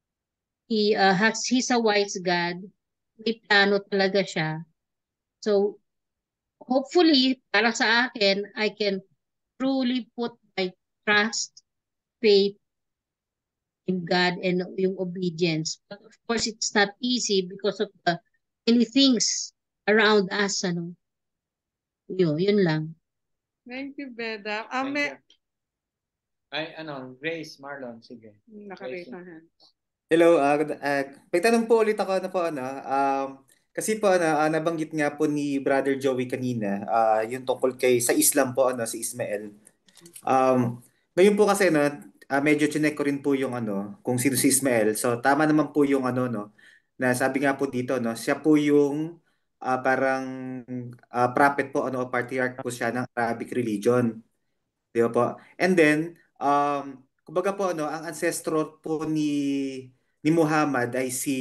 He uh, has, He's a wise God. May plano talaga siya. So, hopefully, para sa akin, I can truly put my trust, faith, in God and yung obedience. But of course, it's not easy because of the many things around us. Ano. Yun, yun lang. Thank you, Beda. Thank Ame, you. Ay, ano, Grace, Marlon, sige. naka-raise ang hand. Hello, uh, uh, may tanong po ulit ako na po ano, um, kasi po ano, uh, nabanggit nga po ni Brother Joey kanina, uh, yung tungkol kay sa Islam po ano, si Ismael. Um, ngayon po kasi no, uh, medyo chinek ko rin po yung ano, kung sino si Ismael. So tama naman po yung ano no, na sabi nga po dito no, siya po yung uh, parang uh, prophet po ano, patriarch po siya ng Arabic religion. Di ba po? And then um kumbaga po ano, ang ancestor po ni ni Muhammad ay si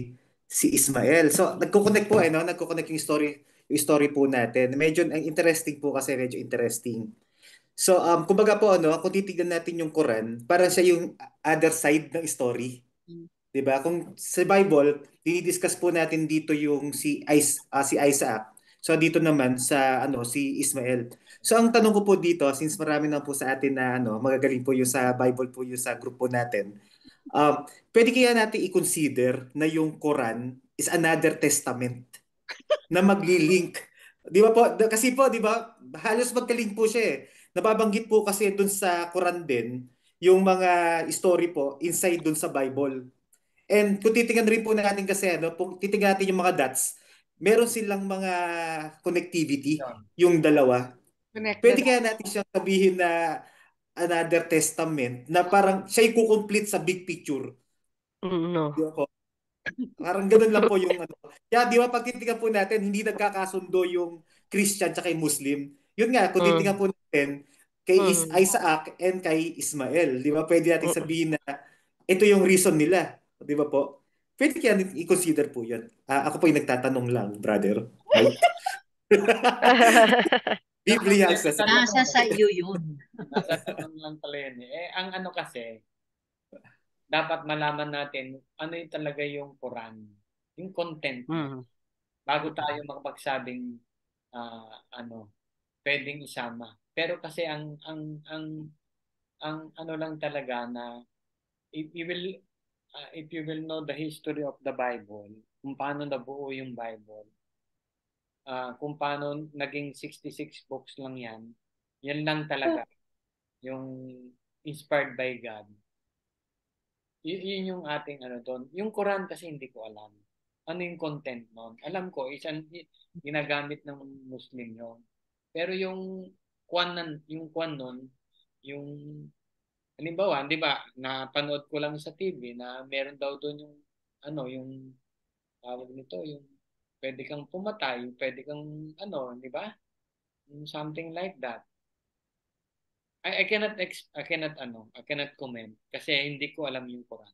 si Ismael. So nagko-connect po eh no, nagko-connect yung story yung story po natin. Medyo ang interesting po kasi medyo interesting. So, um, kumbaga po, ano, kung titignan natin yung Quran, parang siya yung other side ng story. Diba? Kung sa Bible, dinidiscuss po natin dito yung si, Is, uh, si Isaac. So, dito naman sa ano si Ismael. So, ang tanong ko po dito, since marami na po sa atin na ano, magagaling po yung sa Bible po yung sa grupo natin, um, pwede kaya natin i-consider na yung Quran is another testament na magli-link. Di ba po? Kasi po, di ba, halos magka-link po siya eh. Nababanggit po kasi dun sa Quran din yung mga story po inside dun sa Bible. And kung titingnan rin po natin kasi, ano, kung titingnan natin yung mga dots, meron silang mga connectivity, yung dalawa. Pwede Connected. kaya natin siyang sabihin na another testament na parang siya yung kukomplete sa big picture. No. Di ba po? Parang ganun lang po yung ano. Kaya di ba pag titingnan po natin, hindi nagkakasundo yung Christian tsaka yung Muslim. Yun nga, kung titingnan Mm. po natin, kay Is- Mm. Isaac and kay Ismael, di ba? Pwede natin Mm. sabihin na ito yung reason nila. Di ba po? Pwede kaya natin i-consider po yun. Ah, ako po yung nagtatanong lang, brother Mike. Biblia ang sasagot. Nasa sa iyo yun. Nasa tanong lang pala yun eh. Eh, ang ano kasi, dapat malaman natin ano yung talaga yung Quran. Yung content. Mm. Bago tayo makapagsabing ah, ano, pwedeng isama. Pero kasi ang ang ang ang ano lang talaga na if you will uh, if you will know the history of the Bible, kung paano nabuo yung Bible, uh, kung paano naging sixty-six books lang yan, yan lang talaga yung inspired by God. Y- yun yung ating ano doon. Yung Quran kasi hindi ko alam. Ano yung content noon? Alam ko, isang ginagamit ng Muslim yun. Pero yung Kwan, yung Kwan nun, yung halimbawa, di ba, napanood ko lang sa T V na meron daw doon yung ano, yung tawag nito, yung pwede kang pumatay, pwede kang ano, di ba? Something like that. I, I cannot ex, I cannot ano, I cannot comment kasi hindi ko alam yung Quran.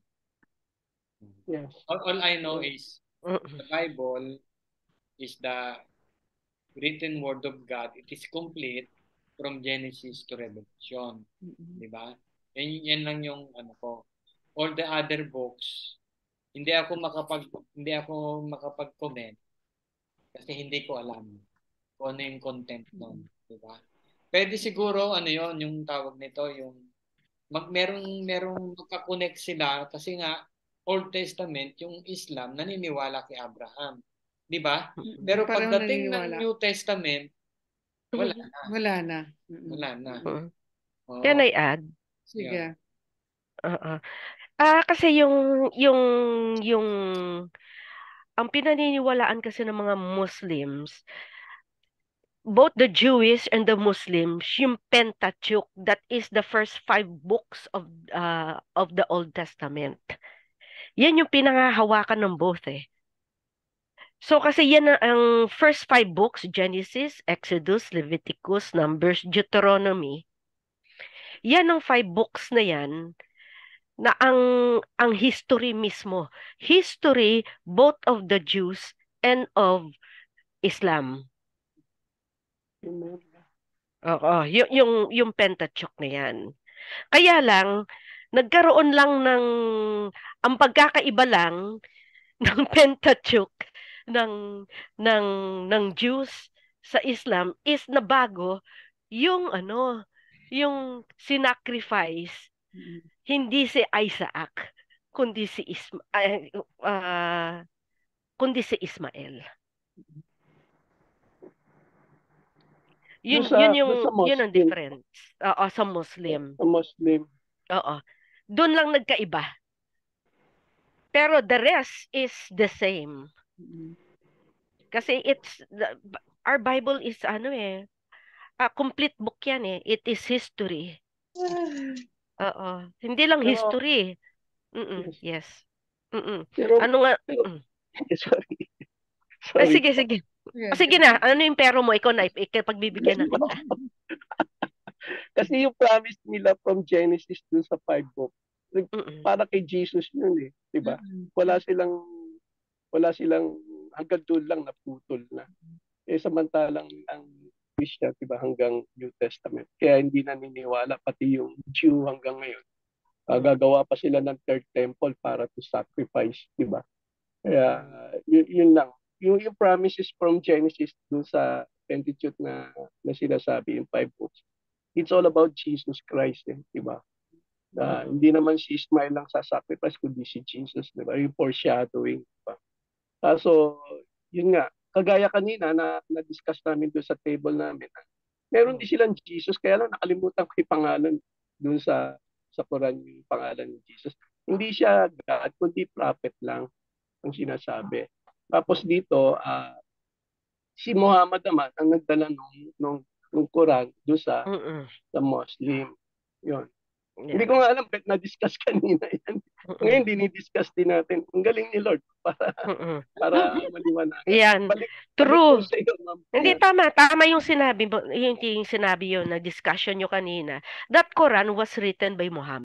Yes. All, all I know is the Bible is the written word of God. It is complete from Genesis to Revelation. Mm-hmm. Di ba? Yan, yan lang yung ano ko. All the other books, hindi ako makapag hindi ako makapag-comment kasi hindi ko alam kung ano yung content nun, di ba? Pwede siguro ano yon yung tawag nito, yung mag merong merong magka-connect sila kasi nga Old Testament, yung Islam naniniwala kay Abraham, di ba? Pero Pareho pagdating ng naniniwala. New Testament, wala na. Wala na. Wala na. Mm. Oo. Can I add? Sige. Oo. Ah, kasi yung yung yung ang pinaniniwalaan kasi ng mga Muslims, both the Jewish and the Muslims, yung Pentateuch, that is the first five books of uh, of the Old Testament. Yan yung pinangahawakan ng both eh. So kasi yan ang, ang first five books, Genesis, Exodus, Leviticus, Numbers, Deuteronomy. Yan ang five books na yan na ang ang history mismo. History both of the Jews and of Islam. Oo, yung yung yung Pentateuch na yan. Kaya lang nagkaroon lang ng ang pagkakaiba lang ng Pentateuch ng ng ng Jews sa Islam is nabago yung ano, yung sinacrifice hindi si Isaac kundi si Isma ay, ah, kundi si Ismael. Yun Doon sa, yun yung doon sa yun ang Muslim. difference. Oo, sa Muslim. Sa Muslim. Oo. Doon lang nagkaiba. Pero the rest is the same. Kasi it's the- our Bible is ano eh, a complete book yan eh. It is history. Oo. Hindi lang Pero, history. Mm-mm. yes. Yes. Mm-mm. Pero, Ano nga? pero, Mm. sorry. Ay, Sorry sige, po. sige. O, sige na. Ano yung pero mo? Ikaw na. Ipagbibigyan na kita. Kasi yung promise nila from Genesis dun sa five book, nag- Mm-mm. para kay Jesus yun eh, 'di ba? Wala silang wala silang hanggang doon lang naputol na. Eh samantalang ang Christian, 'di ba, hanggang New Testament. Kaya hindi naniniwala pati yung Jew hanggang ngayon. Uh, gagawa pa sila ng third temple para to sacrifice, 'di ba? Kaya yun, yun lang. Yung, yung promises from Genesis dun sa Pentateuch na, na sinasabi, yung five books, it's all about Jesus Christ, eh, di ba? Uh, Mm. Hindi naman si Ismael lang sa sacrifice, kundi si Jesus, di ba? Yung foreshadowing, di ba? Kaso, yun nga, kagaya kanina na na-discuss namin doon sa table namin, meron din silang Jesus, kaya lang nakalimutan ko yung pangalan doon sa sa Quran yung pangalan ni Jesus. Hindi siya God, kundi prophet lang ang sinasabi. Tapos dito, uh, si Muhammad naman ang nagdala nung, nung, nung Quran doon sa, sa Muslim. Yun. Yeah. Hindi ko nga alam, bet na-discuss kanina yan. Mm-mm. Ngayon, dinidiscuss din natin. Ang galing ni Lord para para maliwanagan. Yan. Balik, True. balik sa iyo, ma'am. Hindi, tama. Tama yung sinabi mo, yung, yung sinabi yun na discussion nyo kanina. That Quran was written by Muhammad.